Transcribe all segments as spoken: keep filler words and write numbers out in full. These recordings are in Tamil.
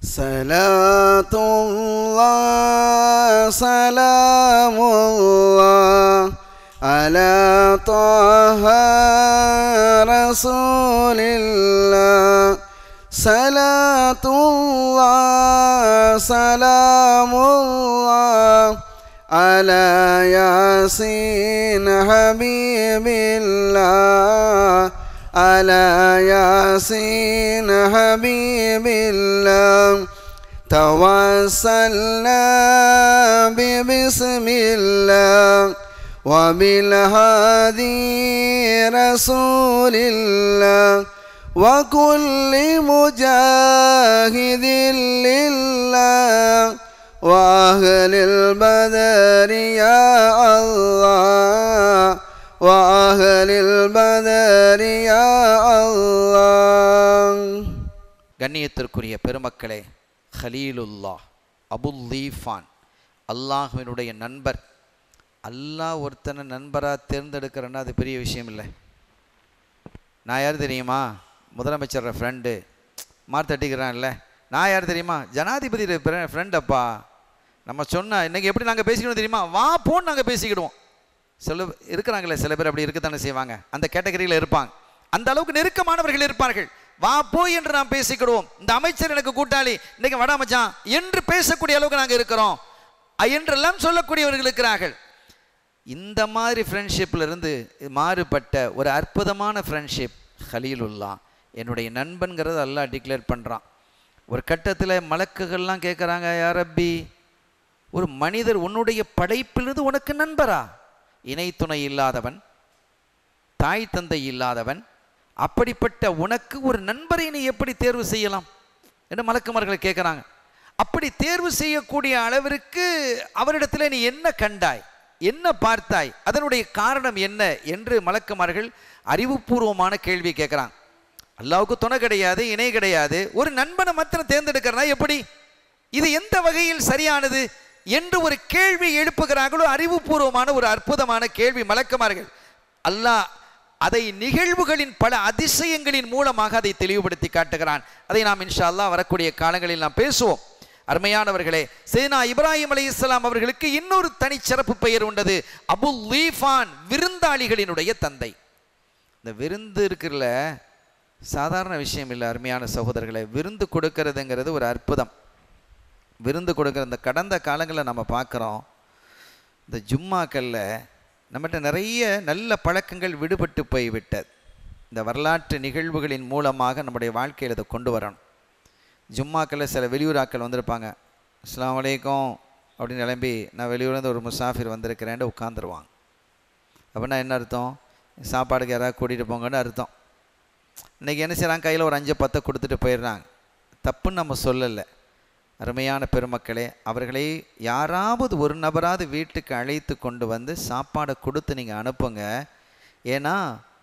Salatullah salamullah ala taha rasulillah. Salatullah salamullah ala yasin habibillah. Ala yasin habibillah. Tawassalna bi bismillah wa bil hadi rasulillah wa kulli mujahidin lillah wa ahlil badri ya Allah wa ahlil badri ya Allah. கண்ணியத்திற்குரிய பெருமக்களே, ஹலீலுல்லாஹ் அபுல் லீஃபான் அல்லாஹ்வினுடைய நண்பர். அல்லாஹ் ஒருத்தனை நண்பராக தேர்ந்தெடுக்கிறேன்னா அது பெரிய விஷயம் இல்லை. நான் யார் தெரியுமா? முதலமைச்சர் ஃப்ரெண்டு மார்த்தட்டிக்கிறான்ல. நான் யார் தெரியுமா? ஜனாதிபதி ஃப்ரெண்டப்பா. நம்ம சொன்னால் இன்றைக்கி எப்படி நாங்கள் பேசிக்கணும் தெரியுமா? வா போன்னு நாங்கள் பேசிக்கிடுவோம். சில இருக்கிறாங்களே, சில பேர் அப்படி இருக்கத்தானே செய்வாங்க. அந்த கேட்டகரியில் இருப்பாங்க. அந்த அளவுக்கு நெருக்கமானவர்கள் இருப்பார்கள். வா போய் என்று நாம் பேசிக்கிடுவோம். இந்த அமைச்சர் எனக்கு கூட்டாளி, இன்றைக்கு வடா மச்சான் என்று பேசக்கூடிய அளவுக்கு நாங்கள் இருக்கிறோம் என்றெல்லாம் சொல்லக்கூடியவர்கள் இருக்கிறார்கள். இந்த மாதிரி ஃப்ரெண்ட்ஷிப்பில் இருந்து மாறுபட்ட ஒரு அற்புதமான ஃப்ரெண்ட்ஷிப் ஹலீலுல்லாஹ், என்னுடைய நண்பன்கிறது அல்லாஹ் டிக்ளேர் பண்ணுறான். ஒரு கட்டத்தில் மலக்குகள்லாம் கேட்குறாங்க, யா ரப்பி, ஒரு மனிதர் உன்னுடைய படைப்பிலிருந்து உனக்கு நண்பரா? இணை துணை இல்லாதவன், தாய் தந்தை இல்லாதவன், அப்படிப்பட்ட உனக்கு ஒரு நண்பரை நீ எப்படி தேர்வு செய்யலாம் என்று மலக்குமார்கள் கேட்குறாங்க. அப்படி தேர்வு செய்யக்கூடிய அளவிற்கு அவரிடத்தில் நீ என்ன கண்டாய், என்ன பார்த்தாய், அதனுடைய காரணம் என்ன என்று மலக்குமார்கள் அறிவுபூர்வமான கேள்வி கேட்குறாங்க. அல்லாவுக்கு துணை கிடையாது, இணை கிடையாது, ஒரு நண்பனை மாத்திரம் தேர்ந்தெடுக்கிறனா எப்படி? இது எந்த வகையில் சரியானது என்று ஒரு கேள்வி எழுப்புகிறார்களோ, அறிவுபூர்வமான ஒரு அற்புதமான கேள்வி மலக்குமார்கள். அல்லாஹ் அதை நிகழ்வுகளின் பல அதிசயங்களின் மூலமாக அதை தெளிவுபடுத்தி காட்டுகிறான். அதை நாம் இன்ஷா அல்லாஹ் வரக்கூடிய காலங்களில் நாம் பேசுவோம். அருமையானவர்களே, சையதுனா இப்ராஹிம் அலைஹிஸ்ஸலாம் அவர்களுக்கு இன்னொரு தனி சிறப்பு பெயர் உண்டது, அபுல் லீஃபான், விருந்தாளிகளினுடைய தந்தை. இந்த விருந்து இருக்கிறதுல சாதாரண விஷயம் இல்லை அருமையான சகோதரர்களை. விருந்து கொடுக்கறதுங்கிறது ஒரு அற்புதம். விருந்து கொடுக்குற இந்த கடந்த காலங்களில் நம்ம பார்க்குறோம், இந்த ஜும்மாக்களில் நம்மகிட்ட நிறைய நல்ல பழக்கங்கள் விடுபட்டு போய்விட்டது. இந்த வரலாற்று நிகழ்வுகளின் மூலமாக நம்முடைய வாழ்க்கையில் இதை கொண்டு வரணும். ஜும்மாக்களில் சில வெளியூராக்கள் வந்திருப்பாங்க. அஸ்ஸலாமு அலைக்கும் அப்படின்னு கிளம்பி, நான் வெளியூர்லேருந்து ஒரு முசாஃபிர் வந்திருக்கிறேன்ட்டு உட்காந்துருவாங்க. அப்படின்னா என்ன அர்த்தம்? சாப்பாடுக்கு யாராவது கூட்டிகிட்டு போங்கன்னு அர்த்தம். இன்றைக்கி என்ன செய்கிறாங்க? கையில் ஒரு அஞ்சு பத்தை கொடுத்துட்டு போயிடுறாங்க. தப்புன்னு நம்ம சொல்லலை. அருமையான பெருமக்களே, அவர்களை யாராவது ஒரு நபராவது வீட்டுக்கு அழைத்து கொண்டு வந்து சாப்பாடை கொடுத்து நீங்கள் அனுப்புங்க. ஏன்னா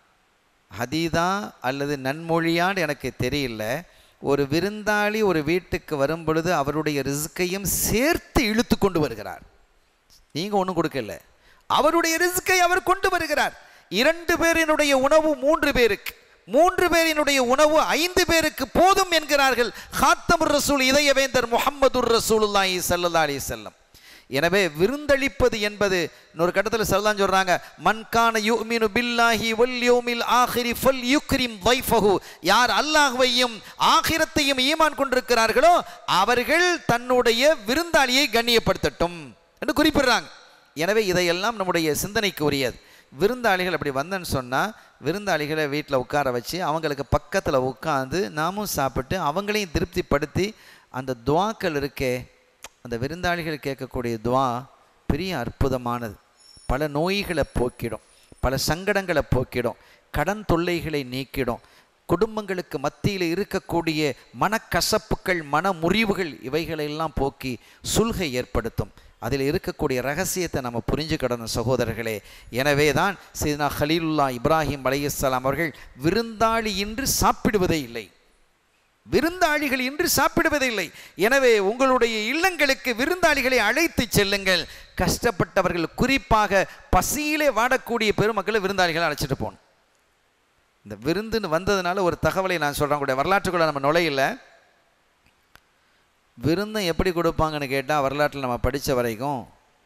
ஹதீதா அல்லது நன்மொழியான்னு எனக்கு தெரியல, ஒரு விருந்தாளி ஒரு வீட்டுக்கு வரும் பொழுது அவருடைய ரிஸ்கையும் சேர்த்து இழுத்து கொண்டு வருகிறார். நீங்கள் ஒன்றும் கொடுக்கல, அவருடைய ரிஸ்கை அவர் கொண்டு வருகிறார். இரண்டு பேரினுடைய உணவு மூன்று பேருக்கு, மூன்று பேரினுடைய உணவு ஐந்து பேருக்கு போதும் என்கிறார்கள் ஹாத்தமுர் ரசூல் இதயவேந்தர் முஹம்மதுர் ரசூலுல்லாஹி ஸல்லல்லாஹு அலைஹி வஸல்லம். எனவே விருந்தளிப்பது என்பது இன்னொரு கட்டத்தில் சொல்லலாம் சொல்றாங்க, மன் கான யுமினு பில்லாஹி வல் யௌமில் ஆகிரி ஃபல் யுக்ரிம் தைஃபஹு. யார் அல்லாஹ்வையும் ஆகிரத்தையும் ஈமான் கொண்டிருக்கிறார்களோ அவர்கள் தன்னுடைய விருந்தாளியை கண்ணியப்படுத்தட்டும் என்று குறிப்பிடுறாங்க. எனவே இதையெல்லாம் நம்முடைய சிந்தனைக்கு உரியது. விருந்தாளிகள் அப்படி வந்தேன்னு சொன்னால் விருந்தாளிகளை வீட்டில் உட்கார வச்சு அவங்களுக்கு பக்கத்தில் உட்காந்து நாமும் சாப்பிட்டு அவங்களையும் திருப்திப்படுத்தி அந்த துவாக்கள் இருக்கே, அந்த விருந்தாளிகள் கேட்கக்கூடிய துவா பெரிய அற்புதமானது. பல நோய்களை போக்கிடும், பல சங்கடங்களை போக்கிடும், கடன் தொல்லைகளை நீக்கிடும், குடும்பங்களுக்கு மத்தியில் இருக்கக்கூடிய மனக்கசப்புகள், மன முறிவுகள் இவைகளெல்லாம் போக்கி சுல்கை ஏற்படுத்தும். அதில் இருக்கக்கூடிய ரகசியத்தை நம்ம புரிஞ்சுக்கிடணும் சகோதரர்களே. எனவே தான் சையதுனா ஹலீலுல்லாஹ் இப்ராஹிம் அலைஹிஸ்ஸலாம் அவர்கள் விருந்தாளி இன்றி சாப்பிடுவதே இல்லை, விருந்தாளிகள் இன்றி சாப்பிடுவதே இல்லை. எனவே உங்களுடைய இல்லங்களுக்கு விருந்தாளிகளை அழைத்து செல்லுங்கள். கஷ்டப்பட்டவர்கள், குறிப்பாக பசியிலே வாடக்கூடிய பெருமக்களை விருந்தாளிகளை அழைச்சிட்டு போகணும். இந்த விருந்துன்னு வந்ததுனால ஒரு தகவலை நான் சொல்கிறேன், கூட வரலாற்றுக்குள்ள நம்ம நுழையில. விருந்தம் எப்படி கொடுப்பாங்கன்னு கேட்டால் வரலாற்றில் நம்ம படித்த வரைக்கும்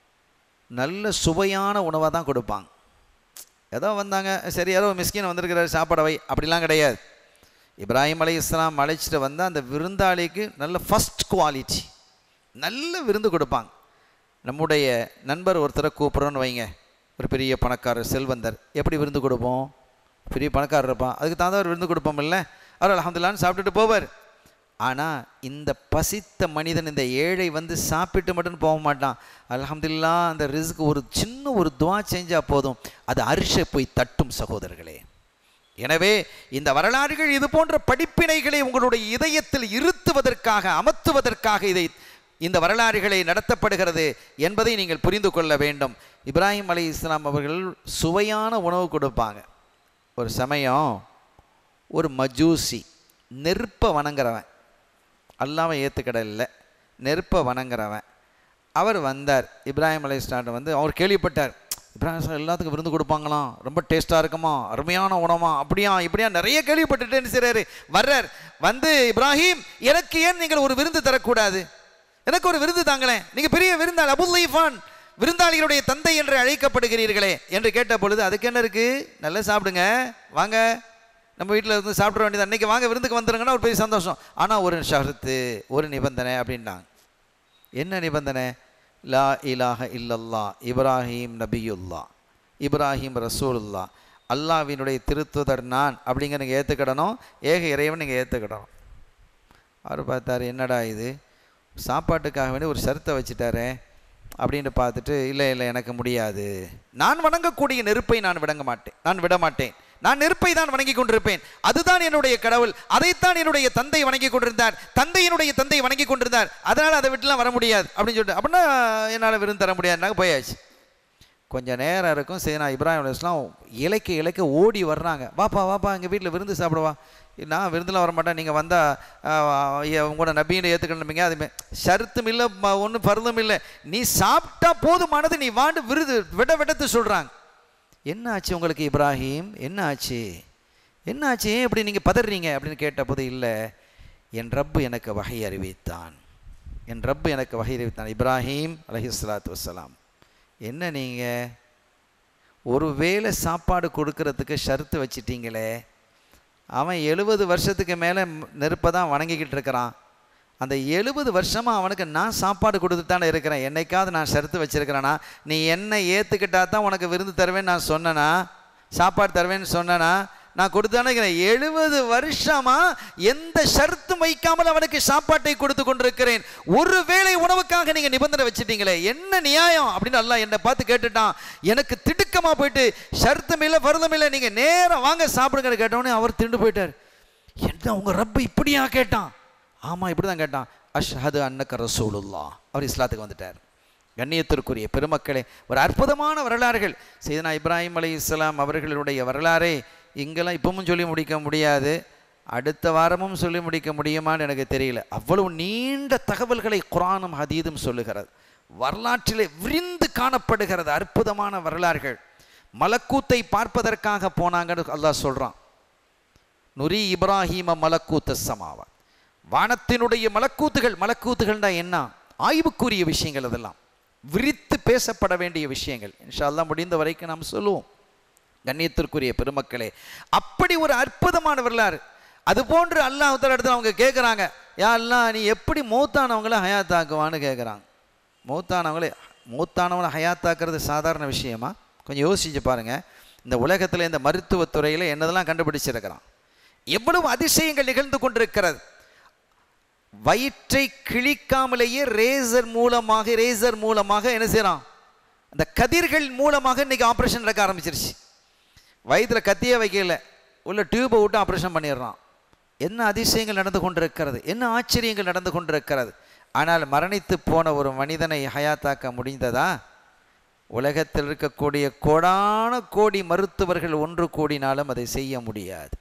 நல்ல சுவையான உணவாக தான் கொடுப்பாங்க. ஏதோ வந்தாங்க, சரி யாரோ மிஸ்கின் வந்திருக்கிறார் சாப்பாடை வை அப்படிலாம் கிடையாது. இப்ராஹிம் அலைஹிஸ்ஸலாம் அழைச்சிட்டு வந்தால் அந்த விருந்தாளிக்கு நல்ல ஃபஸ்ட் குவாலிட்டி நல்ல விருந்து கொடுப்பாங்க. நம்முடைய நண்பர் ஒருத்தரை கூப்பிட்றோன்னு வைங்க, ஒரு பெரிய பணக்காரர் செல்வந்தர், எப்படி விருந்து கொடுப்போம்? பெரிய பணக்காரர் இருப்பான், அதுக்கு தான் அவர் விருந்து கொடுப்போம் இல்லை, அவர் அல்ஹம்துலில்லாஹ்னு சாப்பிட்டுட்டு போவார். ஆனால் இந்த பசித்த மனிதன், இந்த ஏழை வந்து சாப்பிட்டு மட்டும் போக மாட்டான். அல்ஹம்துலில்லாஹ் அந்த ரிஸ்க்கு ஒரு சின்ன ஒரு துவா செஞ்சால் போதும், அது அரிஷை போய் தட்டும் சகோதரர்களே. எனவே இந்த வரலாறுகள் இது போன்ற படிப்பினைகளை உங்களுடைய இதயத்தில் இருத்துவதற்காக, அமர்த்துவதற்காக இதை இந்த வரலாறுகளை நடத்தப்படுகிறது என்பதை நீங்கள் புரிந்து கொள்ள வேண்டும். இப்ராஹிம் அலைஹிஸ்ஸலாம் அவர்கள் சுவையான உணவு கொடுப்பாங்க. ஒரு சமயம் ஒரு மஜூசி, நெருப்பை வணங்குறவன், அல்லாஹ்வை ஏற்றுக்கடல நெருப்பை வணங்குறவன், அவர் வந்தார் இப்ராஹிம் அலைஹிஸ்ஸலாம் வந்து. அவர் கேள்விப்பட்டார், இப்ராஹிம் எல்லாத்துக்கும் விருந்து கொடுப்பாங்களாம், ரொம்ப டேஸ்ட்டாக இருக்குமா, அருமையான உணவா, அப்படியா இப்படியா நிறைய கேள்விப்பட்டுட்டேன்னு செய்கிறாரு. வர்றார், வந்து இப்ராஹிம் எனக்கு ஏன் நீங்கள் ஒரு விருந்து தரக்கூடாது, எனக்கு ஒரு விருந்து தாங்களேன், நீங்கள் பெரிய விருந்தாளி, அபுல் லீஃபான் விருந்தாளிகளுடைய தந்தை என்று அழைக்கப்படுகிறீர்களே என்று கேட்ட பொழுது, அதுக்கு என்ன இருக்குது, நல்லா சாப்பிடுங்க, வாங்க நம்ம வீட்டில் இருந்து சாப்பிட வேண்டியது, அன்றைக்கி வாங்க விருந்துக்கு வந்துடுங்கன்னா ஒரு பெரிய சந்தோஷம். ஆனால் ஒரு ஷரத்து, ஒரு நிபந்தனை அப்படின்னாங்க. என்ன நிபந்தனை? லா இலாஹ இல்லல்லா இப்ராஹிம் நபியுல்லா, இப்ராஹிம் ரசூலுல்லா, அல்லாஹ்வினுடைய திருத்துதர் நான் அப்படிங்கிற நீங்கள் ஏற்றுக்கிடணும், ஏக இறைவன் நீங்கள் ஏற்றுக்கிடணும். அவர் பார்த்தார், என்னடா இது சாப்பாட்டுக்காக வேண்டி ஒரு ஷரத்தை வச்சுட்டாரே அப்படின்னு பார்த்துட்டு, இல்லை இல்லை எனக்கு முடியாது, நான் வணங்கக்கூடிய நெருப்பை நான் விடங்க மாட்டேன், நான் விட மாட்டேன், நான் நெருப்பை தான் வணங்கி கொண்டிருப்பேன், அதுதான் என்னுடைய கடவுள், அதைத்தான் என்னுடைய தந்தை வணங்கி கொண்டிருந்தார், தந்தையினுடைய தந்தை வணங்கி கொண்டிருந்தார், அதனால் அதை விட்டுலாம் வர முடியாது அப்படின்னு சொல்லிட்டு, அப்படின்னா என்னால் விருந்து தர முடியாதுனாங்க, போயாச்சு. கொஞ்சம் நேரம் இருக்கும், சரி நான் இப்ராஹிம் அலைஹிஸ்ஸலாம் இலைக்க இலைக்க ஓடி வர்றாங்க, வாப்பா வாப்பா எங்கள் வீட்டில் விருந்து சாப்பிடுவா. நான் விருந்தெலாம் வர மாட்டேன், நீங்கள் வந்தால் உங்களோட நபியை ஏற்றுக்கணும்பீங்க, அதுமே ஷருத்தும் இல்லை, ஒன்றும் பருதும் இல்லை, நீ சாப்பிட்டா போதுமானது, நீ வாண்டு விருது விட விடத்து சொல்கிறாங்க. என்ன ஆச்சு உங்களுக்கு இப்ராஹிம், என்ன ஆச்சு, என்ன ஆச்சு, ஏன் இப்படி நீங்கள் பதறீங்க அப்படின்னு கேட்ட போது, இல்லை என் ரப்பு எனக்கு வகை அறிவித்தான், என் ரப்பு எனக்கு வகை அறிவித்தான். இப்ராஹிம் அலைஹிஸ்ஸலாத்து வஸ்ஸலாம், என்ன நீங்கள் ஒரு வேளை சாப்பாடு கொடுக்கறதுக்கு ஷர்த்து வச்சிட்டீங்களே, அவன் எழுபது வருஷத்துக்கு மேலே நெருப்பை தான் வணங்கிக்கிட்டு இருக்கிறான், அந்த எழுபது வருஷமாக அவனுக்கு நான் சாப்பாடு கொடுத்துட்டானே இருக்கிறேன், என்னைக்காவது நான் ஷர்த்து வச்சுருக்கிறேன்னா, நீ என்னை ஏற்றுக்கிட்டா தான் உனக்கு விருந்து தருவேன்னு நான் சொன்னேனா, சாப்பாடு தருவேன்னு சொன்னேனா, நான் கொடுத்தானே இருக்கிறேன், எழுபது வருஷமாக எந்த ஷர்த்தும் வைக்காமல் அவனுக்கு சாப்பாட்டை கொடுத்து கொண்டிருக்கிறேன், ஒரு வேளை உணவுக்காக நீங்கள் நிபந்தனை வச்சுட்டீங்களே, என்ன நியாயம் அப்படின்னு அல்லாஹ் என்னை பார்த்து கேட்டுட்டான். எனக்கு திடுக்கமாக போயிட்டு, ஷர்த்தும் இல்லை பருதும் இல்லை, நீங்கள் நேரம் வாங்க சாப்பிடுங்கன்னு கேட்டோன்னே அவர் திண்டு போயிட்டார். என்ன உங்கள் ரப்பு இப்படியா கேட்டான்? ஆமாம் இப்படி தான் கேட்டான். அஷ்ஹது அன்னக ரசூலுல்லாஹ், அவர் இஸ்லாத்துக்கு வந்துட்டார். கண்ணியத்திற்குரிய பெருமக்களே, ஒரு அற்புதமான வரலாறுகள். சையதுனா இப்ராஹிம் அலைஹிஸ்ஸலாம் அவர்களுடைய வரலாறை இங்கெல்லாம் இப்பவும் சொல்லி முடிக்க முடியாது, அடுத்த வாரமும் சொல்லி முடிக்க முடியுமான்னு எனக்கு தெரியல. அவ்வளவு நீண்ட தகவல்களை குர்ஆனும் ஹதீதும் சொல்லுகிறது, வரலாற்றிலே விரிந்து காணப்படுகிறது அற்புதமான வரலாறுகள். மலக்கூத்தை பார்ப்பதற்காக போனாங்கன்னு அல்லாஹ் சொல்கிறான். நுரி இப்ராஹிம மலக்கூத்த சமாவா, வானத்தினுடைய மலக்கூத்துகள். மலக்கூத்துகள்னா என்ன? ஆய்வுக்குரிய விஷயங்கள், அதெல்லாம் விரித்து பேசப்பட வேண்டிய விஷயங்கள். இன்ஷா அல்லாஹ் முடிந்த வரைக்கும் நாம் சொல்லுவோம். கண்ணியத்திற்குரிய பெருமக்களே, அப்படி ஒரு அற்புதமான வரலாறு. அது போன்று அல்லாஹ் தஆலா இடத்துல அவங்க கேட்குறாங்க, யா அல்லாஹ் நீ எப்படி மௌத்தானவங்கள ஹயாத்தாக்குவான்னு கேட்குறாங்க. மௌத்தானவங்களே மௌத்தானவங்களை ஹயாத்தாக்குறது சாதாரண விஷயமா? கொஞ்சம் யோசிச்சு பாருங்கள். இந்த உலகத்தில் இந்த மருத்துவத்துறையில் என்னதெல்லாம் கண்டுபிடிச்சிருக்கிறான், எவ்வளவு அதிசயங்கள் நிகழ்ந்து கொண்டிருக்கிறது. வயிற்றை கிழிக்காமலேயே ரேசர் மூலமாக ரேசர் மூலமாக என்ன செய்யறான், அந்த கதிர்கள் மூலமாக இன்னைக்கு ஆப்ரேஷன் நடக்க ஆரம்பிச்சிருச்சு. வயிற்றில் கத்தியே வைக்கல, உள்ள டியூபை விட்டு ஆப்ரேஷன் பண்ணிடுறான். என்ன அதிசயங்கள் நடந்து கொண்டிருக்கிறது, என்ன ஆச்சரியங்கள் நடந்து கொண்டிருக்கிறது. ஆனால் மரணித்து போன ஒரு மனிதனை ஹயாத்தாக்க முடிந்ததா? உலகத்தில் இருக்கக்கூடிய கோடான கோடி மருத்துவர்கள் ஒன்று கூடினாலும் அதை செய்ய முடியாது.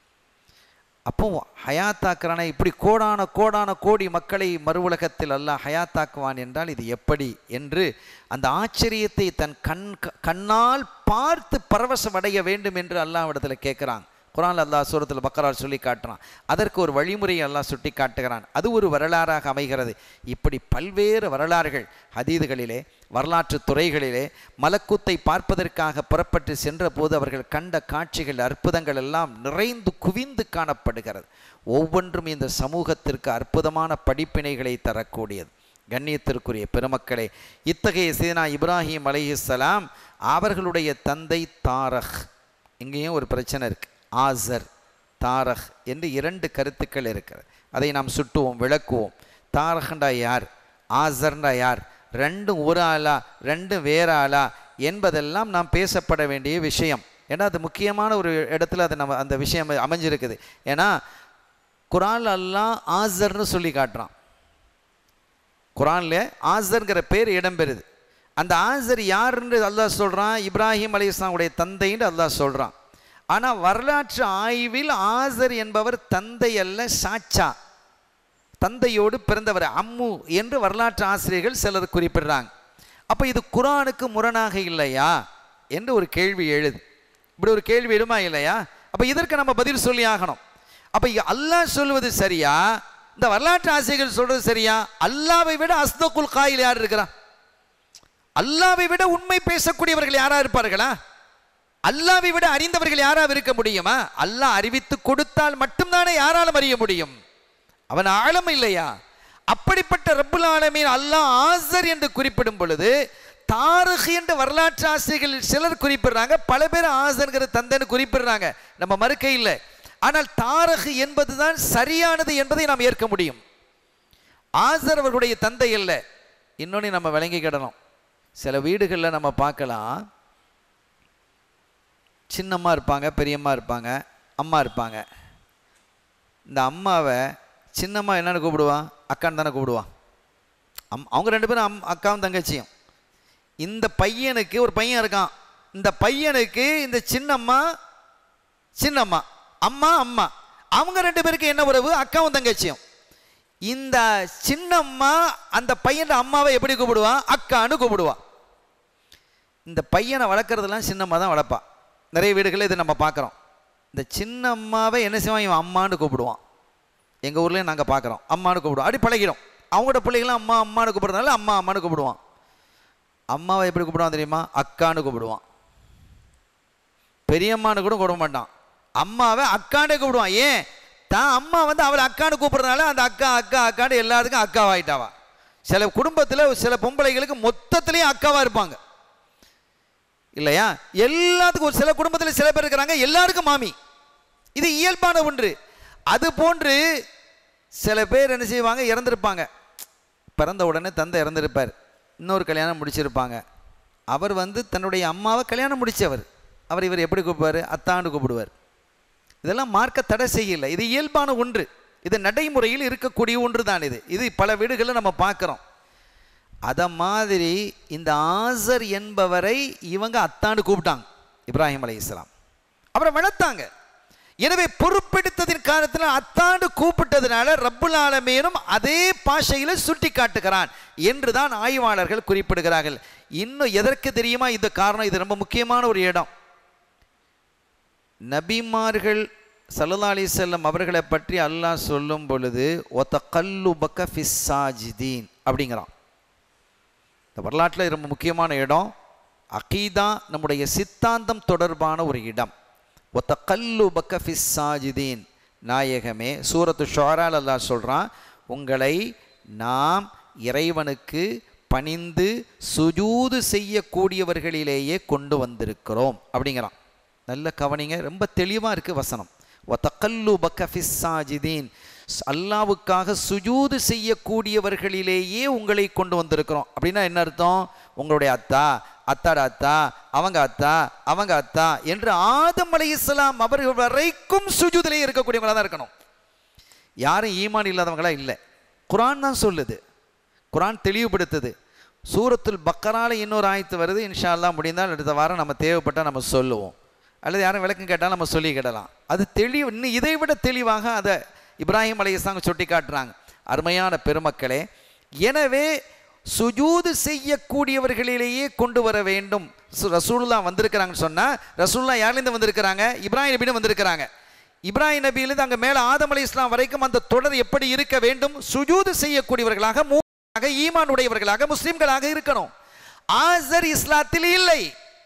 அப்போ ஹயாத்தாக்குறானே, இப்படி கோடான கோடான கோடி மக்களை மறு உலகத்தில் அல்லாஹ் ஹயாத்தாக்குவான் என்றால் இது எப்படி என்று அந்த ஆச்சரியத்தை தன் கண் கண்ணால் பார்த்து பரவசம் அடைய வேண்டும் என்று அல்லாஹ்விடத்தில் கேட்குறாங்க. குர்ஆன்ல அல்லாஹ் சூரத்துல் பக்கரா சொல்லி காட்டுறான். அதற்கு ஒரு வழிமுறையை அல்லாஹ் சுட்டி காட்டுகிறான். அது ஒரு வரலாறாக அமைகிறது. இப்படி பல்வேறு வரலாறுகள் ஹதீதுகளிலே, வரலாற்று துறைகளிலே மலக்குத்தை பார்ப்பதற்காக புறப்பட்டு சென்ற போது அவர்கள் கண்ட காட்சிகள், அற்புதங்கள் எல்லாம் நிறைந்து குவிந்து காணப்படுகிறது. ஒவ்வொன்றும் இந்த சமூகத்திற்கு அற்புதமான படிப்பினைகளை தரக்கூடியது. கண்ணியத்திற்குரிய பெருமக்களே, இத்தகைய சீனா இப்ராஹிம் அலைஹிஸ்ஸலாம் அவர்களுடைய தந்தை தாரக். இங்கேயும் ஒரு பிரச்சனை இருக்கு. ஆசர், தாரக் என்று இரண்டு கருத்துக்கள் இருக்கிறது. அதை நாம் சுட்டுவோம், விளக்குவோம். தாரக்ண்டா யார், ஆசர்ண்டா யார், ரெண்டும் ஒரு ஆளா ரெண்டும் வேற ஆளா என்பதெல்லாம் நாம் பேசப்பட வேண்டிய விஷயம். ஏன்னா அது முக்கியமான ஒரு இடத்துல அது நம்ம அந்த விஷயம் அமைஞ்சிருக்குது. ஏன்னா குர்ஆன்ல அல்லாஹ் ஆசர்னு சொல்லி காட்டுறான். குர்ஆன்ல ஆசர்ங்கிற பேர் இடம்பெறுது. அந்த ஆசர் யாருன்னு அல்லாஹ் சொல்கிறான், இப்ராஹிம் அலைஹிஸ்ஸலாமுடைய தந்தைன்னு அல்லாஹ் சொல்கிறான். ஆனால் வரலாற்று ஆய்வில் ஆசர் என்பவர் தந்தை அல்ல, சாச்சா, தந்தையோடு பிறந்தவர், அம்மு என்று வரலாற்று ஆசிரியர்கள் சிலர் குறிப்பிடுறாங்க. அப்போ இது குர்ஆனுக்கு முரணாக இல்லையா என்று ஒரு கேள்வி எழுது. இப்படி ஒரு கேள்வி எழுமா இல்லையா? அப்போ இதற்கு நம்ம பதில் சொல்லி ஆகணும். அப்போ அல்லாஹ் சொல்வது சரியா, இந்த வரலாற்று ஆசிரியர்கள் சொல்றது சரியா? அல்லாவை விட அஸ்தகுல் காயில் யார் இருக்கிறா? அல்லாவை விட உண்மை பேசக்கூடியவர்கள் யாரா இருப்பார்களா? அல்லாவை விட அறிந்தவர்கள் யாராவது இருக்க முடியுமா? அல்லாஹ் அறிவித்து கொடுத்தால் மட்டும்தானே யாராலும் அறிய முடியும். அவன் ஆழம் இல்லையா? அப்படிப்பட்ட ரப்புல் ஆலமீன் அல்லாஹ் ஆசர் என்று குறிப்பிடும் பொழுது தாரிக் என்ற வரலாற்று ஆசிரியர்கள் சிலர் குறிப்பிடுறாங்க, பல பேர் ஆசர்ங்கிற தந்தைன்னு குறிப்பிடுறாங்க, நம்ம மறுக்க இல்லை. ஆனால் தாரிக் என்பதுதான் சரியானது என்பதை நாம் ஏற்க முடியும். ஆசர் அவர்களுடைய தந்தை அல்ல. இன்னொன்று நம்ம விளங்கிக்கிடணும். சில வீடுகளில் நம்ம பார்க்கலாம், சின்னம்மா இருப்பாங்க, பெரியம்மா இருப்பாங்க, அம்மா இருப்பாங்க. இந்த அம்மாவை சின்னம்மா என்னென்னு கூப்பிடுவான், அக்கான்னு தானே கூப்பிடுவான். அம் அவங்க ரெண்டு பேரும் அம் அக்காவும் தங்கச்சியும். இந்த பையனுக்கு ஒரு பையன் இருக்கான். இந்த பையனுக்கு இந்த சின்னம்மா சின்னம்மா, அம்மா அம்மா, அவங்க ரெண்டு பேருக்கு என்ன உறவு, அக்காவும் தங்கச்சியும். இந்த சின்னம்மா அந்த பையன் அம்மாவை எப்படி கூப்பிடுவான், அக்கான்னு கூப்பிடுவான். இந்த பையனை வளர்க்குறதெல்லாம் சின்னம்மா தான் வளர்ப்பா. நிறைய வீடுகளில் இதை நம்ம பார்க்குறோம். இந்த சின்ன அம்மாவை என்ன செய்வான், இவன் அம்மானு கூப்பிடுவான். எங்கள் ஊர்லேயும் நாங்கள் பார்க்குறோம், அம்மானு கூப்பிடுவோம். அப்படி பழகிடும். அவங்களோட பிள்ளைகளாம் அம்மா அம்மானு கூப்பிட்றதுனால அம்மா அம்மானு கூப்பிடுவான். அம்மாவை எப்படி கூப்பிடுவான் தெரியுமா, அக்கான்னு கூப்பிடுவான். பெரியம்மானு கூட கூப்பிட மாட்டான், அம்மாவை அக்காண்டே கூப்பிடுவான். ஏன், தான் அம்மா வந்து அவளை அக்கான்னு கூப்பிட்றதுனால அந்த அக்கா அக்கா அக்கான்னு எல்லாத்துக்கும் அக்காவாயிட்டாவா. சில குடும்பத்தில் சில பொம்பளைகளுக்கு மொத்தத்திலையும் அக்காவாக இருப்பாங்க இல்லையா? எல்லாத்துக்கும் ஒரு சில குடும்பத்தில் சில பேர் இருக்கிறாங்க, எல்லாருக்கும் மாமி. இது இயல்பான ஒன்று. அது போன்று சில பேர் என்ன செய்வாங்க, இறந்துருப்பாங்க. பிறந்த உடனே தந்தை இறந்துருப்பார், இன்னொரு கல்யாணம் முடிச்சிருப்பாங்க. அவர் வந்து தன்னுடைய அம்மாவை கல்யாணம் முடித்தவர். அவர் இவர் எப்படி கூப்பிடுவார், அத்தாண்டு கூப்பிடுவார். இதெல்லாம் மார்க்க தடை செய்யலை, இது இயல்பான ஒன்று. இது நடைமுறையில் இருக்கக்கூடிய ஒன்று தான். இது இது பல வீடுகளில் நம்ம பார்க்குறோம். அதை மாதிரி இந்த ஆசர் என்பவரை இவங்க அத்தாண்டு கூப்பிட்டாங்க இப்ராஹிம் அலைஹிஸ்ஸலாம். அப்புறம் வளர்த்தாங்க. எனவே பொறுப்பெடுத்ததின் காரணத்தில் அத்தாண்டு கூப்பிட்டதுனால ரப்புல் ஆலமீனும் அதே பாஷையில் சுட்டி காட்டுகிறான் என்று தான் ஆய்வாளர்கள் குறிப்பிடுகிறார்கள். இன்னும் எதற்கு தெரியுமா இந்த காரணம்? இது ரொம்ப முக்கியமான ஒரு இடம். நபிமார்கள் ஸல்லல்லாஹு அலைஹி வஸல்லம் அவர்களை பற்றி அல்லாஹ் சொல்லும் பொழுது ஒத்தகல்லுபக ஃபிஸ் சாஜிதீன் அப்படிங்கிறான். இந்த வரலாற்றில் ரொம்ப முக்கியமான இடம். அகீதா நம்முடைய சித்தாந்தம் தொடர்பான ஒரு இடம். ஒத்தகல்லுபக ஃபிஸ் சாஜிதீன், நாயகமே சூரத்து ஷுஆரால் அல்லாஹ் சொல்கிறான், உங்களை நாம் இறைவனுக்கு பணிந்து சுஜூது செய்யக்கூடியவர்களிலேயே கொண்டு வந்திருக்கிறோம் அப்படிங்கிறான். நல்ல கவனிங்க, ரொம்ப தெளிவாக இருக்குது வசனம். ஒத்தகல்லுபக ஃபிஸ் சாஜிதீன், அல்லாவுக்காக சுஜூது செய்யக்கூடியவர்களிலேயே உங்களை கொண்டு வந்திருக்கிறோம். அப்படின்னா என்ன அர்த்தம்? உங்களுடைய அத்தா, அத்தாட அத்தா, அவங்க அத்தா, அவங்க அத்தா என்று ஆதம் அலைஹிஸ்ஸலாம் அவர்கள் வரைக்கும் சுஜூதிலே இருக்கக்கூடியவங்களா தான் இருக்கணும். யாரும் ஈமான் இல்லாதவங்களா இல்லை. குர்ஆன் தான் சொல்லுது, குர்ஆன் தெளிவுபடுத்துது. சூரத்துல் பக்கரால இன்னொரு ஆயத்து வருது. இன்ஷா அல்லாஹ் முடிந்தால் அடுத்த வாரம் நம்ம தேவைப்பட்டால் நம்ம சொல்லுவோம், அல்லது யாரும் விளக்கம் கேட்டாலும் நம்ம சொல்லிக்கிடலாம். அது தெளிவு, இன்னும் இதை விட தெளிவாக அதை இப்ராஹிம் அலைஹிஸ்ஸலாம் சுட்டி காட்டுறாங்க. அருமையான பெருமக்களே, எனவே சுஜூது செய்யக்கூடியவர்களிலேயே கொண்டு வர வேண்டும். ரசூலுல்லாஹ் வந்திருக்கிறாங்கன்னு சொன்னால், ரசூலுல்லாஹ் யார்லேருந்து வந்திருக்கிறாங்க? இப்ராஹிம் நபியிடம் வந்திருக்கிறாங்க. இப்ராஹிம் நபியிலிருந்து அங்கே மேலே ஆதம் அலை இஸ்லாம் வரைக்கும் அந்த தொடர் எப்படி இருக்க வேண்டும்? சுஜூது செய்யக்கூடியவர்களாக, மூமினாக, ஈமான் உடையவர்களாக, முஸ்லிம்களாக இருக்கணும். ஆசர் இஸ்லாத்தில் இல்லை.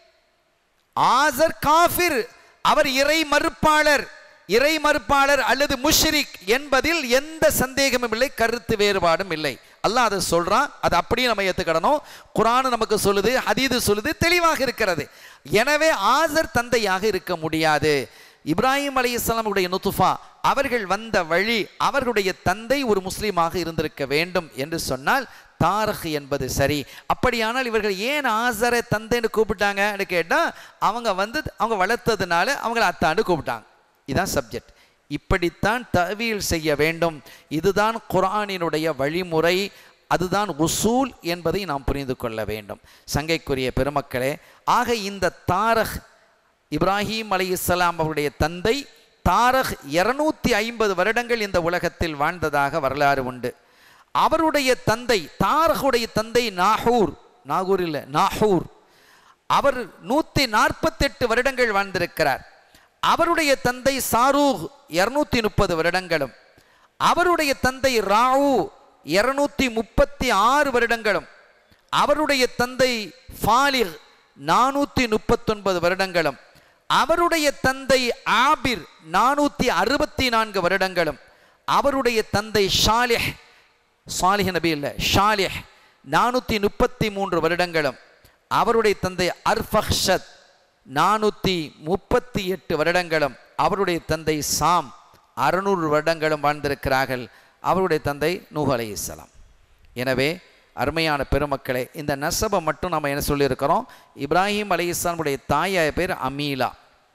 ஆசர் காஃபிர், அவர் இறை மறுப்பாளர். இறை மறுப்பாளர் அல்லது முஷ்ரிக் என்பதில் எந்த சந்தேகமும் இல்லை, கருத்து வேறுபாடும் இல்லை. அல்லாஹ் அதை சொல்றான், அது அப்படியே நம்ம ஏற்றுக்கணும். குர்ஆன் நமக்கு சொல்லுது, ஹதீது சொல்லுது, தெளிவாக இருக்கிறது. எனவே ஆசர் தந்தையாக இருக்க முடியாது. இப்ராஹிம் அலைஹிஸ்ஸலாமுடைய நுத்ஃபா, அவர்கள் வந்த வழி, அவர்களுடைய தந்தை ஒரு முஸ்லீமாக இருந்திருக்க வேண்டும் என்று சொன்னால் தாரக் என்பது சரி. அப்படியானால் இவர்கள் ஏன் ஆசரை தந்தைன்னு கூப்பிட்டாங்கன்னு கேட்டால், அவங்க வந்து அவங்க வளர்த்ததுனால அவங்கள அத்தான்னு கூப்பிட்டாங்க. இதுதான் சப்ஜெக்ட். இப்படித்தான் தஅவீல் செய்ய வேண்டும். இதுதான் குர்ஆனினுடைய வழிமுறை, அதுதான் உசூல் என்பதை நாம் புரிந்து கொள்ள வேண்டும். சங்கைக்குரிய பெருமக்களே, ஆக இந்த தாரக் இப்ராஹிம் அலைஹிஸ்ஸலாம் அவருடைய தந்தை தாரக் இருநூத்தி ஐம்பது வருடங்கள் இந்த உலகத்தில் வாழ்ந்ததாக வரலாறு உண்டு. அவருடைய தந்தை தாரகுடைய தந்தை நாகூர், நாகூர் இல்லை நாகூர், அவர் நூற்றி நாற்பத்தெட்டு வருடங்கள் வாழ்ந்திருக்கிறார். அவருடைய தந்தை சாரூக் இருநூத்தி முப்பது வருடங்களும், அவருடைய தந்தை ராவு இருநூத்தி முப்பத்தி ஆறு வருடங்களும், அவருடைய தந்தை ஃபாலிக் நானூற்றி முப்பத்தொன்பது வருடங்களும், அவருடைய தந்தை ஆபிர் நானூற்றி அறுபத்தி நான்கு வருடங்களும், அவருடைய தந்தை ஷாலிஹ், சாலிஹ் நபி இல்லை ஷாலிஹ் நானூற்றி முப்பத்தி மூன்று வருடங்களும், அவருடைய தந்தை அர்ஃபக்ஷத் நானூற்றி முப்பத்தி எட்டு வருடங்களும், அவருடைய தந்தை சாம் அறுநூறு வருடங்களும் வாழ்ந்திருக்கிறார்கள். அவருடைய தந்தை நூஹ் அலைஹிஸ்ஸலாம். எனவே அருமையான பெருமக்களே, இந்த நசபை மட்டும் நம்ம என்ன சொல்லியிருக்கிறோம்? இப்ராஹிம் அலைஹிஸ்ஸலாமுடைய தாயாய பேர் அமீலா.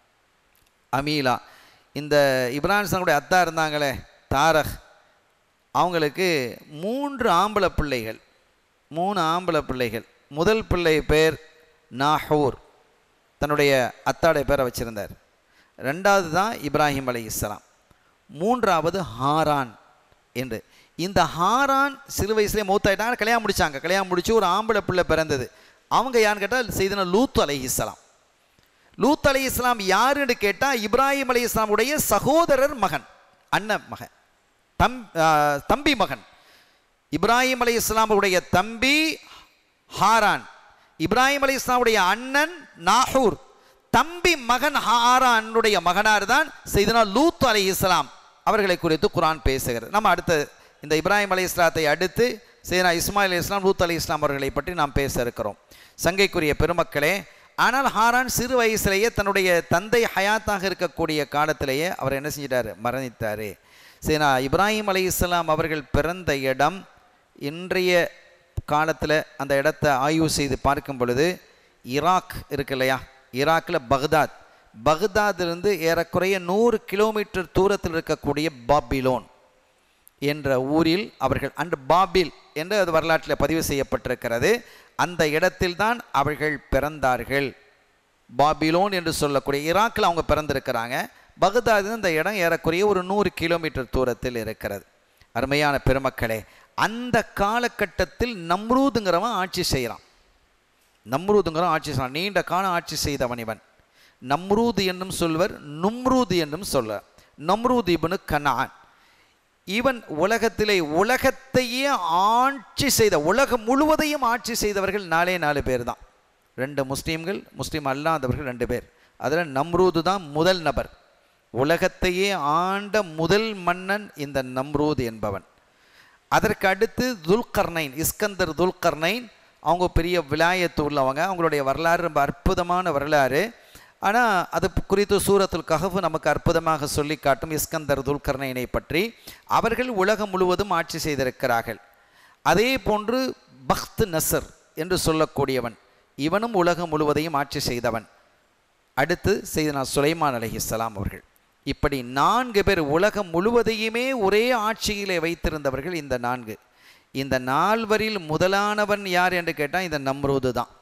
அமீலா இந்த இப்ராஹிம் அலைஹிஸ்ஸலாமுடைய அத்தா இருந்தாங்களே தாரக், அவங்களுக்கு மூன்று ஆம்பளை பிள்ளைகள், மூணு ஆம்பளை பிள்ளைகள். முதல் பிள்ளை பேர் நாஹூர், தன்னுடைய அத்தாடைய பேரை வச்சிருந்தார். ரெண்டாவது தான் இப்ராஹிம் அலைஹிஸ்ஸலாம், மூன்றாவது ஹாரான் என்று. இந்த ஹாரான் சிறு வயசுலேயே மௌத்தாயிட்டாங்க, கல்யாணம் முடிச்சாங்க. கல்யாணம் முடிச்சு ஒரு ஆம்பளை பிள்ளை பிறந்தது. அவங்க யாருன்னு கேட்டால் செய்தனா லூத் அலைஹிஸ்ஸலாம். லூத் அலைஹிஸ்ஸலாம் யாருன்னு கேட்டால் இப்ராஹிம் அலைஹிஸ்ஸலாமுடைய சகோதரர் மகன், அண்ணன் மகன், தம் தம்பி மகன். இப்ராஹிம் அலைஹிஸ்ஸலாமுடைய தம்பி ஹாரான், இப்ராஹிம் அலைஹிஸ்ஸலாமுடைய அண்ணன் நாகூர், தம்பி மகன் ஹாரானுடைய மகனார் தான் செய்தனா லூத் அலைஹிஸ்ஸலாம். அவர்களை குறித்து குர்ஆன் பேசுகிறது. நம்ம அடுத்த இந்த இப்ராஹிம் அலைஹிஸ்ஸலாத்தை அடுத்து செய்தனா இஸ்மாயில் அலைஹிஸ்ஸலாம், லூத் அலைஹிஸ்ஸலாம் அவர்களை பற்றி நாம் பேச இருக்கிறோம். சங்கைக்குரிய பெருமக்களே, ஆனால் ஹாரான் சிறு வயசுலேயே தன்னுடைய தந்தை ஹயாத்தாக இருக்கக்கூடிய காலத்திலேயே அவர் என்ன செஞ்சிட்டார்? மரணித்தார். செய்தனா இப்ராஹிம் அலைஹிஸ்ஸலாம் அவர்கள் பிறந்த இடம் இன்றைய காலத்தில் அந்த இடத்த ஆய்வு செய்து பார்க்கும் பொழுது ஈராக் இருக்கு இல்லையா, ஈராக்கில் பக்தாத், பக்தாதிலிருந்து ஏறக்குறைய நூறு கிலோமீட்டர் தூரத்தில் இருக்கக்கூடிய பாபிலோன் என்ற ஊரில் அவர்கள், அண்ட் பாபில் என்று அது வரலாற்றில் பதிவு செய்யப்பட்டிருக்கிறது. அந்த இடத்தில்தான் அவர்கள் பிறந்தார்கள். பாபிலோன் என்று சொல்லக்கூடிய ஈராக்கில் அவங்க பிறந்திருக்கிறாங்க. பக்தாது இந்த இடம் ஏறக்குறைய ஒரு நூறு கிலோமீட்டர் தூரத்தில் இருக்கிறது. அருமையான பெருமக்களே, அந்த காலகட்டத்தில் நம்ரூதுங்கிறவன் ஆட்சி செய்கிறான். நம்ரூதுங்கிறவன் ஆட்சி செய்கிறான், நீண்ட காலம் ஆட்சி செய்தவன் இவன். நம்ரூது என்னும் சொல்வர், நும்ரூது என்னும் சொல்வர். நம்ரூது இப்னு கனான், இவன் உலகத்திலே உலகத்தையே ஆட்சி செய்த, உலகம் முழுவதையும் ஆட்சி செய்தவர்கள் நாலே நாலு பேர் தான். ரெண்டு முஸ்லீம்கள், முஸ்லீம் அல்லாதவர்கள் ரெண்டு பேர். அதில் நம்ரூது தான் முதல் நபர். உலகத்தையே ஆண்ட முதல் மன்னன் இந்த நம்ரூது என்பவன். அதற்கு அடுத்து துல்கர்னைன், இஸ்கந்தர் துல்கர்னைன், அவங்க பெரிய விலாயத்து உள்ளவங்க. அவங்களுடைய வரலாறு ரொம்ப அற்புதமான வரலாறு. ஆனால் அது குறித்து சூரத்துல் கஹஃப் நமக்கு அற்புதமாக சொல்லி காட்டும் இஸ்கந்தர் துல்கர்னைனை பற்றி. அவர்கள் உலகம் முழுவதும் ஆட்சி செய்திருக்கிறார்கள். அதே போன்று பக்த் நசர் என்று சொல்லக்கூடியவன், இவனும் உலகம் முழுவதையும் ஆட்சி செய்தவன். அடுத்து செய்தனா சுலைமான் அலைஹிஸ்ஸலாம் அவர்கள். இப்படி நான்கு பேர் உலகம் முழுவதையுமே ஒரே ஆட்சியிலே வைத்திருந்தவர்கள் இந்த நான்கு. இந்த நால்வரில் முதலானவன் யார் என்று கேட்டால் இந்த நம்ரூது தான்.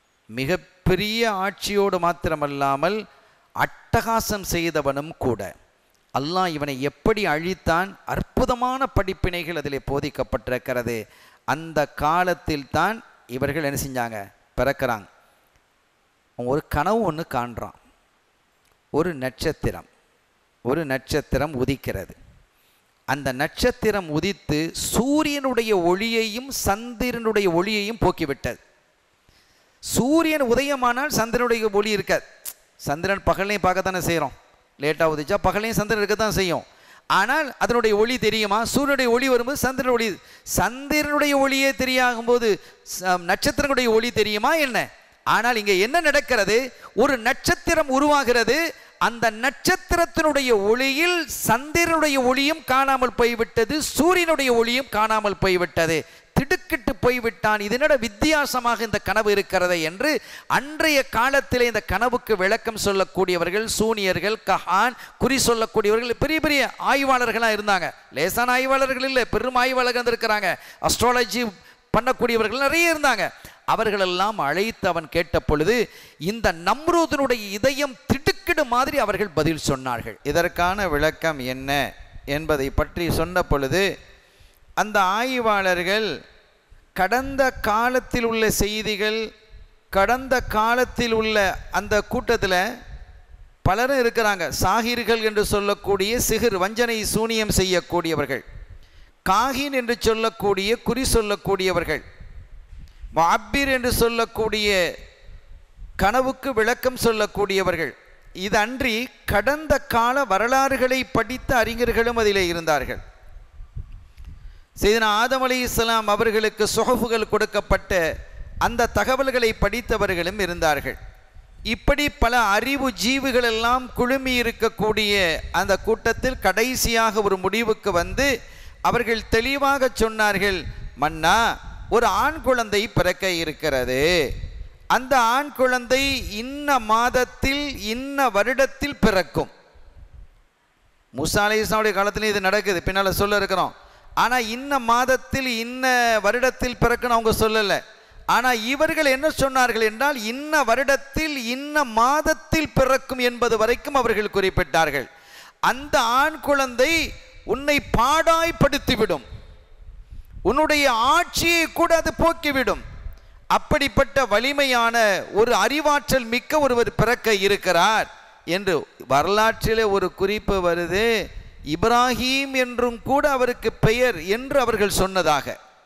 மிகப்பெரிய ஆட்சியோடு மாத்திரமல்லாமல் அட்டகாசம் செய்தவனும் கூட. அல்லாஹ் இவனை எப்படி அழித்தான், அற்புதமான படிப்பினைகள் அதில் போதிக்கப்பட்டிருக்கிறது. அந்த காலத்தில் தான் இவர்கள் என்ன செஞ்சாங்க? பிறக்கிறாங்க. ஒரு கனவு ஒன்று காண்றான், ஒரு நட்சத்திரம் ஒரு நட்சத்திரம் உதிக்கிறது. அந்த நட்சத்திரம் உதித்து சூரியனுடைய ஒளியையும் சந்திரனுடைய ஒளியையும் போக்கிவிட்டது. சூரியன் உதயமானால் சந்திரனுடைய ஒளி இருக்காது. சந்திரன் பகலையும் பார்க்கத்தானே செய்கிறோம், லேட்டாக உதிச்சா பகலையும் சந்திரன் இருக்கத்தான் செய்யும். ஆனால் அதனுடைய ஒளி தெரியுமா? சூரியனுடைய ஒளி வரும்போது சந்திரனுடைய ஒளி, சந்திரனுடைய ஒளியே தெரியாகும்போது நட்சத்திரனுடைய ஒளி தெரியுமா என்ன? ஆனால் இங்கே என்ன நடக்கிறது? ஒரு நட்சத்திரம் உருவாகிறது. அந்த நட்சத்திரத்தினுடைய ஒளியில் சந்திரனுடைய ஒளியும் காணாமல் போய்விட்டது, சூரியனுடைய ஒளியும் காணாமல் போய்விட்டது. திடுக்கிட்டு போய்விட்டான். இதனோட வித்தியாசமாக இந்த கனவு இருக்கிறது என்று அன்றைய காலத்திலே இந்த கனவுக்கு விளக்கம் சொல்லக்கூடியவர்கள், சூனியர்கள், கஹான், குறி சொல்லக்கூடியவர்கள் பெரிய பெரிய ஆய்வாளர்களாக இருந்தாங்க. லேசான ஆய்வாளர்கள் இல்லை, பெரும் ஆய்வாளர்கள் இருக்கிறாங்க. அஸ்ட்ராலஜி பண்ணக்கூடியவர்கள் நிறைய இருந்தாங்க. அவர்களெல்லாம் அழைத்து அவன் கேட்ட பொழுது இந்த நம்ரூதனுடைய இதயம் திடுக்கிடு மாதிரி அவர்கள் பதில் சொன்னார்கள். இதற்கான விளக்கம் என்ன என்பதை பற்றி சொன்ன பொழுது அந்த ஆய்வாளர்கள் கடந்த காலத்தில் உள்ள செய்திகள், கடந்த காலத்தில் உள்ள அந்த கூட்டத்தில் பலரும் இருக்கிறாங்க. சாகிர்கள் என்று சொல்லக்கூடிய சிகிர், வஞ்சனை, சூனியம் செய்யக்கூடியவர்கள், காகின் என்று சொல்லக்கூடிய குறி சொல்லக்கூடியவர்கள், முஅப்பிர் என்று சொல்லக்கூடிய கனவுக்கு விளக்கம் சொல்லக்கூடியவர்கள். இது அன்றி கடந்த கால வரலாறுகளை படித்த அறிஞர்களும் அதிலே இருந்தார்கள். சையதுனா ஆதம் அலைஹிஸ்ஸலாம் அவர்களுக்கு சுஹஃபுகள் கொடுக்கப்பட்ட அந்த தகவல்களை படித்தவர்களும் இருந்தார்கள். இப்படி பல அறிவு ஜீவிகள் எல்லாம் குழுமி இருக்கக்கூடிய அந்த கூட்டத்தில் கடைசியாக ஒரு முடிவுக்கு வந்து அவர்கள் தெளிவாக சொன்னார்கள், மன்னா, ஒரு ஆண் குழந்தை பிறக்க இருக்கிறது. அந்த ஆண் குழந்தை இன்ன மாதத்தில் இன்ன வருடத்தில் பிறக்கும். மூசா அலைஹிஸ்ஸலாமுடைய காலத்திலே இது நடக்குது, பின்னால் சொல்ல இருக்கிறோம். ஆனால் இன்ன மாதத்தில் இன்ன வருடத்தில் பிறக்குன்னு அவங்க சொல்லலை. ஆனால் இவர்கள் என்ன சொன்னார்கள் என்றால் இன்ன வருடத்தில் இன்ன மாதத்தில் பிறக்கும் என்பது வரைக்கும் அவர்கள் குறிப்பிட்டார்கள். அந்த ஆண் குழந்தை உன்னை பாடாய்படுத்திவிடும், உன்னுடைய ஆட்சியை கூட அது போக்கிவிடும். அப்படிப்பட்ட வலிமையான ஒரு அறிவாற்றல் மிக்க ஒருவர் பிறக்க இருக்கிறார் என்று வரலாற்றிலே ஒரு குறிப்பு வருது. இப்ராஹீம் என்றும் கூட அவருக்கு பெயர் என்று அவர்கள் சொன்னதாக.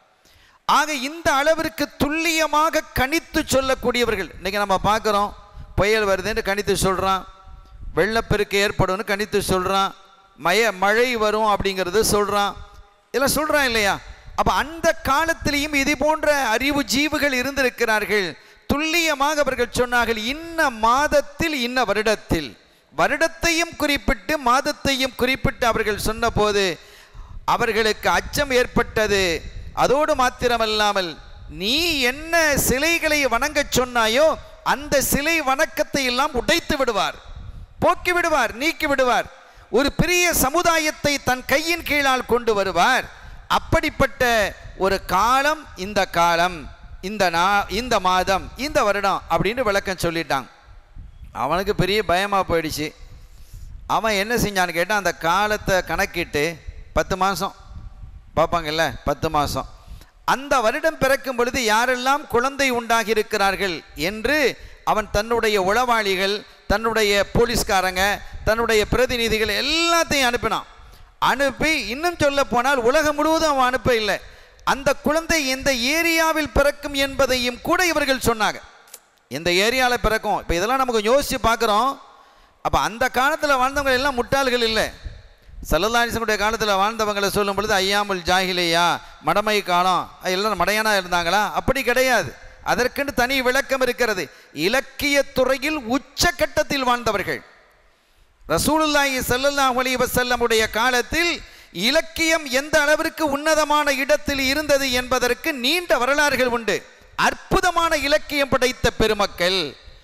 ஆக இந்த அளவிற்கு துல்லியமாக கணித்து சொல்லக்கூடியவர்கள். இன்னைக்கு நம்ம பார்க்குறோம், புயல் வருதுன்னு கணித்து சொல்கிறான், வெள்ளப்பெருக்கு ஏற்படும்னு கணித்து சொல்கிறான், மய மழை வரும் அப்படிங்கிறது சொல்கிறான், இதெல்லாம் சொல்கிறான் இல்லையா? அப்போ அந்த காலத்திலையும் இது போன்ற அறிவு ஜீவுகள் இருந்திருக்கிறார்கள். துல்லியமாக அவர்கள் சொன்னார்கள், இன்ன மாதத்தில் இன்ன வருடத்தில், வருடத்தையும் குறிப்பிட்டு மாதத்தையும் குறிப்பிட்டு அவர்கள் சொன்ன போது அவர்களுக்கு அச்சம் ஏற்பட்டது. அதோடு மாத்திரமல்லாமல், நீ என்ன சிலைகளை வணங்க சொன்னாயோ அந்த சிலை வணக்கத்தை எல்லாம் உடைத்து விடுவார், போக்கி விடுவார், நீக்கி விடுவார். ஒரு பெரிய சமுதாயத்தை தன் கையின் கீழால் கொண்டு வருவார். அப்படிப்பட்ட ஒரு காலம் இந்த காலம், இந்த நா இந்த மாதம், இந்த வருடம் அப்படின்னு விளக்கம் சொல்லிட்டாங்க. அவனுக்கு பெரிய பயமாக போயிடுச்சு. அவன் என்ன செஞ்சான்னு கேட்டால், அந்த காலத்தை கணக்கிட்டு பத்து மாதம் பார்ப்பாங்கல்ல, பத்து மாதம் அந்த வருடம் பிறக்கும் பொழுது யாரெல்லாம் குழந்தை உண்டாகி இருக்கிறார்கள் என்று அவன் தன்னுடைய உளவாளிகள், தன்னுடைய போலீஸ்காரங்க, தன்னுடைய பிரதிநிதிகள் எல்லாத்தையும் அனுப்பினான். அனுப்பி இன்னும் சொல்ல போனால் உலகம் முழுவதும் அவன் அனுப்ப இல்லை, அந்த குழந்தை எந்த ஏரியாவில் பிறக்கும் என்பதையும் கூட இவர்கள் சொன்னாங்க. எந்த ஏரியாவில் பிறக்கும். இப்போ இதெல்லாம் நமக்கு யோசித்து பார்க்குறோம். அப்போ அந்த காலத்தில் வாழ்ந்தவங்க எல்லாம் முட்டாள்கள் இல்லை. ஸல்லல்லாஹு அலைஹி வஸல்லம் காலத்தில் வாழ்ந்தவங்களை சொல்லும் பொழுது ஐயாமுல் ஜாஹிலியா, மடமை காலம், எல்லாம் மடையானா இருந்தாங்களா? அப்படி கிடையாது. அதற்கென்று தனி விளக்கம் இருக்கிறது. இலக்கிய துறையில் உச்சக்கட்டத்தில் வாழ்ந்தவர்கள். ரசூலுல்லாஹி ஸல்லல்லாஹு அலைஹி வஸல்லமுடைய காலத்தில் இலக்கியம் எந்த அளவிற்கு உன்னதமான இடத்தில் இருந்தது என்பதற்கு நீண்ட வரலாறுகள் உண்டு. அற்புதமான இலக்கியம் படைத்த பெருமக்கள்.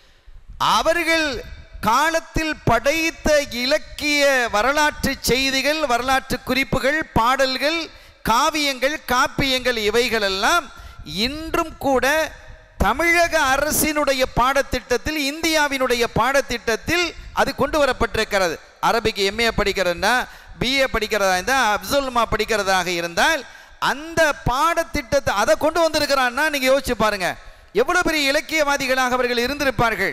அவர்கள் காலத்தில் படைத்த இலக்கிய வரலாற்று செய்திகள், வரலாற்று குறிப்புகள், பாடல்கள், காவியங்கள், காப்பியங்கள் இவைகளெல்லாம் இன்றும் கூட தமிழக அரசினுடைய பாடத்திட்டத்தில், இந்தியாவினுடைய பாடத்திட்டத்தில் அது கொண்டு வரப்பட்டிருக்கிறது. அரபிக்கு எம்ஏ படிக்கிறதுனா, பிஏ படிக்கிறதா இருந்தால், அப்துல்மா படிக்கிறதாக இருந்தால் அந்த பாடத்திட்டத்தை அதை கொண்டு வந்திருக்கிறான்னா நீங்கள் யோசிச்சு பாருங்க, எவ்வளோ பெரிய இலக்கியவாதிகளாக அவர்கள் இருந்திருப்பார்கள்.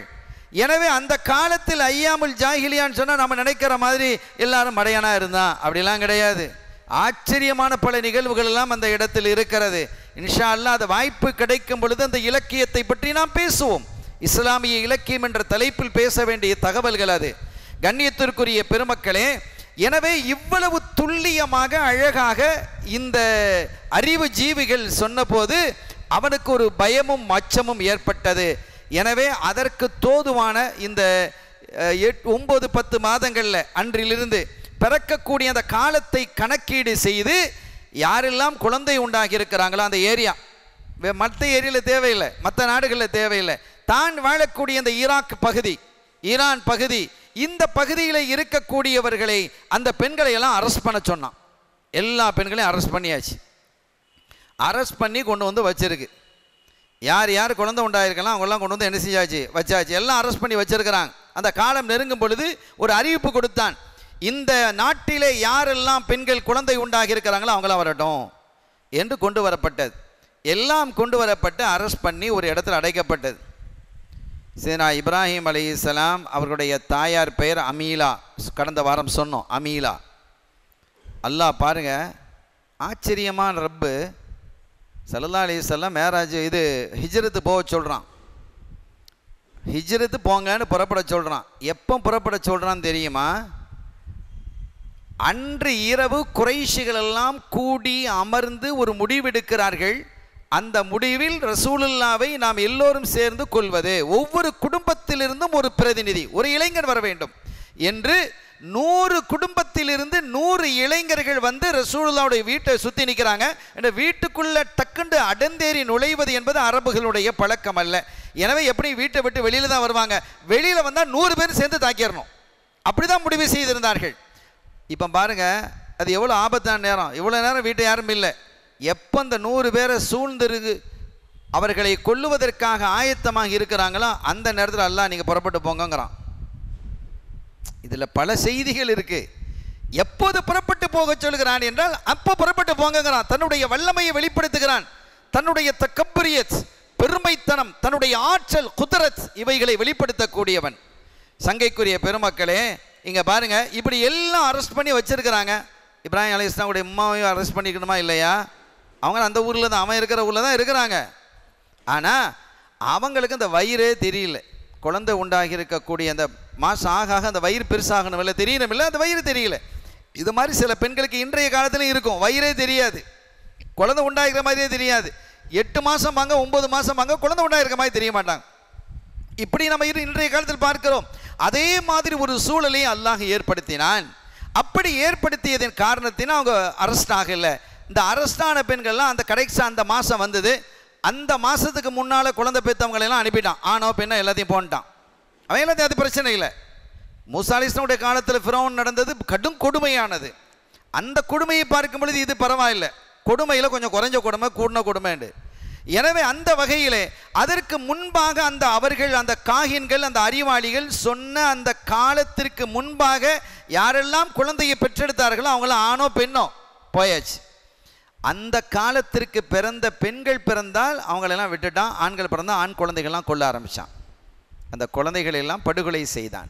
எனவே அந்த காலத்தில் ஐயாமுல் ஜாஹிலியான்னு சொன்னால் நம்ம நினைக்கிற மாதிரி எல்லாரும் மடையானா இருந்தான் அப்படிலாம் கிடையாது. ஆச்சரியமான பல நிகழ்வுகள் எல்லாம் அந்த இடத்தில் இருக்கிறது. இன்ஷா அல்லாஹ் அந்த வாய்ப்பு கிடைக்கும் பொழுது அந்த இலக்கியத்தை பற்றி நாம் பேசுவோம். இஸ்லாமிய இலக்கியம் என்ற தலைப்பில் பேச வேண்டிய தகவல்கள் அது. கண்ணியத்திற்குரிய பெருமக்களே, எனவே இவ்வளவு துல்லியமாக அழகாக இந்த அறிவு ஜீவிகள் சொன்னபோது அவனுக்கு ஒரு பயமும் அச்சமும் ஏற்பட்டது. எனவே அதற்கு தோதுவான இந்த ஒன்பது பத்து மாதங்களில் அன்றிலிருந்து பிறக்கக்கூடிய அந்த காலத்தை கணக்கீடு செய்து யாரெல்லாம் குழந்தை உண்டாகி இருக்கிறாங்களோ அந்த ஏரியா, மற்ற ஏரியாவில் தேவையில்லை, மற்ற நாடுகளில் தேவையில்லை, தான் வாழக்கூடிய அந்த ஈராக் பகுதி, ஈரான் பகுதி, இந்த பகுதியில் இருக்கக்கூடியவர்களை அந்த பெண்களை எல்லாம் அரெஸ்ட் பண்ண சொன்னான். எல்லா பெண்களையும் அரெஸ்ட் பண்ணியாச்சு. அரெஸ்ட் பண்ணி கொண்டு வந்து வச்சிருக்கு. யார் யார் குழந்தை உண்டாயிருக்கலாம் அவங்கெல்லாம் கொண்டு வந்து என்ன செஞ்சாச்சு, வச்சாச்சு. எல்லாம் அரெஸ்ட் பண்ணி வச்சிருக்கிறாங்க. அந்த காலம் நெருங்கும் பொழுது ஒரு அறிவிப்பு கொடுத்தான், இந்த நாட்டிலே யாரெல்லாம் பெண்கள் குழந்தை உண்டாகி இருக்கிறாங்களோ அவங்களாம் வரட்டும் என்று கொண்டு வரப்பட்டது. எல்லாம் கொண்டு வரப்பட்டு அரெஸ்ட் பண்ணி ஒரு இடத்துல அடைக்கப்பட்டது. சீனா இப்ராஹிம் அலைஹிஸ்ஸலாம் அவர்களுடைய தாயார் பெயர் அமீலா. கடந்த வாரம் சொன்னோம் அமீலா. அல்லாஹ் பாருங்க, ஆச்சரியமான ரப்பு. ஸல்லல்லாஹு அலைஹி வஸல்லம் மேராஜ் இது ஹிஜ்ரத்து போக சொல்கிறான். ஹிஜ்ரத்து போங்கன்னு புறப்பட சொல்கிறான். எப்போ புறப்பட சொல்கிறான்னு தெரியுமா? அன்று இரவு குறைஷிகள் எல்லாம் கூடி அமர்ந்து ஒரு முடிவெடுக்கிறார்கள். அந்த முடிவில் ரசூலுல்லாவை நாம் எல்லோரும் சேர்ந்து கொள்வது, ஒவ்வொரு குடும்பத்திலிருந்தும் ஒரு பிரதிநிதி, ஒரு இளைஞர் வர வேண்டும் என்று நூறு குடும்பத்திலிருந்து நூறு இளைஞர்கள் வந்து ரசூலுல்லாவுடைய வீட்டை சுற்றி நிற்கிறாங்க. என்ற வீட்டுக்குள்ள டக்குண்டு அடந்தேறி நுழைவது என்பது அரபுகளுடைய பழக்கம் அல்ல. எனவே எப்படி வீட்டை விட்டு வெளியில தான் வருவாங்க, வெளியில வந்தால் நூறு பேர் சேர்ந்து தாக்கிடணும், அப்படிதான் முடிவு செய்திருந்தார்கள். இப்போ பாருங்க, அது எவ்வளோ ஆபத்தான நேரம். இவ்வளோ நேரம் வீட்டை யாரும் இல்லை. எப்போ அந்த நூறு பேரை சூழ்ந்திருக்கு அவர்களை கொல்லுவதற்காக ஆயத்தமாக இருக்கிறாங்களோ அந்த நேரத்தில் அல்லாஹ் நீங்கள் புறப்பட்டு போங்கங்கிறான். இதில் பல செய்திகள் இருக்கு. எப்போது புறப்பட்டு போக சொல்கிறான் என்றால் அப்போ புறப்பட்டு போங்கிறான். தன்னுடைய வல்லமையை வெளிப்படுத்துகிறான். தன்னுடைய தக்கபரியத், பெருமைத்தனம், தன்னுடைய ஆற்றல், குதரத், இவைகளை வெளிப்படுத்தக்கூடியவன். சங்கைக்குரிய பெருமக்களே, இங்கே பாருங்க, இப்படி எல்லாம் அரெஸ்ட் பண்ணி வச்சிருக்கிறாங்க. இப்ராஹிம் அலைஹிஸ்ஸலாமுடைய உம்மாவையும் அரெஸ்ட் பண்ணிக்கணுமா இல்லையா? அவங்க அந்த ஊரில் தான், அவன் இருக்கிற ஊரில் தான் இருக்கிறாங்க. ஆனால் அவங்களுக்கு அந்த வயிறே தெரியல. குழந்தை உண்டாகி இருக்கக்கூடிய அந்த மாதம் ஆக ஆக அந்த வயிறு பெருசாகணும் இல்லை, தெரியணும் இல்லை, அந்த வயிறு தெரியல. இது மாதிரி சில பெண்களுக்கு இன்றைய காலத்தில் இருக்கும், வயிறே தெரியாது, குழந்தை உண்டாகிற மாதிரியே தெரியாது. எட்டு மாதம் வாங்க ஒன்பது மாதம் வாங்க குழந்தை உண்டாகிருக்க மாதிரி தெரிய மாட்டாங்க. இப்படி நம்ம இன்றைய காலத்தில் பார்க்கிறோம். அதே மாதிரி ஒரு சூழலை அல்லாஹ் ஏற்படுத்தினான். அப்படி ஏற்படுத்தியதன் காரணத்தினால் அவங்க அரெஸ்ட் ஆகலை. இந்த அரெஸ்டான பெண்கள்லாம் அந்த கடைசி அந்த மாதம் வந்தது. அந்த மாதத்துக்கு முன்னால் குழந்தை பெற்றவங்களெல்லாம் அனுப்பிட்டான். ஆனோ பெண்ணோ எல்லாத்தையும் போன்ட்டான். அவன் எல்லாத்தையும் அது பிரச்சனை இல்லை. மூசா அலைஹிஸ்ஸலாமுடைய காலத்தில் ஃபிரௌன் நடந்தது கடும் கொடுமையானது. அந்த கொடுமையை பார்க்கும் பொழுது இது பரவாயில்லை, கொடுமையில் கொஞ்சம் குறைஞ்ச கொடுமை கூடின கொடுமைண்டு. எனவே அந்த வகையிலே அதற்கு முன்பாக அந்த அவர்கள் அந்த காகின்கள் அந்த அறிவாளிகள் சொன்ன அந்த காலத்திற்கு முன்பாக யாரெல்லாம் குழந்தையை பெற்றெடுத்தார்களோ அவங்களாம் ஆணோ பெண்ணோ போயாச்சு. அந்த காலத்திற்கு பிறந்த பெண்கள் பிறந்தால் அவங்களெல்லாம் விட்டுட்டான். ஆண்கள் பிறந்தால் ஆண் குழந்தைகள்லாம் கொல்ல ஆரம்பித்தான். அந்த குழந்தைகளெல்லாம் படுகொலை செய்தான்.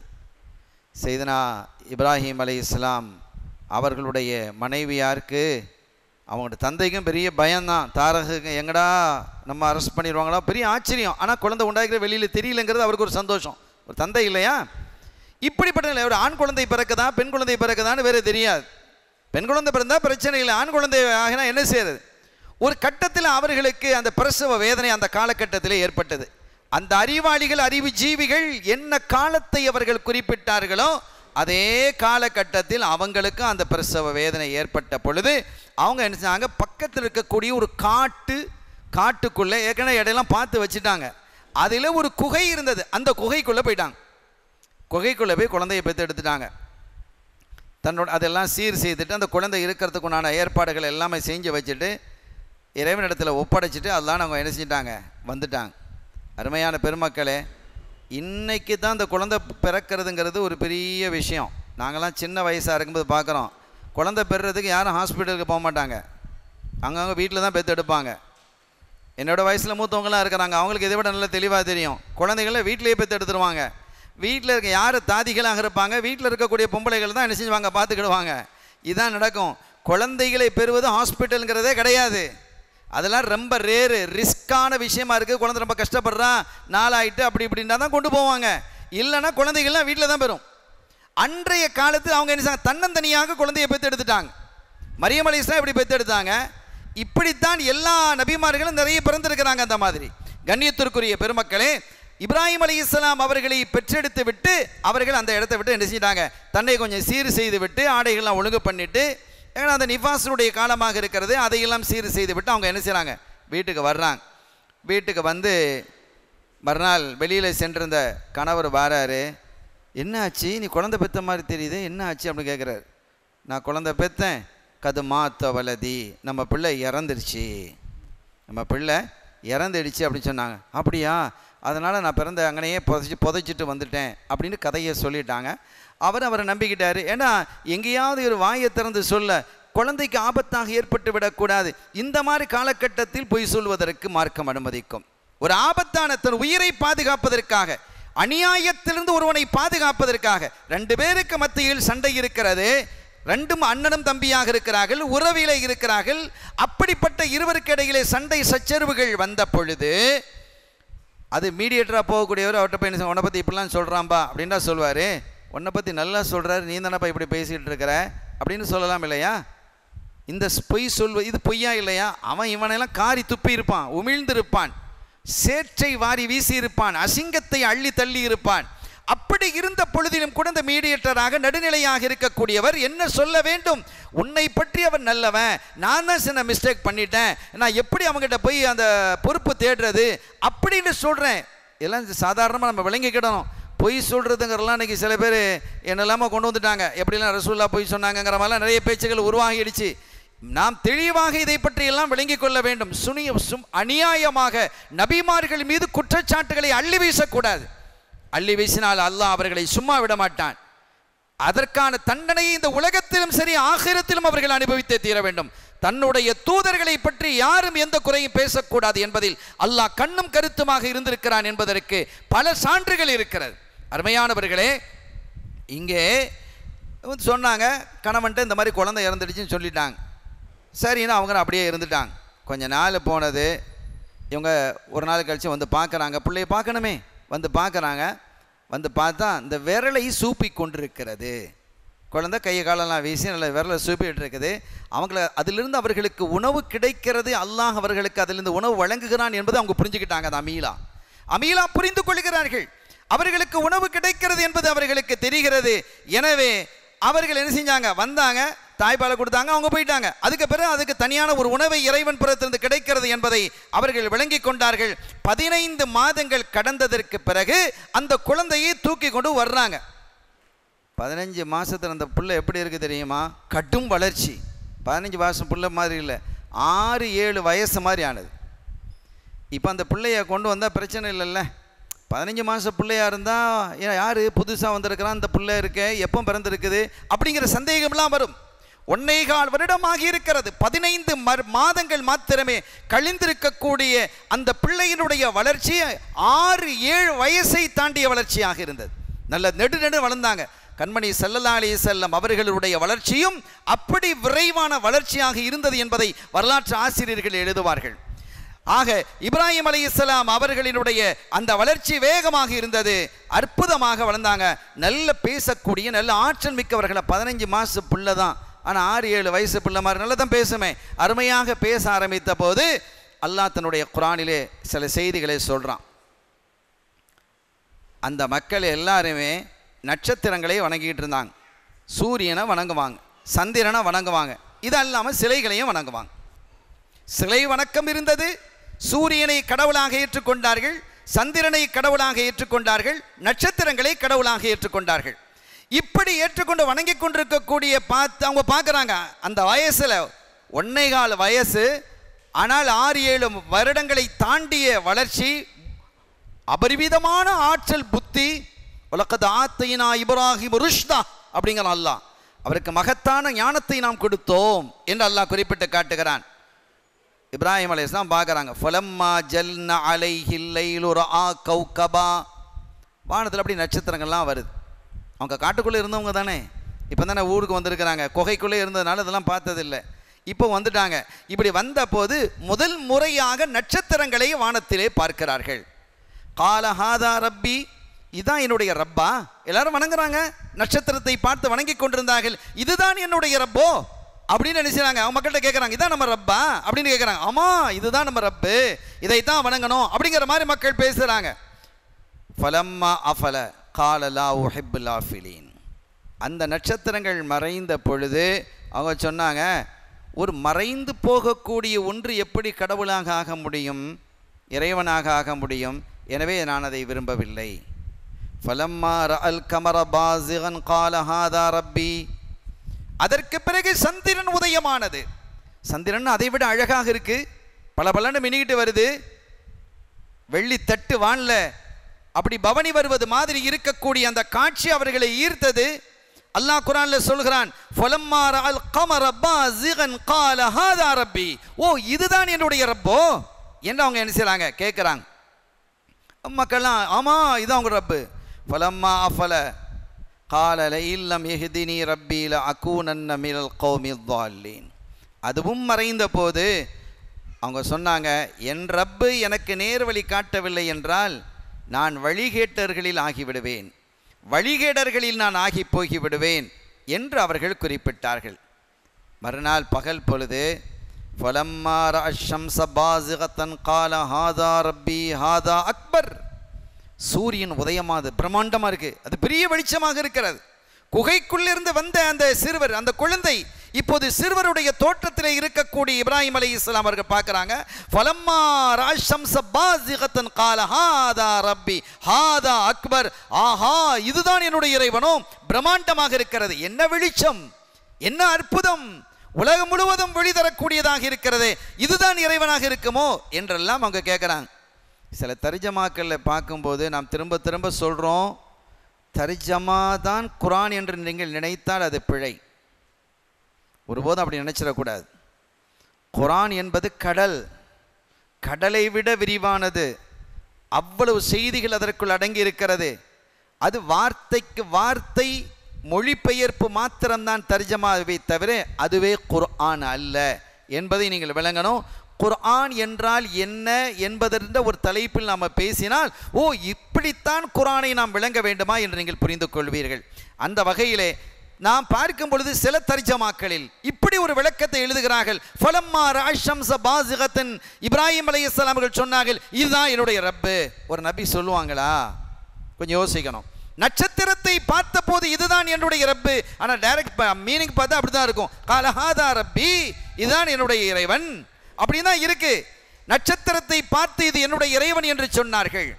செய்தனா இப்ராஹிம் அலைஹிஸ்ஸலாம் அவர்களுடைய மனைவியாருக்கு அவங்களோட தந்தைக்கும் பெரிய பயம்தான். தாரகுக்கு எங்கடா நம்ம அரெஸ்ட் பண்ணிடுவாங்களா, பெரிய ஆச்சரியம். ஆனால் குழந்தை உண்டாகிற வெளியில் தெரியலங்கிறது அவருக்கு ஒரு சந்தோஷம். ஒரு தந்தை இல்லையா, இப்படிப்பட்ட நிலை. ஒரு ஆண் குழந்தை பிறக்குதா பெண் குழந்தை பிறக்குதான்னு வேறு தெரியாது. பெண் குழந்தை பிறந்தால் பிரச்சனை இல்லை, ஆண் குழந்தை ஆகினா என்ன செய்யறது? ஒரு கட்டத்தில் அவர்களுக்கு அந்த பிரசவ வேதனை அந்த காலகட்டத்தில் ஏற்பட்டது. அந்த அறிவாளிகள் அறிவு ஜீவிகள் என்ன காலத்தை அவர்கள் குறிப்பிட்டார்களோ அதே காலகட்டத்தில் அவங்களுக்கு அந்த பிரசவ வேதனை ஏற்பட்ட பொழுது அவங்க என்ன செஞ்சாங்க, பக்கத்தில் இருக்கக்கூடிய ஒரு காட்டு காட்டுக்குள்ளே ஏற்கனவே இடையெல்லாம் பார்த்து வச்சுட்டாங்க. அதில் ஒரு குகை இருந்தது. அந்த குகைக்குள்ளே போயிட்டாங்க. குகைக்குள்ளே போய் குழந்தையை பெற்று எடுத்துட்டாங்க. தன்னோட அதெல்லாம் சீர் செய்துட்டு அந்த குழந்தை இருக்கிறதுக்கு உண்டான ஏற்பாடுகள் எல்லாமே செஞ்சு வச்சுட்டு இறைவனிடத்தில் ஒப்படைச்சிட்டு அதெல்லாம் அவங்க என்ன செஞ்சிட்டாங்க, வந்துட்டாங்க. அருமையான பெருமக்களே, இன்றைக்கி தான் அந்த குழந்தை பிறக்கிறதுங்கிறது ஒரு பெரிய விஷயம். நாங்கள்லாம் சின்ன வயசாக இருக்கும்போது பார்க்குறோம், குழந்தை பெறுறதுக்கு யாரும் ஹாஸ்பிட்டலுக்கு போக மாட்டாங்க, அங்கங்கே வீட்டில் தான் பெற்று எடுப்பாங்க. என்னோடய வயசில் மூத்தவங்களாம் இருக்கிறாங்க, அவங்களுக்கு இதை விட நல்லா தெளிவாக தெரியும். குழந்தைகளை வீட்டிலேயே பெற்று எடுத்துருவாங்க. வீட்டில் இருக்க யார் தாதிகளாக இருப்பாங்க, வீட்டில் இருக்கக்கூடிய பொம்பளைகள் தான் என்ன செஞ்சுவாங்க, பார்த்துக்கிடுவாங்க. இதுதான் நடக்கும். குழந்தைகளை பெறுவது ஹாஸ்பிட்டலுங்கிறதே கிடையாது. அதெல்லாம் ரொம்ப ரேரு, ரிஸ்க்கான விஷயமா இருக்குது. குழந்தை ரொம்ப கஷ்டப்படுறான், நாளாயிட்டு அப்படி இப்படின்னா தான் கொண்டு போவாங்க. இல்லைன்னா குழந்தைகள்லாம் வீட்டில் தான் பெறும். அன்றைய காலத்தில் அவங்க என்ன செய்ய தன்னந்தனியாக குழந்தையை பெற்று எடுத்துட்டாங்க. மரியம் அலைஹிஸ்ஸலாம் இப்படி பெற்று எடுத்தாங்க. இப்படித்தான் எல்லா நபிமார்களும் நிறைய பிறந்திருக்கிறாங்க. அந்த மாதிரி கண்ணியத்திற்குரிய பெருமக்களே, இப்ராஹிம் அலைஹிஸ்ஸலாம் அவர்களை பெற்றெடுத்து விட்டு அவர்கள் அந்த இடத்தை விட்டு என்ன செஞ்சிட்டாங்க, தன்னை கொஞ்சம் சீர் செய்து விட்டு ஆடைகள்லாம் ஒழுங்கு பண்ணிட்டு, ஏன்னா அந்த நிஃபாஸுடைய காலமாக இருக்கிறது, அதையெல்லாம் சீர் செய்து விட்டு அவங்க என்ன செய்கிறாங்க, வீட்டுக்கு வர்றாங்க. வீட்டுக்கு வந்து மறுநாள் வெளியில் சென்றிருந்த கணவர் வாராரு. என்ன ஆச்சு, நீ குழந்தை பெற்ற மாதிரி தெரியுது, என்ன ஆச்சு அப்படின்னு கேட்குறாரு. நான் குழந்தை பெற்றேன், கது மாத்த வலதி, நம்ம பிள்ளை இறந்துருச்சு, நம்ம பிள்ளை இறந்துடுச்சு அப்படின்னு சொன்னாங்க. அப்படியா, அதனால் நான் பிறந்த அங்கனையே புதைச்சி புதைச்சிட்டு வந்துட்டேன் அப்படின்னு கதையை சொல்லிட்டாங்க. அவர் அவரை நம்பிக்கிட்டாரு. ஏன்னா எங்கேயாவது ஒரு வாயை திறந்து சொல்ல குழந்தைக்கு ஆபத்தாக ஏற்பட்டு விடக்கூடாது. இந்த மாதிரி காலகட்டத்தில் பொய் சொல்வதற்கு மார்க்கம் அனுமதிக்கும். ஒரு ஆபத்தான தன் உயிரை பாதுகாப்பதற்காக, அநியாயத்திலிருந்து ஒருவனை பாதுகாப்பதற்காக, ரெண்டு பேருக்கு மத்தியில் சண்டை இருக்கிறது, ரெண்டும் அண்ணனும் தம்பியாக இருக்கிறார்கள், உறவிலே இருக்கிறார்கள். அப்படிப்பட்ட இருவருக்கு இடையிலே சண்டை சச்சரவுகள் வந்த பொழுது அது மீடியேட்டராக போகக்கூடியவர் அவர்கிட்ட போய் உன்னை பற்றி இப்படிலாம் சொல்கிறான்பா அப்படின்னா சொல்வார். உன்னை பற்றி நல்லா சொல்கிறாரு, நீ தானப்பா இப்படி பேசிகிட்டு இருக்கிற அப்படின்னு சொல்லலாம் இல்லையா? இந்த பொய் சொல்வ இது பொய்யா இல்லையா? அவன் இவனெல்லாம் காரி துப்பி இருப்பான், உமிழ்ந்திருப்பான், சேற்றை வாரி வீசி இருப்பான், அசிங்கத்தை அள்ளி தள்ளி இருப்பான். அப்படி இருந்த பொழுதிலும் கூட இந்த மீடியேட்டராக நடுநிலையாக இருக்கக்கூடியவர் என்ன சொல்ல வேண்டும், உன்னை பற்றி அவன் நல்லவன், நான் தான் சின்ன மிஸ்டேக் பண்ணிட்டேன், நான் எப்படி அவங்ககிட்ட போய் அந்த பொறுப்பு தேடுறது அப்படின்னு சொல்கிறேன். இதெல்லாம் சாதாரணமாக நம்ம விளங்கிக்கிடணும். பொய் சொல்கிறதுங்கிறலாம் இன்றைக்கி சில பேர் என்னெல்லாமல் கொண்டு வந்துட்டாங்க. எப்படிலாம் ரசூல்லா பொய் சொன்னாங்கங்கிற மாதிரிலாம் நிறைய பேச்சுகள் உருவாகிடுச்சு. நாம் தெளிவாக இதை பற்றியெல்லாம் விளங்கிக் கொள்ள வேண்டும். சுனிய சும் அநியாயமாக நபிமார்கள் மீது குற்றச்சாட்டுகளை அள்ளி வீசக்கூடாது. அள்ளி வீசினால் அல்லாஹ் அவர்களை சும்மா விட மாட்டான். அதற்கான தண்டனையை இந்த உலகத்திலும் சரி ஆகிரத்திலும் அவர்கள் அனுபவித்தே தீர வேண்டும். தன்னுடைய தூதர்களை பற்றி யாரும் எந்த குறையும் பேசக்கூடாது என்பதில் அல்லாஹ் கண்ணும் கருத்துமாக இருந்திருக்கிறான் என்பதற்கு பல சான்றுகள் இருக்கிறது. அருமையானவர்களே, இங்கே சொன்னாங்க கணவன்ட்டு இந்த மாதிரி குழந்தை இறந்துடுச்சுன்னு சொல்லிட்டாங்க. சரின்னா அவங்க அப்படியே இருந்துட்டாங்க. கொஞ்ச நாள் போனது, இவங்க ஒரு நாள் கழித்து வந்து பார்க்குறாங்க, பிள்ளையை பார்க்கணுமே, வந்து பார்க்குறாங்க. வந்து பார்த்தா இந்த விரலை சூப்பி கொண்டிருக்கிறது. குழந்தை கையை காலெல்லாம் வீசி நல்ல விரலை சூப்பிட்டு இருக்குது. அவங்கள அதிலிருந்து அவர்களுக்கு உணவு கிடைக்கிறது, அல்லாஹ் அவர்களுக்கு அதிலிருந்து உணவு வழங்குகிறான் என்பதை அவங்க புரிஞ்சுக்கிட்டாங்க. அது அமீலா அமீலா புரிந்து கொள்கிறார்கள். அவர்களுக்கு உணவு கிடைக்கிறது என்பது அவர்களுக்கு தெரிகிறது. எனவே அவர்கள் என்ன செஞ்சாங்க, வந்தாங்க, தாய்ப்பாலை கொடுத்தாங்க, அவங்க போயிட்டாங்க. அதுக்கு பிறகு அதுக்கு தனியான ஒரு உணவை இறைவன் புறத்திலிருந்து கிடைக்கிறது என்பதை அவர்கள் விளங்கி கொண்டார்கள். பதினைந்து மாதங்கள் கடந்ததற்கு பிறகு அந்த குழந்தையை தூக்கி கொண்டு வர்றாங்க. பதினஞ்சு மாதத்தில் அந்த பிள்ளை எப்படி இருக்குது தெரியுமா, கடும் வளர்ச்சி. பதினஞ்சு மாதம் பிள்ளை மாதிரி இல்லை, ஆறு ஏழு வயசு மாதிரி ஆனது. இப்போ அந்த பிள்ளைய கொண்டு வந்தால் பிரச்சனை இல்லைல்ல. பதினஞ்சு மாதம் பிள்ளையாக இருந்தால் யார் புதுசாக வந்திருக்கிறான், அந்த பிள்ளை இருக்க எப்போ பிறந்திருக்குது அப்படிங்கிற சந்தேகம்லாம் வரும். ஒன்னே கால் வருடமாகி இருக்கிறது. பதினைந்து மாதங்கள் மாத்திரமே கழிந்திருக்கக்கூடிய அந்த பிள்ளையினுடைய வளர்ச்சி ஆறு ஏழு வயசை தாண்டிய வளர்ச்சியாக இருந்தது. நல்ல நெடு நெடு வளர்ந்தாங்க. கண்மணி ஸல்லல்லாஹு அலைஹி வஸல்லம் அவர்களுடைய வளர்ச்சியும் அப்படி விரைவான வளர்ச்சியாக இருந்தது என்பதை வரலாற்று ஆசிரியர்கள் எழுதுவார்கள். ஆக இப்ராஹிம் அலைஹிஸ்ஸலாம் அவர்களினுடைய அந்த வளர்ச்சி வேகமாக இருந்தது, அற்புதமாக வளர்ந்தாங்க. நல்ல பேசக்கூடிய நல்ல ஆற்றல் மிக்கவர்களை. பதினஞ்சு மாச பிள்ளை தான், ஆனால் ஆறு ஏழு வயசு பிள்ளை மாதிரி நல்லா தான் பேசுமே. அருமையாக பேச ஆரம்பித்த போது அல்லாஹ் தன்னுடைய குர்ஆனிலே சில செய்திகளை சொல்கிறான். அந்த மக்கள் எல்லாருமே நட்சத்திரங்களை வணங்கிட்டு இருந்தாங்க, சூரியனை வணங்குவாங்க, சந்திரனை வணங்குவாங்க, இது அல்லாமல் சிலைகளையும் வணங்குவாங்க. சிலை வணக்கம் இருந்தது. சூரியனை கடவுளாக ஏற்றுக்கொண்டார்கள், சந்திரனை கடவுளாக ஏற்றுக்கொண்டார்கள், நட்சத்திரங்களை கடவுளாக ஏற்றுக்கொண்டார்கள். இப்படி ஏற்றுக்கொண்டு வணங்கி கொண்டிருக்கக்கூடிய பார்த்து அவங்க பார்க்குறாங்க, அந்த வயசில் ஒன்னே கால வயசு, ஆனால் ஆறு ஏழு வருடங்களை தாண்டிய வளர்ச்சி, அபரிவிதமான ஆற்றல், புத்தி. வலக்கத் ஆத்தைனா இப்ராஹிம் ருஷ்தா அப்படிங்கிற அல்லாஹ், அவருக்கு மகத்தான ஞானத்தை நாம் கொடுத்தோம் என்று அல்லாஹ் குறிப்பிட்டு காட்டுகிறான். இப்ராஹிம் அலைஹிஸ்ஸலாம் பார்க்குறாங்க. ஃபலம்மா ஜல்ன அலைஹில் லைலு ரஆ கௌகபா, வானத்தில் அப்படி நட்சத்திரங்கள்லாம் வருது. அவங்க காட்டுக்குள்ளே இருந்தவங்க தானே, இப்போ தானே ஊருக்கு வந்திருக்கிறாங்க. குகைக்குள்ளே இருந்ததுனால இதெல்லாம் பார்த்ததில்லை, இப்போ வந்துட்டாங்க. இப்படி வந்த போது முதல் முறையாக நட்சத்திரங்களை வானத்திலே பார்க்கிறார்கள். கால ஹாதா ரப்பி, இதுதான் என்னுடைய ரப்பா. எல்லாரும் வணங்குறாங்க, நட்சத்திரத்தை பார்த்து வணங்கி கொண்டிருந்தார்கள். இதுதான் என்னுடைய ரப்போ அப்படின்னு நினைச்சாங்க. அவங்க மக்கள்கிட்ட கேட்குறாங்க, இதான் நம்ம ரப்பா அப்படின்னு கேட்குறாங்க. ஆமாம், இதுதான் நம்ம ரப்பு, இதைத்தான் வணங்கணும் அப்படிங்கிற மாதிரி மக்கள் பேசுகிறாங்க. ஃபலம்மா அஃபல காலலா உஹிப்புல் ஆஃபிலீன். அந்த நட்சத்திரங்கள் மறைந்த பொழுது அவங்க சொன்னாங்க, ஒரு மறைந்து போகக்கூடிய ஒன்று எப்படி கடவுளாக ஆக முடியும், இறைவனாக ஆக முடியும்? எனவே நான் அதை விரும்பவில்லை. ஃபலம்மா ரஅல் கமர பாஸிகன் கால ஹாதா ரப்பி. அதற்கு பிறகு சந்திரன் உதயமானது. சந்திரன் அதை விட அழகாக இருக்கு, பல பலன்னு மினிக்கிட்டு வருது. வெள்ளி தட்டு வான்ல அப்படி பவனி வருவது மாதிரி இருக்கக்கூடிய அந்த காட்சி அவர்களை ஈர்த்தது. அல்லாஹ் குர்ஆன்ல சொல்கிறான், ஃபலம்மா ரஅல் கமர பாஸிகன் கால ஹாதா ரப்பி. ஓ, இதுதான் என்னுடைய ரப்போ என்று அவங்க என்ன செய்றாங்க, கேட்குறாங்க. மக்கள்லாம் ஆமா, இதுதான் உங்க ரப்பு. ஃபலம்மா அஃபல கால லஇல்லம் யஹ்தினி ரப்பி லஅகூனன்ன மினல் கௌமில் ضالين. அதுவும் மறைந்த போது அவங்க சொன்னாங்க, என் ரப்பு எனக்கு நேர்வழி காட்டவில்லை என்றால் நான் வழிகேட்டர்களில் ஆகிவிடுவேன், வழிகேடர்களில் நான் ஆகி போகிவிடுவேன் என்று அவர்கள் குறிப்பிட்டார்கள். மறுநாள் பகல் பொழுது ஃபலம்மா ரஅஷம்ஸ பாஸிகத்தன் கால ஹாதா ரப்பி ஹாதா அக்பர். சூரியன் உதயமாது பிரம்மாண்டமாக இருக்குது, அது பெரிய வெளிச்சமாக இருக்கிறது. குகைக்குள்ளிருந்து வந்த அந்த சிறுவர், அந்த குழந்தை இப்போது சிறுவருடைய தோற்றத்தில் இருக்கக்கூடிய இப்ராஹிம் அலைஹிஸ்ஸலாம் அவர்கள் பார்க்குறாங்க. ஃபலம்மா ரஅஷம்ஸ பாஸிகத்தன் கால ஹாதா ரப்பி ஹாதா அக்பர். ஆஹா, இதுதான் என்னுடைய இறைவனோ, பிரம்மாண்டமாக இருக்கிறது, என்ன வெளிச்சம், என்ன அற்புதம், உலகம் முழுவதும் வெளி தரக்கூடியதாக இருக்கிறது, இதுதான் இறைவனாக இருக்குமோ என்றெல்லாம் அவங்க கேட்குறாங்க. சில தர்ஜமாக்களில் பார்க்கும்போது நாம் திரும்ப திரும்ப சொல்கிறோம், தர்ஜமா தான் குர்ஆன் என்று நீங்கள் நினைத்தால் அது பிழை. ஒருபோதும் அப்படி நினைச்சிடக்கூடாது. குர்ஆன் என்பது கடல், கடலை விட விரிவானது, அவ்வளவு செய்திகள் அதற்குள் அடங்கி இருக்கிறது. அது வார்த்தைக்கு வார்த்தை மொழிபெயர்ப்பு மாத்திரம்தான் தர்ஜமாவை தவிர அதுவே குர்ஆன் அல்ல என்பதை நீங்கள் விளங்கணும். குர்ஆன் என்றால் என்ன என்பதென்ற ஒரு தலைப்பில் நாம் பேசினால், ஓ இப்படித்தான் குர்ஆனை நாம் விளங்க வேண்டுமா என்று நீங்கள் புரிந்து கொள்வீர்கள். அந்த வகையிலே நாம் பார்க்கும் பொழுது சில தர்ஜமாக்களில் இப்படி ஒரு விளக்கத்தை எழுதுகிறார்கள். ஃபலம்மா ரஅஷம்ஸ பாஸிகத்தன், இப்ராஹிம் அலைஹிஸ்ஸலாம் அவர்கள் சொன்னார்கள், இதுதான் என்னுடைய ரப்பு. ஒரு நபி சொல்லுவாங்களா? கொஞ்சம் யோசிக்கணும். நட்சத்திரத்தை பார்த்த போது இதுதான் என்னுடைய ரப்பு, ஆனால் டைரக்ட் மீனிங் பார்த்தா அப்படி தான் இருக்கும். கால ஹாதா ரப்பி, இதுதான் என்னுடைய இறைவன் அப்படின்னு தான் இருக்கு. நட்சத்திரத்தை பார்த்து இது என்னுடைய இறைவன் என்று சொன்னார்கள்.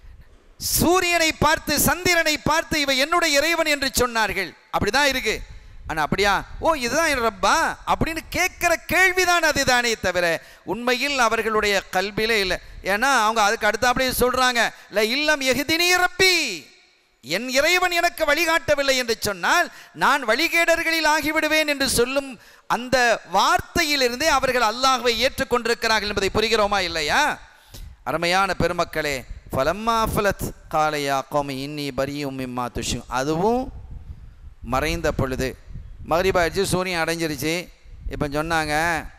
சூரியனை பார்த்து சந்திரனை பார்த்து இவை என்னுடைய இறைவன் என்று சொன்னார்கள். அப்படிதான் இருக்கு. ஆனால் அப்படியா, ஓ இதுதான் என் ரப்பா அப்படின்னு கேட்குற கேள்விதான் அதுதானே தவிர உண்மையில் அவர்களுடைய கல்வியிலே இல்லை. ஏன்னா அவங்க அதுக்கு அடுத்த அப்படியே சொல்றாங்க, ல இல்லம் யஹ்தினி ரப்பி, என் இறைவன் எனக்கு வழிகாட்டவில்லை என்று சொன்னால் நான் வழிகேடர்களில் ஆகிவிடுவேன் என்று சொல்லும் அந்த வார்த்தையிலிருந்தே அவர்கள் அல்லாஹ்வை ஏற்றுக்கொண்டிருக்கிறார்கள் என்பதை புரிகிறோமா இல்லையா? அருமையான பெருமக்களே, ஃபலம்மா ஃபலத் காலையா கௌமி இன்னி பரியும் மிம்மா துஷு. அதுவும் மறைந்த பொழுது மக்ரிப் ஆயிடுச்சு, சூரியன் அடைஞ்சிருச்சு. இப்போ சொன்னாங்க,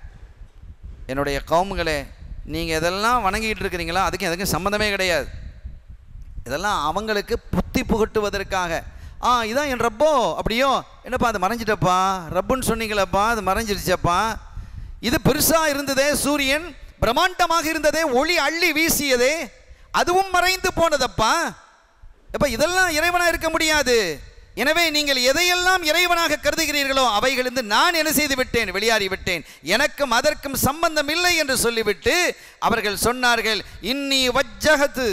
என்னுடைய கௌமுகளே, நீங்கள் எதெல்லாம் வணங்கிட்டு இருக்கிறீங்களோ அதுக்கு எதுக்கும் சம்மந்தமே கிடையாது. இதெல்லாம் அவங்களுக்கு புத்தி புகட்டுவதற்காக. ஆ இதான் என் ரப்போ, அப்படியோ என்னப்பா அது மறைஞ்சிட்டப்பா, ரப்புன்னு சொன்னீங்களப்பா, அது மறைஞ்சிருச்சப்பா. இது பெருசாக இருந்ததே, சூரியன் பிரம்மாண்டமாக இருந்ததே, ஒளி அள்ளி வீசியதே, அதுவும் மறைந்து போனதப்பா. எப்போ இதெல்லாம் இறைவனாக இருக்க முடியாது. எனவே நீங்கள் எதையெல்லாம் இறைவனாக கருதுகிறீர்களோ அவைகளிலிருந்து நான் என்ன செய்து விட்டேன், வெளியாறி விட்டேன், எனக்கும் அதற்கும் சம்பந்தம் இல்லை என்று சொல்லிவிட்டு அவர்கள் சொன்னார்கள், இன்னி வஜ்ஜஹது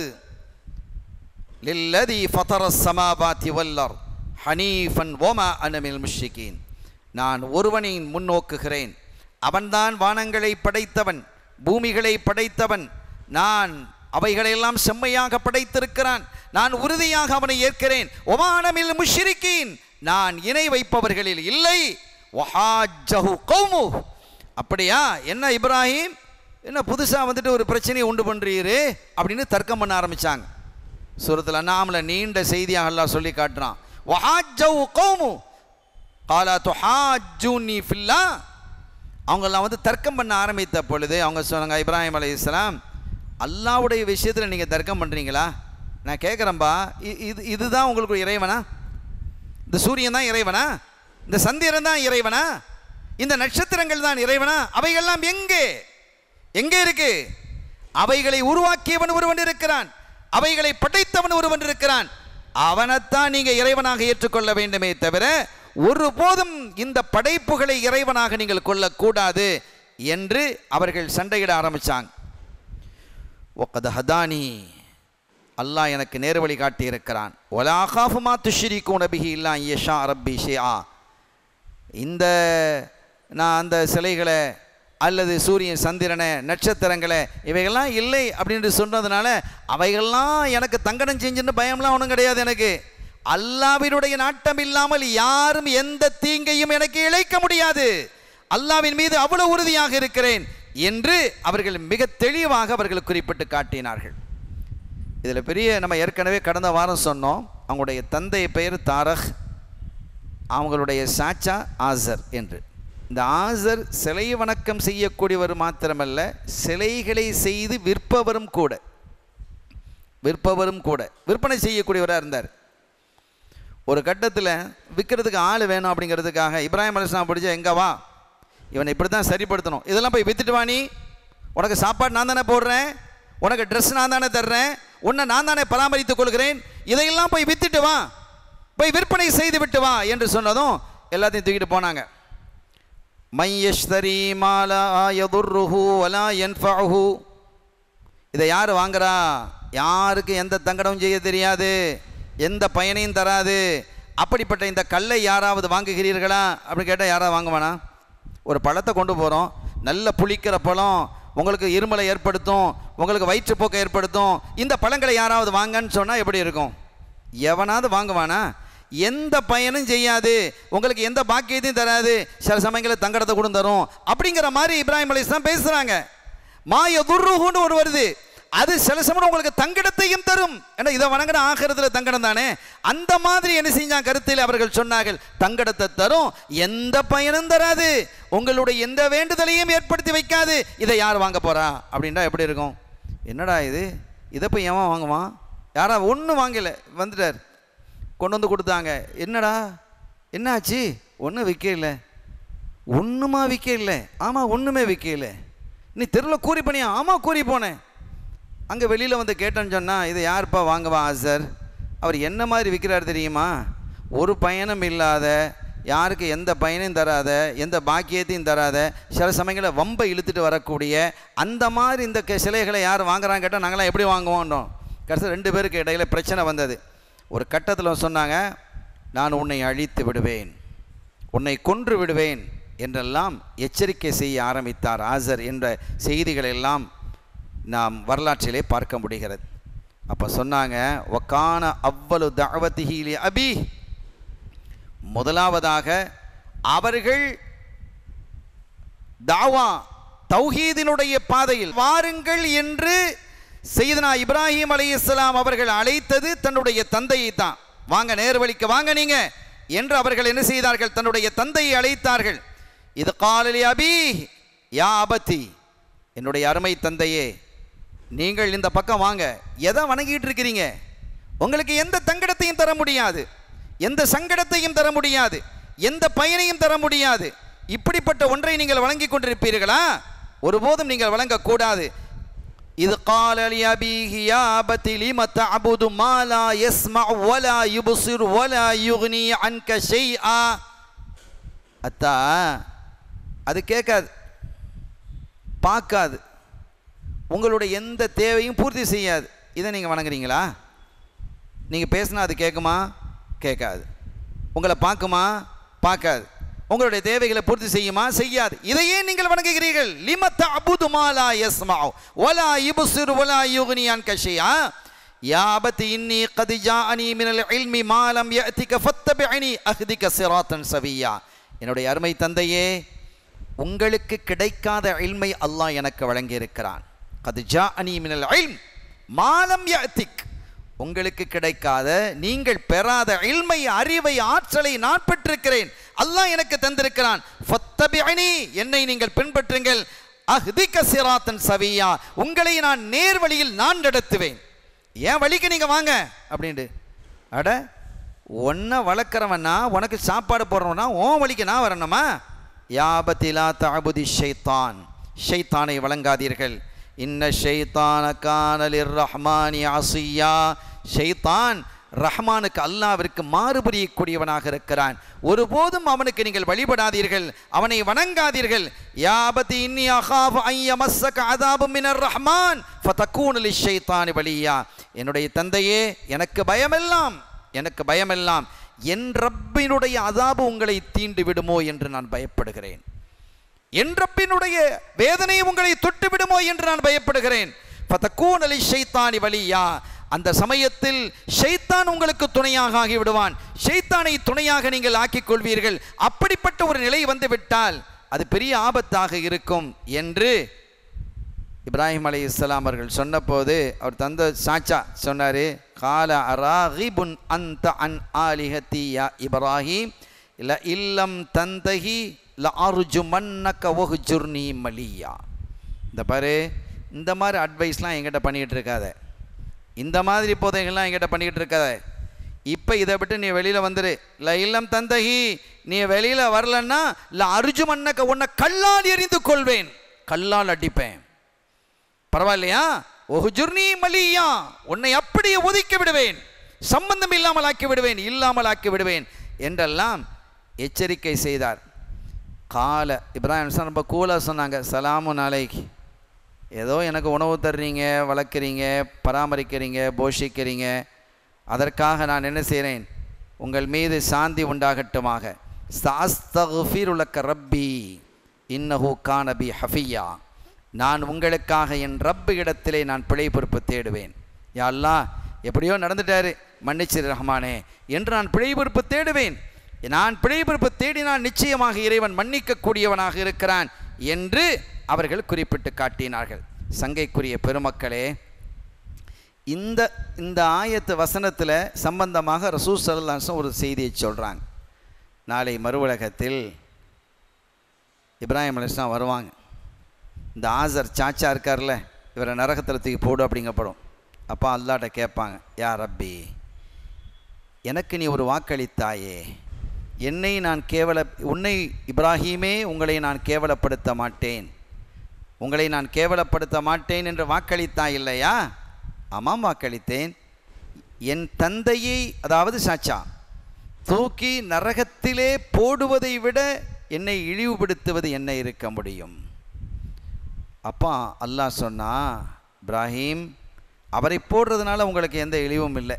லில்லதி ஃபதரஸ் ஸமாவாதி வல் அர்த் ஹனீஃபன் வமா அன மினல் முஷ்ரிகீன். நான் ஒருவனை முன்னோக்குகிறேன், அவன்தான் வானங்களை படைத்தவன், பூமிகளை படைத்தவன், நான் அவைகளையெல்லாம் செம்மையாக படைத்திருக்கிறான், நான் உறுதியாக அவனை ஏற்கிறேன். வமா அன மினல் முஷ்ரிகீன், நான் இணை வைப்பவர்களில் இல்லை. வஹாஜஹு கௌமு. அப்படியா, என்ன இப்ராஹிம் என்ன புதுசாக வந்துட்டு ஒரு பிரச்சனையை உண்டு பண்ணுறீரு அப்படின்னு தர்க்கம் பண்ண ஆரம்பித்தாங்க. சூரத்துல் அன்ஆம்ல நீண்ட செய்தியாக அல்லாஹ் சொல்லி காட்டுறான். வஹாஜ்ஜு கௌமு காலா துஹாஜ்ஜூனி ஃபில்லாஹ். அவங்கெல்லாம் வந்து தர்க்கம் பண்ண ஆரம்பித்த பொழுது அவங்க சொன்னாங்க, இப்ராஹிம் அலைஹிஸ்ஸலாம், அல்லாஹ்வுடைய விஷயத்தில் நீங்கள் தர்க்கம் பண்ணுறீங்களா? நான் கேட்குறேன்பா, இது இதுதான் உங்களுக்கு இறைவனா? இந்த சூரியன் தான் இறைவனா? இந்த சந்திரன் தான் இறைவனா? இந்த நட்சத்திரங்கள் தான் இறைவனா? அவைகள்லாம் எங்கே எங்கே இருக்கு? அவைகளை உருவாக்கியவன் ஒருவன் இருக்கிறான், அவைகளை படைத்தவன் ஒருவன் இருக்கிறான். அவனைத்தான் நீங்க இறைவனாக ஏற்றுக்கொள்ள வேண்டுமே தவிர ஒருபோதும் இந்த படைப்புகளை இறைவனாக நீங்கள் கொள்ளக்கூடாது என்று அவர்கள் சண்டையிட ஆரம்பிச்சாங்க. வகத் ஹதானி, அல்லாஹ் எனக்கு நேர்வழி காட்டி இருக்கிறான். வலா அகாஃபு மா துஷ்ரிகூன பிஹி இல்லா யஷா ரப்பி ஷைஆ. இந்த நான் அந்த சிலைகளை அல்லது சூரியன் சந்திரனை நட்சத்திரங்களை இவைகள்லாம் இல்லை அப்படின்னு சொன்னதுனால அவைகள்லாம் எனக்கு தங்கடம் செஞ்சுன்னு பயம்லாம் ஒன்றும் கிடையாது. எனக்கு அல்லாஹ்வினுடைய நாட்டம் இல்லாமல் யாரும் எந்த தீங்கையும் எனக்கு இழைக்க முடியாது. அல்லாஹ்வின் மீது அவ்வளவு உறுதியாக இருக்கிறேன் என்று அவர்கள் மிக தெளிவாக அவர்கள் குறிப்பிட்டு காட்டினார்கள். இதில் பெரிய நம்ம ஏற்கனவே கடந்த வாரம் சொன்னோம், அவங்களுடைய தந்தை பெயர் தாரக், அவங்களுடைய சாச்சா ஆசர் என்று. இந்த ஆசர் சிலை வணக்கம் செய்யக்கூடியவர் மாத்திரமல்ல, சிலைகளை செய்து விற்பவரும் கூட விற்பவரும் கூட விற்பனை செய்யக்கூடியவராக இருந்தார். ஒரு கட்டத்தில் விற்கிறதுக்கு ஆள் வேணும் அப்படிங்கிறதுக்காக இப்ராஹிம் அலைஹிஸ்ஸலாம் பிடிச்சா, எங்கே வா, இவனை இப்படி தான் சரிப்படுத்தணும், இதெல்லாம் போய் விற்றுட்டு வா, நீ உனக்கு சாப்பாடு நான் தானே போடுறேன், உனக்கு ட்ரெஸ் நான் தானே தர்றேன், உன்னை நான் தானே பராமரித்துக் கொள்கிறேன், இதையெல்லாம் போய் விற்றுட்டு வா, போய் விற்பனை செய்து விட்டு வா என்று சொன்னதும் எல்லாத்தையும் தூக்கிட்டு போனாங்க. மை யஷ்தரி மாலா யதுர்ருஹு வலா யன்ஃபஉஹு. இதை யார் வாங்குறா? யாருக்கு எந்த தங்கடமும் செய்ய தெரியாது, எந்த பயனையும் தராது. அப்படிப்பட்ட இந்த கல்லை யாராவது வாங்குகிறீர்களா அப்படின்னு கேட்டால் யாராவது வாங்குவானா? ஒரு பழத்தை கொண்டு போகிறோம், நல்ல புளிக்கிற பழம், உங்களுக்கு இருமலை ஏற்படுத்தும், உங்களுக்கு வயிற்றுப்போக்கை ஏற்படுத்தும், இந்த பழங்களை யாராவது வாங்கன்னு சொன்னால் எப்படி இருக்கும்? எவனாவது வாங்குவானா? எந்த பயனும் செய்யாது, உங்களுக்கு எந்த பாக்கியத்தையும் தராது, சில சமயங்களில் தங்கடத்தை கூட தரும் அப்படிங்கிற மாதிரி இப்ராஹிம் அலைஹிஸ்ஸலாம் பேசுகிறாங்க. மா யதுர்ருஹுன்னு ஒரு வருது, அது சில சமயம் உங்களுக்கு தங்கடத்தையும் தரும். ஏன்னா இதை வணங்கின ஆகிறதுல தங்கடம் தானே. அந்த மாதிரி என்ன செஞ்சாங்க கருத்தில் அவர்கள் சொன்னார்கள், தங்கடத்தை தரும், எந்த பயனும் தராது, உங்களுடைய எந்த வேண்டுதலையும் ஏற்படுத்தி வைக்காது, இதை யார் வாங்க போறா அப்படின்னா எப்படி இருக்கும்? என்னடா இது, இதை போய் ஏன் வாங்குவான்? யாரா ஒன்றும் வாங்கலை, வந்துட்டார், கொண்டு வந்து கொடுத்தாங்க. என்னடா என்னாச்சு? ஒன்றும் விற்கல. ஒன்றுமா விற்கல? ஆமாம், ஒன்றுமே விற்கல. நீ தெருவில் கூறி பண்ணியா? ஆமாம், கூறி போனேன். அங்கே வெளியில் வந்து கேட்டேன்னு சொன்னால், இதை யாருப்பா வாங்குவா ஆசர்? அவர் என்ன மாதிரி விற்கிறார் தெரியுமா? ஒரு பயனும் இல்லாத, யாருக்கு எந்த பயனையும் தராத, எந்த பாக்கியத்தையும் தராத, சில சமயங்களில் வம்பை இழுத்துட்டு வரக்கூடிய அந்த மாதிரி இந்த சிலைகளை யார் வாங்குறான்னு கேட்டால் நாங்களாம் எப்படி வாங்குவோன்றோம். கடைசி ரெண்டு பேருக்கு இடையில் பிரச்சனை வந்தது. ஒரு கட்டத்தில் சொன்னாங்க, நான் உன்னை அழித்து விடுவேன், உன்னை கொன்று விடுவேன் என்றெல்லாம் எச்சரிக்கை செய்ய ஆரம்பித்தார் ஆசர் என்ற செய்திகள் எல்லாம் நாம் வரலாற்றிலே பார்க்க முடிகிறது. அப்போ சொன்னாங்க, வக்கான அவ்வளு தஅவதிஹி லி அபி, முதலாவதாக அவர்கள் தாவா தௌஹீதினுடைய பாதையில் வாருங்கள் என்று சையதுனா இப்ராஹிம் அலைஹிஸ்ஸலாம் அவர்கள் அழைத்தது தன்னுடைய தந்தையை தான். வாங்க, நேர்வழிக்கு வாங்க நீங்க என்று அவர்கள் என்ன செய்தார்கள்? தன்னுடைய தந்தையை அழைத்தார்கள். இது காலலி அபி யா அபதி, என்னுடைய அருமை தந்தையே, நீங்கள் இந்த பக்கம் வாங்க. எதை வணங்கிட்டு இருக்கிறீங்க? உங்களுக்கு எந்த தங்கடத்தையும் தர முடியாது, எந்த சங்கடத்தையும் தர முடியாது, எந்த பயனையும் தர முடியாது. இப்படிப்பட்ட ஒன்றை நீங்கள் வழங்கி கொண்டிருப்பீர்களா? ஒருபோதும் நீங்கள் வழங்கக்கூடாது. இது காலலி அபிஹி யா அபதி லிம தஅபுது மா லா யஸ்மஉ வலா யுப்சிர் வலா யுக்னி அன்க ஷைஆ. அத்தா, அது கேட்காது, பார்க்காது, உங்களுடைய எந்த தேவையும் பூர்த்தி செய்யாது. இதை நீங்கள் வணங்குறீங்களா? நீங்கள் பேசினா அது கேட்குமா? கேட்காது. உங்களை பார்க்குமா? பார்க்காது. உங்களுடைய தேவைகளை பூர்த்தி செய்யுமா? செய்யாது. இதையே நீங்கள் வணங்குகிறீர்கள். லிம தஅபுது மா லா யஸ்மஉ வலா யுப்சிர் வலா யுக்னி அன்க ஷைஆ. யா அபதி இன்னி கத் ஜாஅனி மினல் இல்மி மா லம் யஅதிக ஃபத்தபிஅனி அஹ்திக ஸிராத்தன் ஸவிய்யா. என்னுடைய அருமை தந்தையே, உங்களுக்கு கிடைக்காத இல்மை அல்லாஹ் எனக்கு வழங்கி இருக்கிறான். கத் ஜாஅனி மினல் இல்ம் மா லம் யஅதிக், உங்களுக்கு கிடைக்காத, நீங்கள் பெறாத இல்மை, அறிவை, ஆற்றலை நான் பெற்றிருக்கிறேன். அல்லாஹ் எனக்கு தந்திருக்கிறான். ஃபத்தபிஅனி, என்னை நீங்கள் பின்பற்றுங்கள். அஹ்திக சிராத்தன் சவியா, உங்களை நான் நேர் வழியில் நான் நடத்துவேன். ஏன் வழிக்கு நீங்க வாங்க அப்படின்ட்டு. அட ஒன்றை வளர்க்குறவனா, உனக்கு சாப்பாடு போடுறவனா, உன் வழிக்கு நான் வரணுமா? யாபத்திலா தஅபுதி ஷைத்தான், ஷைத்தானை வழங்காதீர்கள். இன்ன ஷைத்தான கானலிர் ரஹ்மானி அசியா, ஷைத்தான் ரஹ்மானுக்கு, அல்லாஹ்விற்கு மாறுபுரியக்கூடியவனாக இருக்கிறான். ஒருபோதும் அவனுக்கு நீங்கள் வழிபடாதீர்கள், அவனை வணங்காதீர்கள். யாபதி இன்னி அகாஃபு அன் யமஸ்ஸக அஸாபும் மினர் ரஹ்மான் ஃபதகூன லிஷைத்தானி வலியா, என்னுடைய தந்தையே, எனக்கு பயமெல்லாம் எனக்கு பயமெல்லாம் என் ரப்பினுடைய அஸாபு உங்களை தீண்டு விடுமோ என்று நான் பயப்படுகிறேன். என் ரப்பினுடைய வேதனை உங்களை தொட்டு விடுமோ என்று நான் பயப்படுகிறேன். ஃபதகூன லிஷைத்தானி வலியா, அந்த சமயத்தில் ஷைத்தான் உங்களுக்கு துணையாக ஆகிவிடுவான். ஷைத்தானை துணையாக நீங்கள் ஆக்கிக் கொள்வீர்கள். அப்படிப்பட்ட ஒரு நிலை வந்து விட்டால் அது பெரிய ஆபத்தாக இருக்கும் என்று இப்ராஹிம் அலைஹிஸ்ஸலாம் அவர்கள் சொன்னபோது அவர் தந்த சாச்சா சொன்னார், கால அராகிபுன் அந்த அன் ஆலிஹத்தி யா இப்ராஹிம் ல இல்லம் தந்தஹி ல அர்ஜுமன்னக வஹ்ஜுர்னி மலியா. இந்த பாரு, இந்த மாதிரி அட்வைஸ்லாம் என்கிட்ட பண்ணிக்கிட்டு இருக்காத, இந்த மாதிரி போதைகள்லாம் என்கிட்ட பண்ணிக்கிட்டு இருக்காத. இப்போ இதை விட்டு நீ வெளியில் வந்துரு. இல்லை இல்லம் தந்தகி, நீ வெளியில் வரலன்னா இல்லை அர்ஜுமன்னக, உன்னை கல்லால் எறிந்து கொள்வேன், கல்லால் அடிப்பேன். பரவாயில்லையா? ஒஹுஜுர்னி மலியா, உன்னை அப்படியே ஒதுக்கி விடுவேன், சம்பந்தம் இல்லாமல் ஆக்கி விடுவேன், இல்லாமல் ஆக்கி விடுவேன் என்றெல்லாம் எச்சரிக்கை செய்தார். கால இப்ராஹிம் சார் ரொம்ப கூலாக சொன்னாங்க, சலாமுன் அலைக்கி, ஏதோ எனக்கு உணவு தர்றீங்க, வளர்க்குறீங்க, பராமரிக்கிறீங்க, போஷிக்கிறீங்க, அதற்காக நான் என்ன செய்கிறேன், உங்கள் மீது சாந்தி உண்டாகட்டுமாக. சாஸ்தகுஃபிருலக்க ரப்பி இன்னஹு கான பி ஹஃபியா, நான் உங்களுக்காக என் ரப்பு இடத்திலே நான் பிழை பொறுப்பு தேடுவேன். யா அல்லாஹ், எப்படியோ நடந்துட்டாரு, மன்னிச்சிரு ரஹ்மானே என்று நான் பிழை பொறுப்பு தேடுவேன். நான் பிழை பொறுப்பு தேடினால் நிச்சயமாக இறைவன் மன்னிக்கக்கூடியவனாக இருக்கிறான் என்று அவர்கள் குறிப்பிட்டு காட்டினார்கள். சங்கைக்குரிய பெருமக்களே, இந்த இந்த ஆயத்து வசனத்தில் சம்பந்தமாக ரசூல் ஸல்லல்லாஹு அலைஹி வஸல்லம் ஒரு செய்தியை சொல்கிறாங்க. நாளை மறுவுலகத்தில் இப்ராஹிம் அலைஹிஸ்ஸலாம் வருவாங்க. இந்த ஆசர் சாச்சா இருக்கார்ல, இவரை நரகத்தில் தூக்கி போடு அப்படிங்கப்படும். அப்போ அல்லாஹ்ட்ட கேட்பாங்க, யா ரப்பி, எனக்கு நீ ஒரு வாக்களித்தாயே, என்னை நான் கேவல உன்னை இப்ராஹீமே உங்களை நான் கேவலப்படுத்த மாட்டேன், உங்களை நான் கேவலப்படுத்த மாட்டேன் என்று வாக்களித்தாய் இல்லையா? ஆமாம், வாக்களித்தேன். என் தந்தையை, அதாவது சாச்சா, தூக்கி நரகத்திலே போடுவதை விட என்னை இழிவுபடுத்துவது என்ன இருக்க முடியும்? அப்பா அல்லாஹ் சொன்னா, இப்ராஹிம், அவரை போடுறதுனால உங்களுக்கு எந்த இழிவும் இல்லை.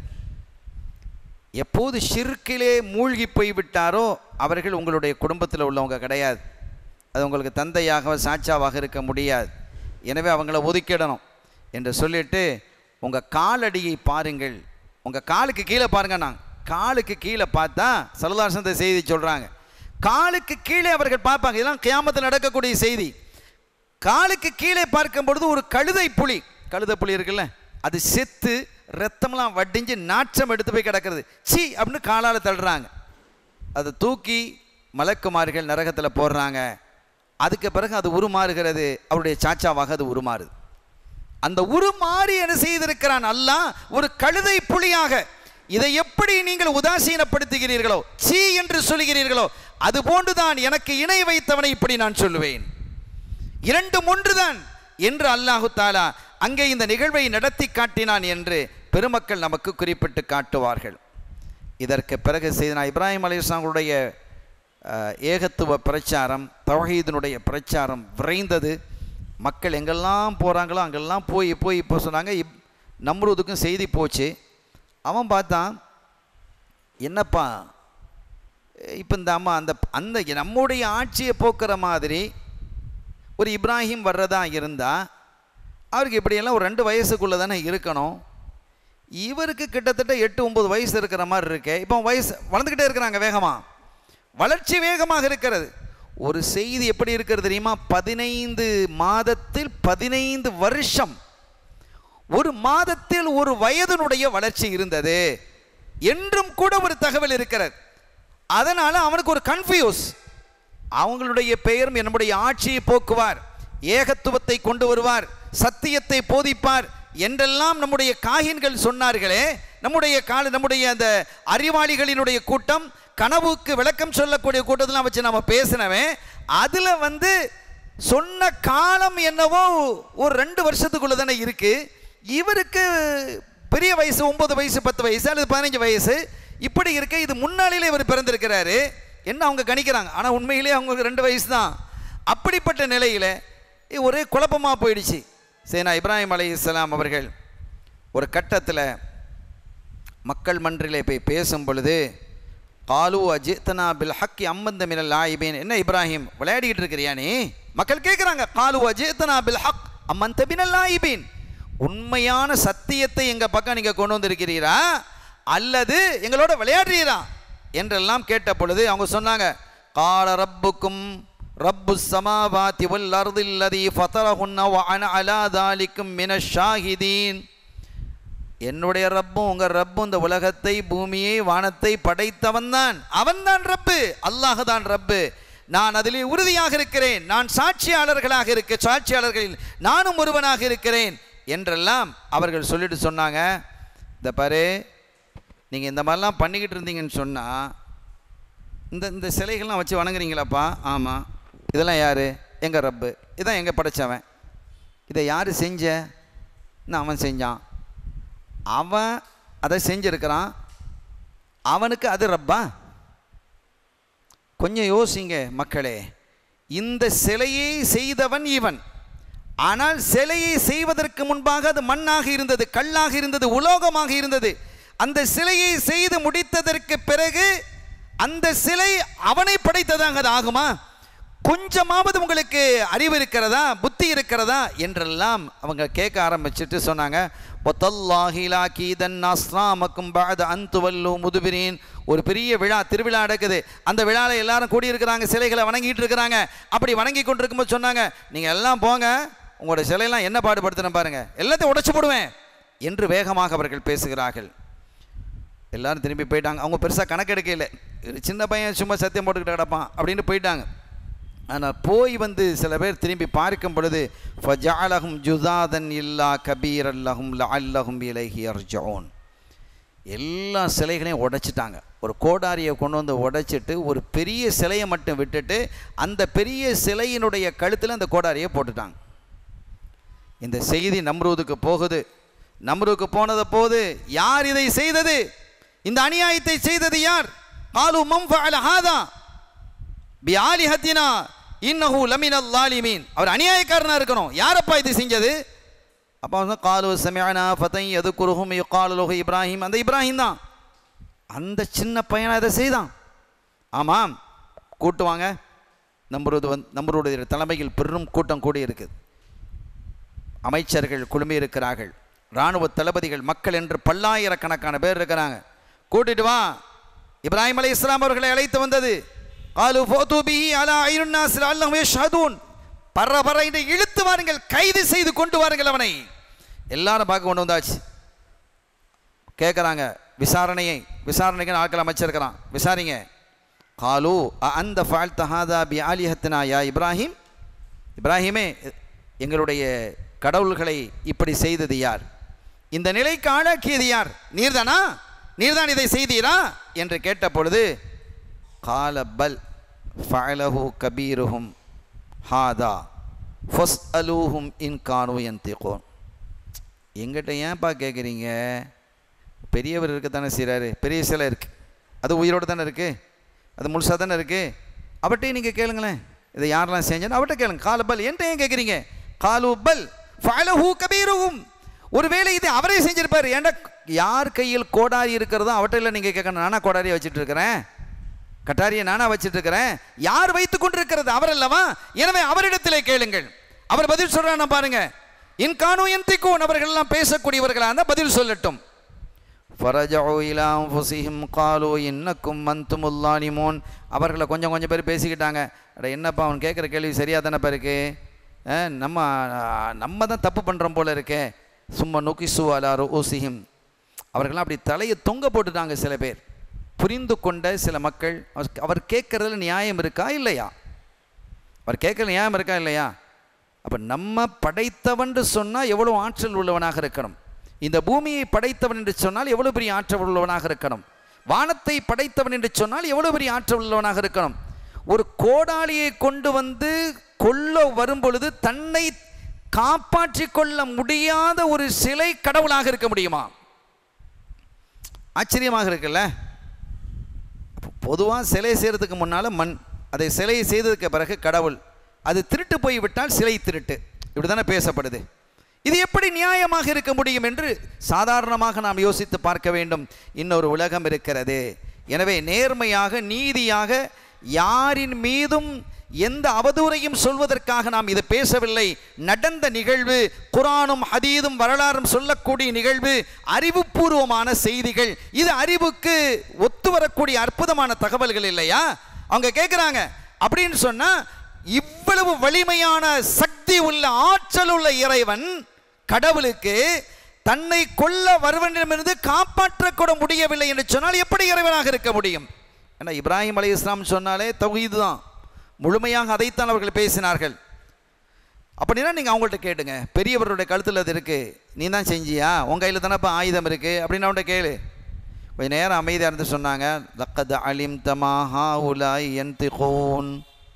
எப்போது ஷிர்கிலே மூழ்கி போய்விட்டாரோ அவர்கள் உங்களுடைய குடும்பத்தில் உள்ளவங்க கிடையாது. அது உங்களுக்கு தந்தையாக சாட்சாவாக இருக்க முடியாது. எனவே அவங்கள ஒதுக்கிடணும் என்று சொல்லிட்டு, உங்கள் காலடியை பாருங்கள், உங்கள் காலுக்கு கீழே பாருங்க. நான் காலுக்கு கீழே பார்த்தா ஸல்லல்லாஹு அலைஹி வஸல்லம் செய்தி சொல்கிறாங்க, காலுக்கு கீழே அவர்கள் பார்ப்பாங்க. இதெல்லாம் கியாமத்தில் நடக்கக்கூடிய செய்தி. காலுக்கு கீழே பார்க்கும் பொழுது ஒரு கழுதை புலி, கழுதை புலி இருக்குல்ல, அது செத்து ரத்தம்லாம் வடிஞ்சு நாற்றம் எடுத்து போய் கிடக்கிறது. சி அப்படின்னு காலால் தள்ளுறாங்க. அதை தூக்கி மலக்குமார்கள் நரகத்தில் போடுறாங்க. அதுக்கு பிறகு அது உருமாறுகிறது, அவருடைய சாச்சாவாக அது உருமாறுது. அந்த உருமாறி என்ன செய்திருக்கிறான் அல்லாஹ், ஒரு கழுதை புலியாக. இதை எப்படி நீங்கள் உதாசீனப்படுத்துகிறீர்களோ, சி என்று சொல்கிறீர்களோ, அது போன்றுதான் எனக்கு இணை வைத்தவனை இப்படி நான் சொல்லுவேன். இரண்டும் ஒன்றுதான் என்று அல்லாஹு தாலா அங்கே இந்த நிகழ்வை நடத்தி காட்டினான் என்று பெருமக்கள் நமக்கு குறிப்பிட்டு காட்டுவார்கள். இதற்கு பிறகு செய்தனா இப்ராஹிம் அலைஹிஸ்ஸலாமுடைய ஏகத்துவ பிரச்சாரம், தௌஹீதினுடைய பிரச்சாரம் விரைந்தது. மக்கள் எங்கெல்லாம் போகிறாங்களோ அங்கெல்லாம் போய் போய் இப்போ சொன்னாங்க, இப் நம்ரூதுக்கும் செய்தி போச்சு. அவன் பார்த்தான், என்னப்பா இப்போ இந்த அம்மா அந்த அந்த நம்முடைய ஆட்சியை போக்குற மாதிரி ஒரு இப்ராஹிம் வர்றதா இருந்தால் அவருக்கு இப்படியெல்லாம் ஒரு ரெண்டு வயசுக்குள்ளே தானே இருக்கணும். இவருக்கு கிட்டத்தட்ட எட்டு ஒம்பது வயசு இருக்கிற மாதிரி இருக்கு. இப்போ வயசு வளர்ந்துக்கிட்டே இருக்கிறாங்க, வேகமாக வளர்ச்சி வேகமாக இருக்கிறது. ஒரு செய்தி எப்படி இருக்கிறது தெரியுமா? பதினைந்து மாதத்தில் பதினைந்து வருஷம் ஒரு மாதத்தில் ஒரு வயதினுடைய வளர்ச்சி இருந்தது என்றும் கூட ஒரு தகவல் இருக்கிறது. அதனால அவனுக்கு ஒரு கன்ஃபியூஸ். அவங்களுடைய பெயரும் நம்முடைய ஆட்சியை போக்குவார், ஏகத்துவத்தை கொண்டு வருவார், சத்தியத்தை போதிப்பார் என்றெல்லாம் நம்முடைய காகின்கள் சொன்னார்களே. நம்முடைய கால நம்முடைய அந்த அறிவாளிகளினுடைய கூட்டம், கனவுக்கு விளக்கம் சொல்லக்கூடிய கூட்டத்தெல்லாம் வச்சு நம்ம பேசினவன், அதில் வந்து சொன்ன காலம் என்னவோ ஒரு ரெண்டு வருஷத்துக்குள்ள தானே இருக்கு. இவருக்கு பெரிய வயசு, ஒன்பது வயசு, பத்து வயசு அல்லது பதினஞ்சு வயசு இப்படி இருக்க. இது முன்னாளிலே இவர் பிறந்திருக்கிறாரு என்ன அவங்க கணிக்கிறாங்க. ஆனால் உண்மையிலே அவங்களுக்கு ரெண்டு வயசு தான். அப்படிப்பட்ட நிலையில் ஒரே குழப்பமாக போயிடுச்சு. சேனா இப்ராஹிம் அலைஹிஸ்ஸலாம் அவர்கள் ஒரு கட்டத்தில் மக்கள் மன்றிலே போய் பேசும் பொழுது, காலு அஜித்னா பில் ஹக்கி அம்மந்த மினல் லாயிபீன். என்ன இப்ராஹிம் விளையாடிக்கிட்டு இருக்கிறியா நீ? மக்கள் கேட்குறாங்க. காலு அஜித்னா பில் ஹக் அம்மந்த மினல் லாயிபீன். உண்மையான சத்தியத்தை எங்கள் பக்கம் நீங்கள் கொண்டு வந்திருக்கிறீரா அல்லது எங்களோட விளையாடுறீரா என்றெல்லாம் கேட்ட பொழுது அவங்க சொன்னாங்க, கால ரப்புக்கும் ரப்பு ஸமாவாதி வல் அர்தில் லதீ ஃபதரஹுன்ன வ அன அலா தாலிக்கும் மினஷ் ஷாஹிதீன். என்னுடைய ரப்பும் உங்கள் ரப்பும் இந்த உலகத்தை, பூமியை, வானத்தை படைத்தவன் தான். அவன் தான் ரப்பு, அல்லாஹ் தான் ரப்பு. நான் அதிலே உறுதியாக இருக்கிறேன். நான் சாட்சியாளர்களாக இருக்க சாட்சியாளர்களில் நானும் ஒருவனாக இருக்கிறேன் என்றெல்லாம் அவர்கள் சொல்லிட்டு சொன்னாங்க. இந்த பாரு, நீங்கள் இந்த மாதிரிலாம் பண்ணிக்கிட்டு இருந்தீங்கன்னு சொன்னால், இந்த இந்த சிலைகள்லாம் வச்சு வணங்குறீங்களாப்பா? ஆமாம். இதெல்லாம் யார்? எங்கள் ரப்பு. இதான் எங்கள் படைச்சவன். இதை யார் செஞ்ச? நான் அவன் செஞ்சான். அவன் அதை செஞ்சிருக்கிறான். அவனுக்கு அது ரப்பா? கொஞ்சம் யோசிங்க மக்களே. இந்த சிலையை செய்தவன் இவன். ஆனால் சிலையை செய்வதற்கு முன்பாக அது மண்ணாக இருந்தது, கல்லாக இருந்தது, உலோகமாக இருந்தது. அந்த சிலையை செய்து முடித்ததற்கு பிறகு அந்த சிலை அவனை படைத்ததாக அது ஆகுமா? கொஞ்சமாவது உங்களுக்கு அறிவு இருக்கிறதா, புத்தி இருக்கிறதா என்றெல்லாம் அவங்க கேட்க ஆரம்பிச்சுட்டு சொன்னாங்க, ஒரு பெரிய விழா, திருவிழா நடக்குது. அந்த விழாவில் எல்லாரும் கூடியிருக்கிறாங்க, சிலைகளை வணங்கிட்டு இருக்கிறாங்க. அப்படி வணங்கி கொண்டிருக்கும்போது சொன்னாங்க, நீங்கள் எல்லாம் போங்க, உங்களோட சிலையெல்லாம் என்ன பாடுபடுத்தின பாருங்க, எல்லாத்தையும் உடைச்சு போடுவேன் என்று வேகமாக அவர்கள் பேசுகிறார்கள். எல்லாரும் திரும்பி போயிட்டாங்க. அவங்க பெருசாக கணக்கெடுக்க இல்லை. சின்ன பையன் சும்மா சத்தியம் போட்டுக்கிட்டு கிடப்பான் அப்படின்னு போயிட்டாங்க. ஆனால் போய் வந்து சில பேர் திரும்பி பார்க்கும் பொழுது, ஃபஜஅலஹும் ஜுஸாதன் இல்லா கபீரல்லஹும் லஅல்லஹும் இலைஹி யர்ஜூன். எல்லா சிலைகளையும் உடைச்சிட்டாங்க. ஒரு கோடாரியை கொண்டு வந்து உடைச்சிட்டு ஒரு பெரிய சிலையை மட்டும் விட்டுட்டு அந்த பெரிய சிலையினுடைய கழுத்தில் அந்த கோடாரியை போட்டுட்டாங்க. இந்த செய்தி நம்ரூதுக்கு போகுது. நம்ரூதுக்கு போனத போது, யார் இதை செய்தது? இந்த அநியாயத்தை செய்தது யார்? காலு மம் ஃபஅல ஹாதா பிஆலிஹத்தினா இன்னஹு லமினல் ஸாலிமீன். அவர் அநியாயக்காரனா இருக்கணும். யாரப்பா இது செஞ்சது? அப்போ வந்து காலு சமிஅனா ஃபதை யذ்குருஹும் யுகாலு லஹு இப்ராஹிம். அந்த இப்ராஹிம் தான், அந்த சின்ன பையனை அதை செய்தான். ஆமாம், கூட்டுவாங்க. நம்ரூது வந்து நம்ரூடைய தலைமையில் பெரும் கூட்டம் கூடி இருக்குது. அமைச்சர்கள் குழுமி இருக்கிறார்கள், இராணுவ தளபதிகள், மக்கள் என்று பல்லாயிரக்கணக்கான பேர் இருக்கிறாங்க. கூட்டிட்டு வா. இப்ராஹிம் அலைஹிஸ்ஸலாம் அவர்களை அழைத்து வந்தது. காலு ஃபோது பிஹி அலா ஐயுன் நாஸ் லஅல்லஹும் யஷ்ஹதூன். பர பர என்று இழுத்து வாருங்கள், கைது செய்து கொண்டு வாருங்கள் அவனை. எல்லாரும் பார்க்க கொண்டு வந்தாச்சு. கேட்குறாங்க விசாரணையை. விசாரணைக்கு ஆட்கள் அமைச்சிருக்கிறான், விசாரிங்க. காலு அந்த ஃபால்த ஹாதா பி ஆலிஹத்தினா யா இப்ராஹிம். இப்ராஹிமே, எங்களுடைய கடவுள்களை இப்படி செய்தது யார்? இந்த நிலைக்கு ஆளாக்கியது யார்? நீர்தானா? நீர்தான் இதை செய்தீரா என்று கேட்ட பொழுது, கால பல் ஃபஅலஹு கபீருஹும் ஹாதா ஃபஸ்அலூஹும் இன் கானூ யன்திகூன். எங்கிட்ட ஏன்ப்பா கேட்குறீங்க? பெரியவர் இருக்கத்தானே செய்கிறாரு, பெரிய சிலை இருக்குது, அது உயிரோடு தானே இருக்குது, அது முழுசாக தானே இருக்குது. அவர்கிட்டையும் நீங்கள் கேளுங்களேன், இதை யாரெல்லாம் செஞ்சேன்னு அவர்கிட்ட கேளுங்க. கால பல், என்கிட்ட ஏன் கேட்குறீங்க? காலு பல் ஃபஅலஹு கபீருஹும். ஒருவேளை இது அவரே செஞ்சிருப்பார். ஏன்டா யார் கையில் கோடாரி இருக்கிறதோ அவர்கிட்ட இல்லை நீங்கள் கேட்கணும். நானா கோடாரியை வச்சுட்டு இருக்கிறேன், கட்டாரியை நானா வச்சுட்டு இருக்கிறேன். யார் வைத்து கொண்டிருக்கிறது? அவர் அல்லவா? எனவே அவரிடத்திலே கேளுங்கள். அவர் பதில் சொல்றான பாருங்க. இன் கானூ யன்திகூன். அவர்கள் எல்லாம் பேசக்கூடியவர்களா இருந்தால் பதில் சொல்லட்டும். ஃபரஜஉ இலா அன்ஃபுஸிஹிம் காலூ இன்னக்கும் அன்துமுல் ஸாலிமூன். அவர்களை கொஞ்சம் கொஞ்சம் பேர் பேசிக்கிட்டாங்க. அட என்னப்பா அவன் கேட்குற கேள்வி சரியாக தானேப்பா இருக்கு, நம்ம நம்ம தான் தப்பு பண்ணுறோம் போல இருக்கே. சும்மா நொக்கிசு அலா ரூசிஹிம், அவர்களாம் அப்படி தலையை தொங்க போட்டுட்டாங்க சில பேர். புரிந்து கொண்ட சில மக்கள், அவர் கேட்கறதுல நியாயம் இருக்கா இல்லையா? அவர் கேட்கற நியாயம் இருக்கா இல்லையா? அப்போ நம்ம படைத்தவன் சொன்னால் எவ்வளோ ஆற்றல் உள்ளவனாக இருக்கணும், இந்த பூமியை படைத்தவன் என்று சொன்னால் எவ்வளோ பெரிய ஆற்றல் உள்ளவனாக இருக்கணும், வானத்தை படைத்தவன் என்று சொன்னால் எவ்வளோ பெரிய ஆற்றல் உள்ளவனாக இருக்கணும். ஒரு கோடாலியை கொண்டு வந்து கொல்ல வரும் பொழுது தன்னை காப்பாற்றி கொள்ள முடியாத ஒரு சிலை கடவுளாக இருக்க முடியுமா? ஆச்சரியமாக இருக்குல்ல. பொதுவாக சிலை செய்கிறதுக்கு முன்னால் மண், அதை சிலையை செய்ததுக்கு பிறகு கடவுள். அது திருட்டு போய்விட்டால் சிலை திருட்டு, இப்படி தானே பேசப்படுது. இது எப்படி நியாயமாக இருக்க முடியும் என்று சாதாரணமாக நாம் யோசித்து பார்க்க வேண்டும். இன்னொரு உலகம் இருக்கிறது. எனவே நேர்மையாக நீதியாக யாரின் மீதும் எந்த அவதூறையும் சொல்வதற்காக நாம் இதை பேசவில்லை. நடந்த நிகழ்வு, குர்ஆனும் ஹதீதும் வரலாறும் சொல்லக்கூடிய நிகழ்வு, அறிவுபூர்வமான செய்திகள். இது அறிவுக்கு ஒத்து வரக்கூடிய அற்புதமான தகவல்கள் இல்லையா? அவங்க கேட்குறாங்க, அப்படின்னு சொன்னா இவ்வளவு வலிமையான சக்தி உள்ள ஆற்றல் உள்ள இறைவன் கடவுளுக்கு தன்னை கொல்ல வருவனிடமிருந்து காப்பாற்றக்கூட முடியவில்லை என்று சொன்னால் எப்படி இறைவனாக இருக்க முடியும்? ஏன்னா இப்ராஹிம் அலைஹிஸ்ஸலாம் சொன்னாலே தௌஹீது தான், முழுமையாக அதைத்தான் அவர்கள் பேசினார்கள். அப்படின்னா நீங்கள் அவங்கள்ட்ட கேட்டுங்க, பெரியவருடைய கழுத்தில் அது இருக்குது, நீ தான் செஞ்சியா, உங்கள் கையில் தானேப்பா ஆயுதம் இருக்குது அப்படின்னு அவன்கிட்ட கேளு. கொஞ்சம் நேரம் அமைதியாக இருந்து சொன்னாங்க, லக்கத் அலிம் தமாஹா உலாய் யன்திகூன்.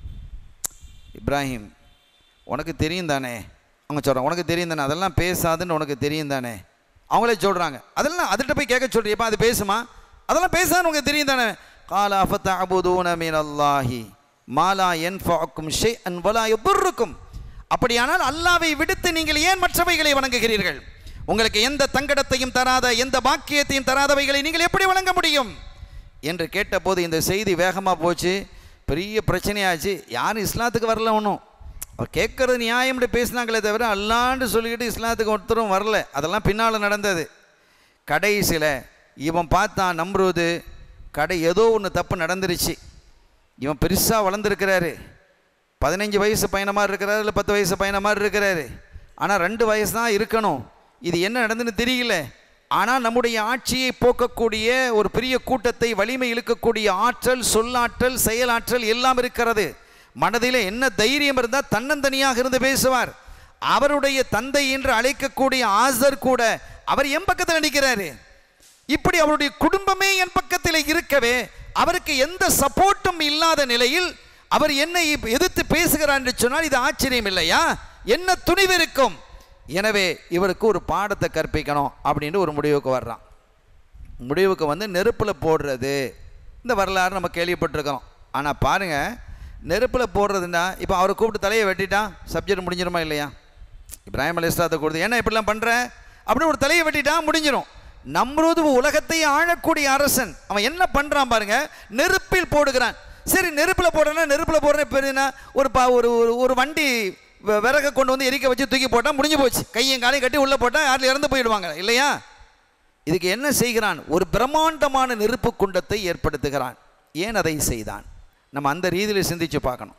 இப்ராஹிம் உனக்கு தெரியும் தானே, அவங்க சொல்கிறாங்க உனக்கு தெரியும் தானே, அதெல்லாம் பேசாதுன்னு உனக்கு தெரியும் தானே. அவங்களே சொல்கிறாங்க, அதெல்லாம் அதுகிட்ட போய் கேட்க சொல்றியப்பா, அது பேசுமா, அதெல்லாம் பேசாதுன்னு உனக்கு தெரியும் தானே. கால அஃபதஅபுதூன மினல்லாஹி மாலா யன்ஃபஉக்கும் ஷைஅன் வலா யதுர்ருக்கும். அப்படியானால் அல்லாஹ்வை விடுத்து நீங்கள் ஏன் மற்றவைகளை வணங்குகிறீர்கள்? உங்களுக்கு எந்த தங்கடத்தையும் தராத, எந்த பாக்கியத்தையும் தராதவைகளை நீங்கள் எப்படி வணங்க முடியும் என்று கேட்டபோது இந்த செய்தி வேகமாக போச்சு, பெரிய பிரச்சனையாச்சு. யாரும் இஸ்லாத்துக்கு வரல. ஒன்றும் அவர் கேட்கறது நியாயம்னு பேசினாங்களே தவிர அல்லான்னு சொல்லிக்கிட்டு இஸ்லாத்துக்கு ஒருத்தரும் வரல. அதெல்லாம் பின்னால் நடந்தது. கடைசியில் இவன் பார்த்தான் நம்ரூது, கடை ஏதோ ஒன்று தப்பு நடந்துருச்சு. இவன் பெருசாக வளர்ந்துருக்கிறாரு, பதினஞ்சு வயசு பையனமாக இருக்கிறாரு, இல்லை பத்து வயசு பையனமாக இருக்கிறாரு. ஆனால் ரெண்டு வயசு தான் இருக்கணும். இது என்ன நடந்துன்னு தெரியல. ஆனால் நம்முடைய ஆட்சியை போக்கக்கூடிய ஒரு பெரிய கூட்டத்தை வலிமை இழுக்கக்கூடிய ஆற்றல், சொல்லாற்றல், செயலாற்றல் எல்லாம் இருக்கிறது. மனதில் என்ன தைரியம் இருந்தால் தன்னந்தனியாக இருந்து பேசுவார். அவருடைய தந்தை என்று அழைக்கக்கூடிய ஆசர் கூட அவர் என் பக்கத்தில் நிற்கிறாரு. இப்படி அவருடைய குடும்பமே என் பக்கத்தில் இருக்கவே அவருக்கு எந்த சப்போர்ட்டும் இல்லாத நிலையில் அவர் என்னை எதிர்த்து பேசுகிறார் என்று சொன்னால் இது ஆச்சரியம் இல்லையா? என்ன துணிவு இருக்கும்? எனவே இவருக்கு ஒரு பாடத்தை கற்பிக்கணும் அப்படின்னு ஒரு முடிவுக்கு வர்றான். முடிவுக்கு வந்து நெருப்பில் போடுறது, இந்த வரலாறு நம்ம கேள்விப்பட்டிருக்கிறோம். ஆனால் பாருங்கள், நெருப்பில் போடுறதுன்னா இப்போ அவரை கூப்பிட்டு தலையை வெட்டிட்டான், சப்ஜெக்ட் முடிஞ்சிருமா இல்லையா? இப்ராஹிம் அலைஹிஸ்ஸலாத்தை கொடுத்து ஏன்னா இப்படிலாம் பண்ணுறேன் அப்படின்னு ஒரு தலையை வெட்டிட்டான், முடிஞ்சிடும். நம்ரூது உலகத்தையே ஆளக்கூடிய அரசன், அவன் என்ன பண்ணுறான் பாருங்க, நெருப்பில் போடுகிறான். சரி, நெருப்பில் போடுறேன்னா நெருப்பில் போடுறேன் பெருனா ஒரு பா ஒரு ஒரு வண்டி விறகை கொண்டு வந்து எரிக்க வச்சு தூக்கி போட்டால் முடிஞ்சு போச்சு. கையும் காலையும் கட்டி உள்ளே போட்டால் யாரும் இறந்து போயிடுவாங்க இல்லையா? இதுக்கு என்ன செய்கிறான்? ஒரு பிரம்மாண்டமான நெருப்பு குண்டத்தை ஏற்படுத்துகிறான். ஏன் அதை செய்தான்? நம்ம அந்த ரீதியில் சிந்திச்சு பார்க்கணும்.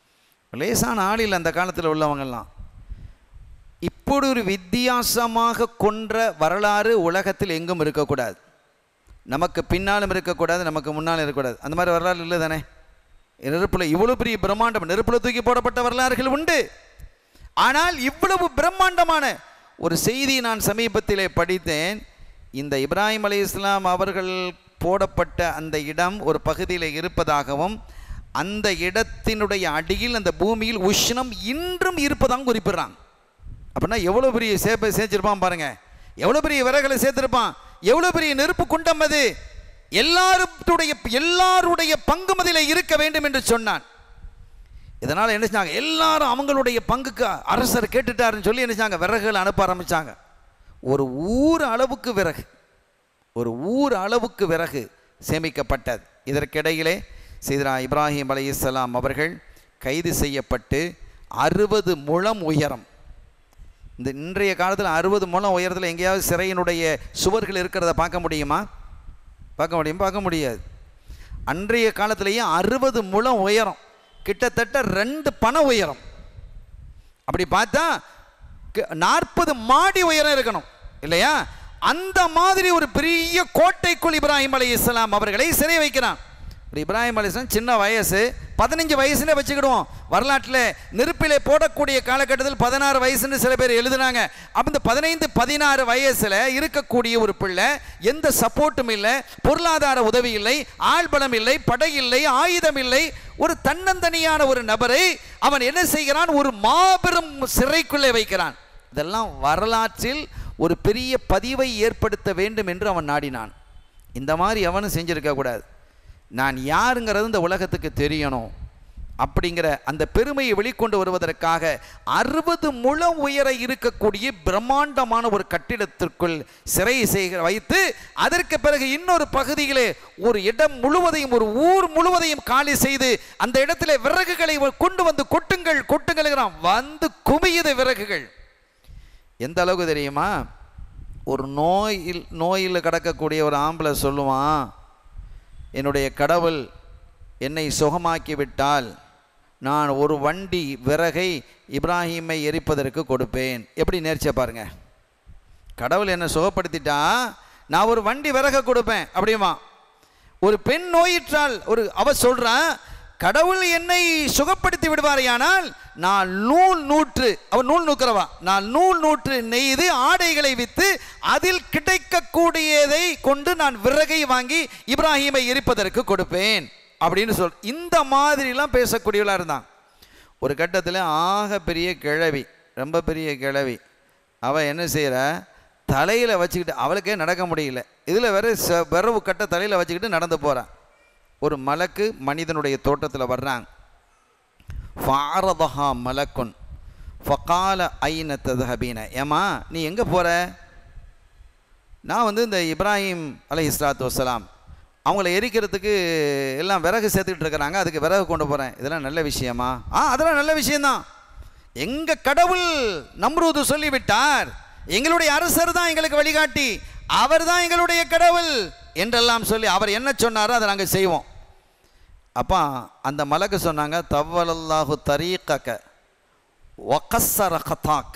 லேசான ஆளில் அந்த காலத்தில் உள்ளவங்கெல்லாம் இப்படி ஒரு வித்தியாசமாக கொன்ற வரலாறு உலகத்தில் எங்கும் இருக்கக்கூடாது. நமக்கு பின்னாலும் இருக்கக்கூடாது, நமக்கு முன்னாலும் இருக்கக்கூடாது. அந்த மாதிரி வரலாறு இல்லை தானே? நெருப்பில் இவ்வளோ பெரிய பிரம்மாண்டம், நெருப்பில் தூக்கி போடப்பட்ட வரலாறுகள் உண்டு. ஆனால் இவ்வளவு பிரம்மாண்டமான ஒரு செய்தி நான் சமீபத்திலே படித்தேன். இந்த இப்ராஹிம் அலைஹிஸ்ஸலாம் அவர்கள் போடப்பட்ட அந்த இடம் ஒரு பகுதியில் இருப்பதாகவும், அந்த இடத்தினுடைய அடியில் அந்த பூமியில் உஷ்ணம் இன்றும் இருப்பதாகவும் குறிப்பிடுறாங்க. அப்படின்னா எவ்வளோ பெரிய சேப்பை சேர்த்திருப்பான் பாருங்க, எவ்வளோ பெரிய விறகுகளை சேர்த்திருப்பான், எவ்வளோ பெரிய நெருப்பு குண்டம் அது. எல்லாருடைய எல்லாருடைய பங்கும் அதில் இருக்க வேண்டும் என்று சொன்னான். இதனால் என்ன செஞ்சாங்க? எல்லாரும் அவங்களுடைய பங்குக்கு அரசர் கேட்டுட்டாருன்னு சொல்லி என்ன செஞ்சாங்க? விறகுகளை அனுப்ப ஆரம்பித்தாங்க. ஒரு ஊர் அளவுக்கு விறகு, ஒரு ஊர் அளவுக்கு விறகு சேமிக்கப்பட்டது. இதற்கிடையிலே சையதுனா இப்ராஹிம் அலைஹிஸ்ஸலாம் அவர்கள் கைது செய்யப்பட்டு அறுபது முழம் உயரம், இந்த இன்றைய காலத்தில் அறுபது முழம் உயரத்தில் எங்கேயாவது சிறையினுடைய சுவர்கள் இருக்கிறத பார்க்க முடியுமா? பார்க்க முடியும்? பார்க்க முடியாது. அன்றைய காலத்திலேயே அறுபது முழம் உயரம், கிட்டத்தட்ட ரெண்டு பண உயரம். அப்படி பார்த்தா நாற்பது மாடி உயரம் இருக்கணும் இல்லையா? அந்த மாதிரி ஒரு பெரிய கோட்டைக்குள் இப்ராஹிம் அலைஹிஸ்ஸலாம் அவர்களை சிறை வைக்கிறான். இப்ராஹிம் அலைஹிஸ்ஸலாம் சின்ன வயசு, பதினஞ்சு வயசுல வச்சுக்கிடுவோம். வரலாற்றில் நெருப்பிலே போடக்கூடிய காலகட்டத்தில் பதினாறு வயசுன்னு சில பேர் எழுதுனாங்க. அப்போ இந்த பதினைந்து பதினாறு வயசுல இருக்கக்கூடிய ஒரு பிள்ளை, எந்த சப்போர்ட்டும் இல்லை, பொருளாதார உதவி இல்லை, ஆள்பலம் இல்லை, படை இல்லை, ஆயுதம் இல்லை, ஒரு தன்னந்தனியான ஒரு நபரை அவன் என்ன செய்கிறான்? ஒரு மாபெரும் சிறைக்குள்ளே வைக்கிறான். இதெல்லாம் வரலாற்றில் ஒரு பெரிய பதிவை ஏற்படுத்த வேண்டும் என்று அவன் நாடினான். இந்த மாதிரி அவனும் செஞ்சிருக்க கூடாது. நான் யாருங்கிறது இந்த உலகத்துக்கு தெரியணும் அப்படிங்கிற அந்த பெருமையை வெளிக்கொண்டு வருவதற்காக அறுபது முழம் உயர இருக்கக்கூடிய பிரம்மாண்டமான ஒரு கட்டிடத்திற்குள் சிறை செய்க வைத்து, அதற்கு பிறகு இன்னொரு பகுதியிலே ஒரு இடம் முழுவதையும், ஒரு ஊர் முழுவதையும் காலி செய்து அந்த இடத்துல விறகுகளை கொண்டு வந்து கொட்டுங்கள் கொட்டுங்கள் வந்து குவியுது விறகுகள். எந்த அளவுக்கு தெரியுமா? ஒரு நோயில் நோயில் கிடக்கக்கூடிய ஒரு ஆம்பளை சொல்லுவான், என்னுடைய கடவுள் என்னை சுகமாக்கி விட்டால் நான் ஒரு வண்டி விறகை இப்ராஹிமை எரிப்பதற்கு கொடுப்பேன். எப்படி நேர்ச்ச பாருங்க. கடவுள் என்னை சுகப்படுத்திட்டா நான் ஒரு வண்டி விறகை கொடுப்பேன் அப்படிமா. ஒரு பெண் நோயிற்றால் ஒரு அவ சொல்றான், கடவுள் என்னை சுகப்படுத்தி விடுவாரையானால் நான் நூல் நூற்று, அவன் நூல் நூக்கிறவா, நான் நூல் நூற்று நெய்து ஆடைகளை விற்று அதில் கிடைக்கக்கூடியதை கொண்டு நான் விறகை வாங்கி இப்ராஹிமை எரிப்பதற்கு கொடுப்பேன் அப்படின்னு சொல். இந்த மாதிரிலாம் பேசக்கூடியவளாக இருந்தான். ஒரு கட்டத்தில் ஆக பெரிய கிழவி, ரொம்ப பெரிய கிழவி, அவள் என்ன செய்கிற, தலையில் வச்சுக்கிட்டு, அவளுக்கே நடக்க முடியல, இதில் வேற விரவு கட்ட தலையில் வச்சுக்கிட்டு நடந்து போகிறான். ஒரு மலக்கு மனிதனுடைய தோட்டத்தில் வர்றாங்க. ஃபாரதஹா மலக்குன் ஃபகால ஐன தத்ஹபீன, ஏமா நீ எங்கே போகிற? நான் வந்து இந்த இப்ராஹிம் அலைஹிஸ்ஸலாத்து வஸ்ஸலாம் அவங்கள எரிக்கிறதுக்கு எல்லாம் விறகு சேர்த்துக்கிட்டு இருக்கிறாங்க, அதுக்கு விறகு கொண்டு போகிறேன். இதெல்லாம் நல்ல விஷயமா? ஆ அதெல்லாம் நல்ல விஷயந்தான். எங்கள் கடவுள் நம்ரூது சொல்லிவிட்டார், எங்களுடைய அரசர் தான் எங்களுக்கு வழிகாட்டி, அவர் தான் எங்களுடைய கடவுள் என்றெல்லாம் சொல்லி அவர் என்ன சொன்னாரோ அதை நாங்கள் செய்வோம். அப்போ அந்த மலக்கு சொன்னாங்க, தவ்வலல்லாஹு தரீகக வகஸ்ஸர கதாக்க,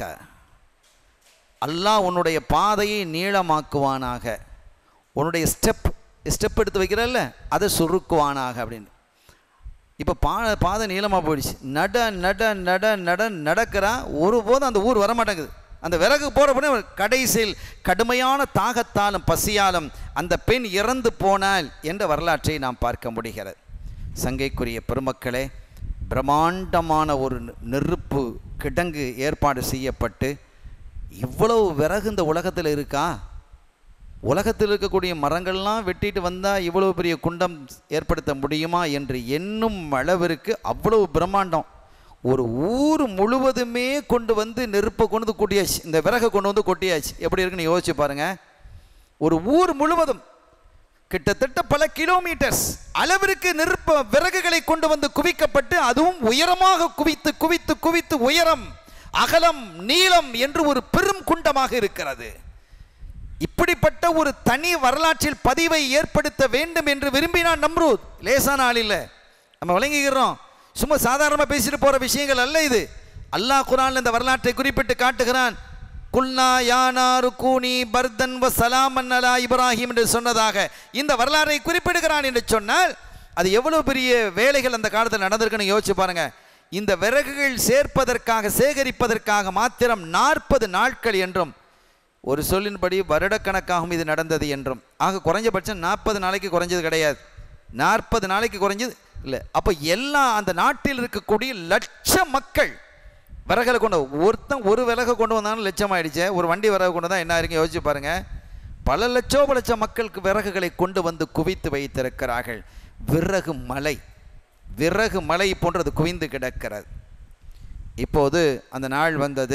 அல்லாஹ் உன்னுடைய பாதையை நீளமாக்குவானாக, உன்னுடைய ஸ்டெப் ஸ்டெப் எடுத்து வைக்கிறல்ல அதை சுருக்குவானாக அப்படின்னு. இப்போ பா பாதை நீளமாக போயிடுச்சு. நட நட நட நட நடக்கிறான், ஒருபோதும் அந்த ஊர் வரமாட்டேங்குது. அந்த விறகு போகிறப்பனே கடைசியில் கடுமையான தாகத்தாலும் பசியாலும் அந்த பெண் இறந்து போனாள் என்ற வரலாற்றை நாம் பார்க்க முடிகிறது. சங்கைக்குரிய பெருமக்களே, பிரம்மாண்டமான ஒரு நெருப்பு கிடங்கு ஏற்பாடு செய்யப்பட்டு, இவ்வளவு விறகு இந்த உலகத்தில் இருக்கா? உலகத்தில் இருக்கக்கூடிய மரங்கள்லாம் வெட்டிட்டு வந்தால் இவ்வளவு பெரிய குண்டம் ஏற்படுத்த முடியுமா என்று எண்ணும் அளவிற்கு அவ்வளவு பிரம்மாண்டம். ஒரு ஊர் முழுவதுமே கொண்டு வந்து நெருப்பை கொண்டு வந்து கொட்டியாச்சு, இந்த விறகை கொண்டு வந்து கொட்டியாச்சு. எப்படி இருக்குன்னு யோசிச்சு பாருங்க. ஒரு ஊர் முழுவதும் கிட்டத்தட்ட பல கிலோமீட்டர்ஸ் அளவிற்கு நெருப்ப விறகுகளை கொண்டு வந்து குவிக்கப்பட்டு, அதுவும் உயரமாக குவித்து குவித்து குவித்து உயரம் அகலம் நீளம் என்று ஒரு பெரும் குண்டமாக இருக்கிறது. இப்படிப்பட்ட ஒரு தனி வரலாற்றில் பதிவை ஏற்படுத்த வேண்டும் என்று விரும்பினான் நம்ரூத். லேசான ஆள் இல்லை, நம்ம விளங்குகிறோம். சும்மா சாதாரணமாக பேசிட்டு போகிற விஷயங்கள் அல்ல இது. அல்லாஹ் குர்ஆன்ல இந்த வரலாற்றை குறிப்பிட்டு காட்டுகிறான். குல்னா யானாரு கூனி பர்தன் வ சலாமன் அலா இப்ராஹிம் என்று சொன்னதாக இந்த வரலாறை குறிப்பிடுகிறான் என்று சொன்னால், அது எவ்வளவு பெரிய வேலைகள் அந்த காலத்தில் நடந்திருக்குன்னு யோசிச்சு பாருங்க. இந்த விறகுகள் சேர்ப்பதற்காக சேகரிப்பதற்காக மாத்திரம் நாற்பது நாட்கள் என்றும், ஒரு சொல்லின்படி வருடக்கணக்காகவும் இது நடந்தது என்றும். ஆக குறைஞ்சபட்சம் நாற்பது நாளைக்கு குறைஞ்சது கிடையாது, நாற்பது நாளைக்கு குறைஞ்சது இல்லை. அப்போ எல்லா அந்த நாட்டில் இருக்கக்கூடிய லட்ச மக்கள் விறகுகளை கொண்டு, ஒருத்தன் ஒரு விறகு கொண்டு வந்தாலும் லட்சம் ஆயிடுச்சு. ஒரு வண்டி விறகு கொண்டு தான் என்ன இருக்கு யோசிச்சு பாருங்க. பல லட்சோ லட்ச மக்களுக்கு விறகுகளை கொண்டு வந்து குவித்து வைத்திருக்கிறார்கள். விறகு மலை, விறகு மலை போன்றது குவிந்து கிடக்கிறது. இப்போது அந்த நாள் வந்தது.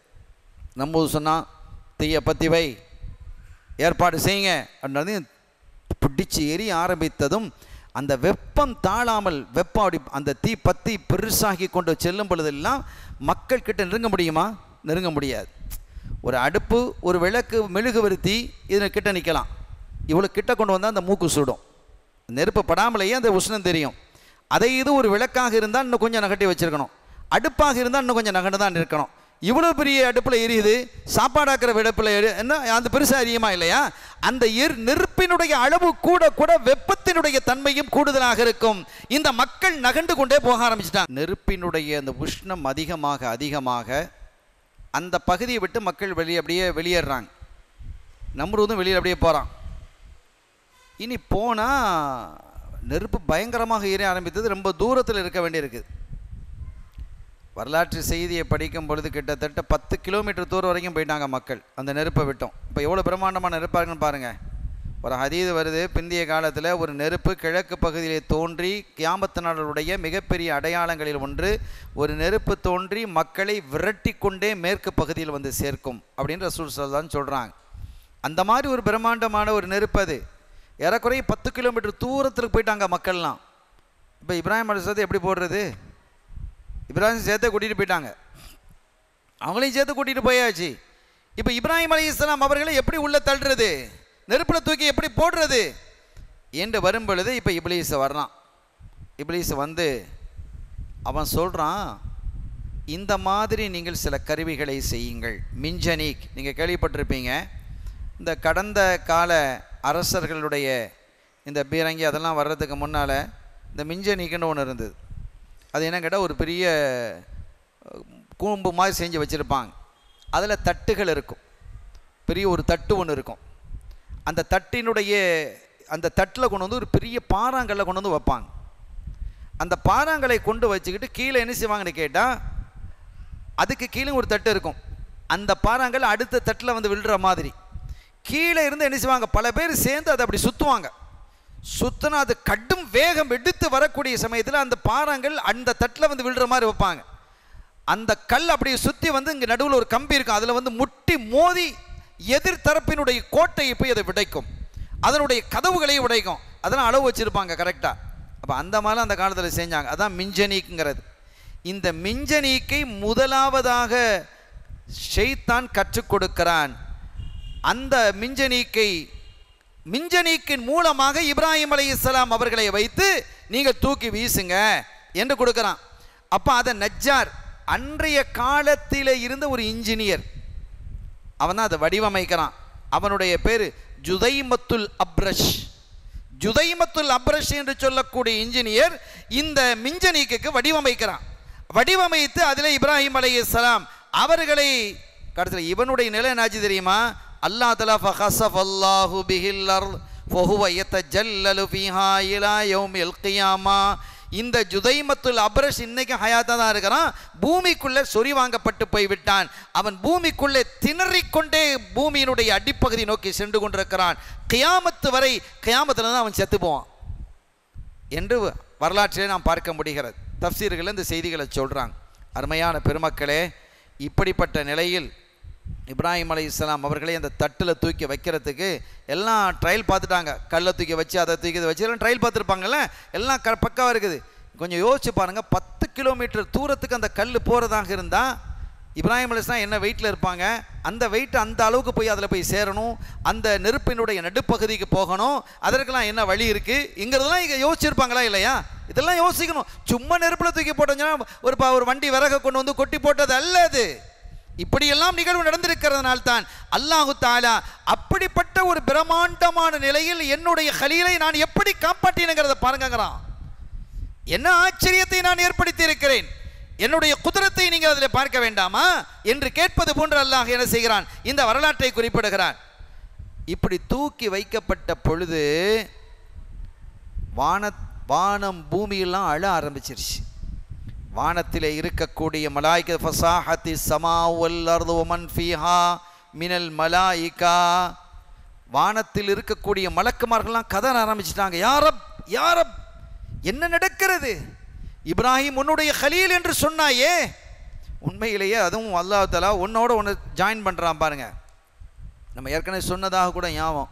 நம்ம சொன்னால் தீய பற்றி வை, ஏற்பாடு செய்யுங்க அப்படின்றது. பிடிச்சு எரிய ஆரம்பித்ததும் அந்த வெப்பம் தாழாமல் வெப்பம் அப்படி அந்த தீ பற்றி பெருசாகி கொண்டு செல்லும் பொழுதெல்லாம் மக்கள் கிட்ட நெருங்க முடியுமா? நெருங்க முடியாது. ஒரு அடுப்பு, ஒரு விளக்கு, மெழுகுவர்த்தி இதில் கிட்ட நிற்கலாம். இவ்வளோ கிட்ட கொண்டு வந்தால் அந்த மூக்கு சுடும், நெருப்பு படாமலேயே அந்த உஷ்ணம் தெரியும். அதை இது ஒரு விளக்காக இருந்தால் இன்னும் கொஞ்சம் நகட்டி வச்சுருக்கணும், அடுப்பாக இருந்தால் இன்னும் கொஞ்சம் நகண்டு தான் இருக்கணும். இவ்வளோ பெரிய அடுப்பில் எரியுது, சாப்பாடாக்கிற அடுப்பில் எரி என்ன அந்த பெருசாக எரியுமா இல்லையா? அந்த எர் நெருப்பினுடைய அளவு கூட கூட வெப்பத்தினுடைய தன்மையும் கூடுதலாக இருக்கும். இந்த மக்கள் நகண்டு கொண்டே போக ஆரம்பிச்சிட்டாங்க. நெருப்பினுடைய அந்த உஷ்ணம் அதிகமாக அதிகமாக அந்த பகுதியை விட்டு மக்கள் வெளியே அப்படியே வெளியேறாங்க. நம்ரூதும் வெளியே அப்படியே போகிறான். இனி போனால் நெருப்பு பயங்கரமாக எரிய ஆரம்பித்தது. ரொம்ப தூரத்தில் இருக்க வேண்டியிருக்குது. வரலாற்று செய்தியை படிக்கும் பொழுது கிட்டத்தட்ட பத்து கிலோமீட்டர் தூரம் வரைக்கும் போயிட்டாங்க மக்கள் அந்த நெருப்பை விட்டோம். இப்போ எவ்வளோ பிரம்மாண்டமான நெருப்பாக இருக்குன்னு பாருங்கள். ஒரு ஹதீது வருது, பிந்திய காலத்தில் ஒரு நெருப்பு கிழக்கு பகுதியிலே தோன்றி கியாமத் நாளுடைய மிகப்பெரிய அடையாளங்களில் ஒன்று, ஒரு நெருப்பு தோன்றி மக்களை விரட்டி கொண்டே மேற்கு பகுதியில் வந்து சேர்க்கும் அப்படின்னு ரசூல் ஸல்லல்லாஹு அலைஹி வஸல்லம் சொல்கிறாங்க. அந்த மாதிரி ஒரு பிரம்மாண்டமான ஒரு நெருப்பு அது. ஏறக்குறைய பத்து கிலோமீட்டர் தூரத்துக்கு போயிட்டாங்க மக்கள்லாம். இப்போ இப்ராஹிம் அலைஹிஸ்ஸலாம் எப்படி போடுறது? இப்ராஹிம் சேர்த்து கூட்டிகிட்டு போயிட்டாங்க, அவங்களையும் சேர்த்து கூட்டிகிட்டு போயாச்சு. இப்போ இப்ராஹிம் அலைஹிஸ்ஸலாம் அவர்களை எப்படி உள்ள தள்ளுறது, நெருப்பில் தூக்கி எப்படி போடுறது என்று வரும் பொழுது இப்போ இப்லீஸ் வர்றான். இப்லீஸ் வந்து அவன் சொல்கிறான், இந்த மாதிரி நீங்கள் சில கருவிகளை செய்யுங்கள். மிஞ்சனீக் நீங்கள் கேள்விப்பட்டிருப்பீங்க. இந்த கடந்த கால அரசர்களுடைய இந்த பீரங்கி அதெல்லாம் வர்றதுக்கு முன்னால் இந்த மிஞ்சனீக்குன்னு ஒன்று இருந்தது. அது என்ன கேட்டால் ஒரு பெரிய கூம்பு மாதிரி செஞ்சு வச்சுருப்பாங்க. அதில் தட்டுகள் இருக்கும், பெரிய ஒரு தட்டு ஒன்று இருக்கும். அந்த தட்டினுடைய அந்த தட்டில் கொண்டு வந்து ஒரு பெரிய பாறாங்கல்லை கொண்டு வந்து வைப்பாங்க. அந்த பாறாங்கலை கொண்டு வச்சுக்கிட்டு கீழே என்ன செய்வாங்கன்னு கேட்டால் அதுக்கு கீழே ஒரு தட்டு இருக்கும். அந்த பாறாங்கல் அடுத்த தட்டில் வந்து விழுற மாதிரி கீழே இருந்து என்ன செய்வாங்க, பல பேர் சேர்ந்து அதை அப்படி சுற்றுவாங்க. சுற்றினா அது கடும் வேகம் எடுத்து வரக்கூடிய சமயத்தில் அந்த பாறாங்கல் அந்த தட்டில் வந்து விழுற மாதிரி வைப்பாங்க. அந்த கல் அப்படியே சுற்றி வந்து இங்கே நடுவில் ஒரு கம்பி இருக்கும், அதில் வந்து முட்டி மோதி எதிர்த்தரப்பினுடைய கோட்டையை போய் அதை விடைக்கும், அதனுடைய கதவுகளையும் உடைக்கும். அதெல்லாம் அளவு வச்சுருப்பாங்க கரெக்டாக. அப்போ அந்த மாதிரி அந்த காலத்தில் செஞ்சாங்க. அதான் மிஞ்சனீக்குங்கிறது. இந்த மிஞ்சனீக்கை முதலாவதாக ஷைத்தான் கற்றுக் கொடுக்கிறான். அந்த மிஞ்சனீக்கை மிஞ்சனீக்கின் மூலமாக இப்ராஹிம் அலைஹிஸ்ஸலாம் அவர்களை வைத்து நீங்கள் தூக்கி வீசுங்க என்று கொடுக்குறான். அப்போ அதை நஜ்ஜார், அன்றைய காலத்தில் இருந்த ஒரு இன்ஜினியர், அவன் தான் அதை வடிவமைக்கிறான். அவனுடைய பேர் ஜுதைமத்துல் அப்ரஷ். ஜுதைமத்துல் அப்ரஷ் என்று சொல்லக்கூடிய இன்ஜினியர் இந்த மிஞ்சனீக்கு வடிவமைக்கிறான். வடிவமைத்து அதில் இப்ராஹிம் அலைஹிஸ்ஸலாம் அவர்களை கடைசியில் இவனுடைய நிலை என்னாச்சு தெரியுமா? அல்லாஹ் தஆலா ஃபகஸஃப அல்லாஹு பிஹில் அர்த் ஃபஹுவ யதஜல்லலு ஃபீஹா இலா யௌமில் கியாமா. இந்த ஜுதைமத்துல் அப்ரஷ் இன்னைக்கு ஹயாத்தாக தான் இருக்கிறான். பூமிக்குள்ளே சொறி வாங்கப்பட்டு போய்விட்டான். அவன் பூமிக்குள்ளே திணறிக்கொண்டே பூமியினுடைய அடிப்பகுதி நோக்கி சென்று கொண்டிருக்கிறான். கியாமத்து வரை, கியாமத்தில் தான் அவன் செத்து போவான் என்று வரலாற்றிலே நாம் பார்க்க முடிகிறது. தஃப்சீர்கள் இந்த செய்திகளை சொல்கிறாங்க. அருமையான பெருமக்களே, இப்படிப்பட்ட நிலையில் இப்ராஹிம் அலைஹிஸ்ஸலாம் அவர்களை அந்த தட்டில் தூக்கி வைக்கிறதுக்கு எல்லாம் ட்ரையல் பார்த்துட்டாங்க. கல்லை தூக்கி வச்சு அதை தூக்கி வச்சு எல்லாம் ட்ரையல் பார்த்துருப்பாங்கல்ல, எல்லாம் க பக்காவாக இருக்குது. கொஞ்சம் யோசிச்சு பாருங்கள், பத்து கிலோமீட்டர் தூரத்துக்கு அந்த கல் போகிறதாக இருந்தால் இப்ராஹிம் அலைஹிஸ்ஸலாம் என்ன வெயிட்டில் இருப்பாங்க? அந்த வெயிட் அந்த அளவுக்கு போய் அதில் போய் சேரணும், அந்த நெருப்பினுடைய நடுப்பகுதிக்கு போகணும், அதற்கெல்லாம் என்ன வழி இருக்குது இங்கிறதெல்லாம் இங்கே யோசிச்சிருப்பாங்களா இல்லையா? இதெல்லாம் யோசிக்கணும். சும்மா நெருப்பில் தூக்கி போட்டோம்னா ஒரு ஒரு வண்டி விறக கொண்டு வந்து கொட்டி போட்டது அல்ல அது. இப்படியெல்லாம் நிகழ்வு நடந்திருக்கிறதுனால்தான் அல்லாஹு தஆலா அப்படிப்பட்ட ஒரு பிரம்மாண்டமான நிலையில் என்னுடைய கலீலை நான் எப்படி காப்பாற்றினங்கிறத பாருங்கிறான். என்ன ஆச்சரியத்தை நான் ஏற்படுத்தி இருக்கிறேன், என்னுடைய குதிரத்தை நீங்கள் அதில் பார்க்க வேண்டாமா என்று கேட்பது போன்று அல்லாஹ் என்ன செய்கிறான், இந்த வரலாற்றை குறிப்பிடுகிறான். இப்படி தூக்கி வைக்கப்பட்ட பொழுது வான வானம் பூமியெல்லாம் அழ ஆரம்பிச்சிருச்சு. வானத்திலே இருக்கக்கூடிய மலாயிக ஃபசாஹத்தி ஸமா வல் அர்து வமன் ஃபீஹா மினல் மலாயிகா, வானத்தில் இருக்கக்கூடிய மலக்குமார்கள்லாம் கதற ஆரம்பிச்சிட்டாங்க. யா ரப் யா ரப், என்ன நடக்கிறது? இப்ராஹிம் உன்னுடைய கலீல் என்று சொன்னாயே, உண்மையிலேயே அதுவும் அல்லாஹ் தஆலா உன்னோட ஒன்று ஜாயின் பண்ணுறான் பாருங்க. நம்ம ஏற்கனவே சொன்னதாக கூட ஞாபகம்,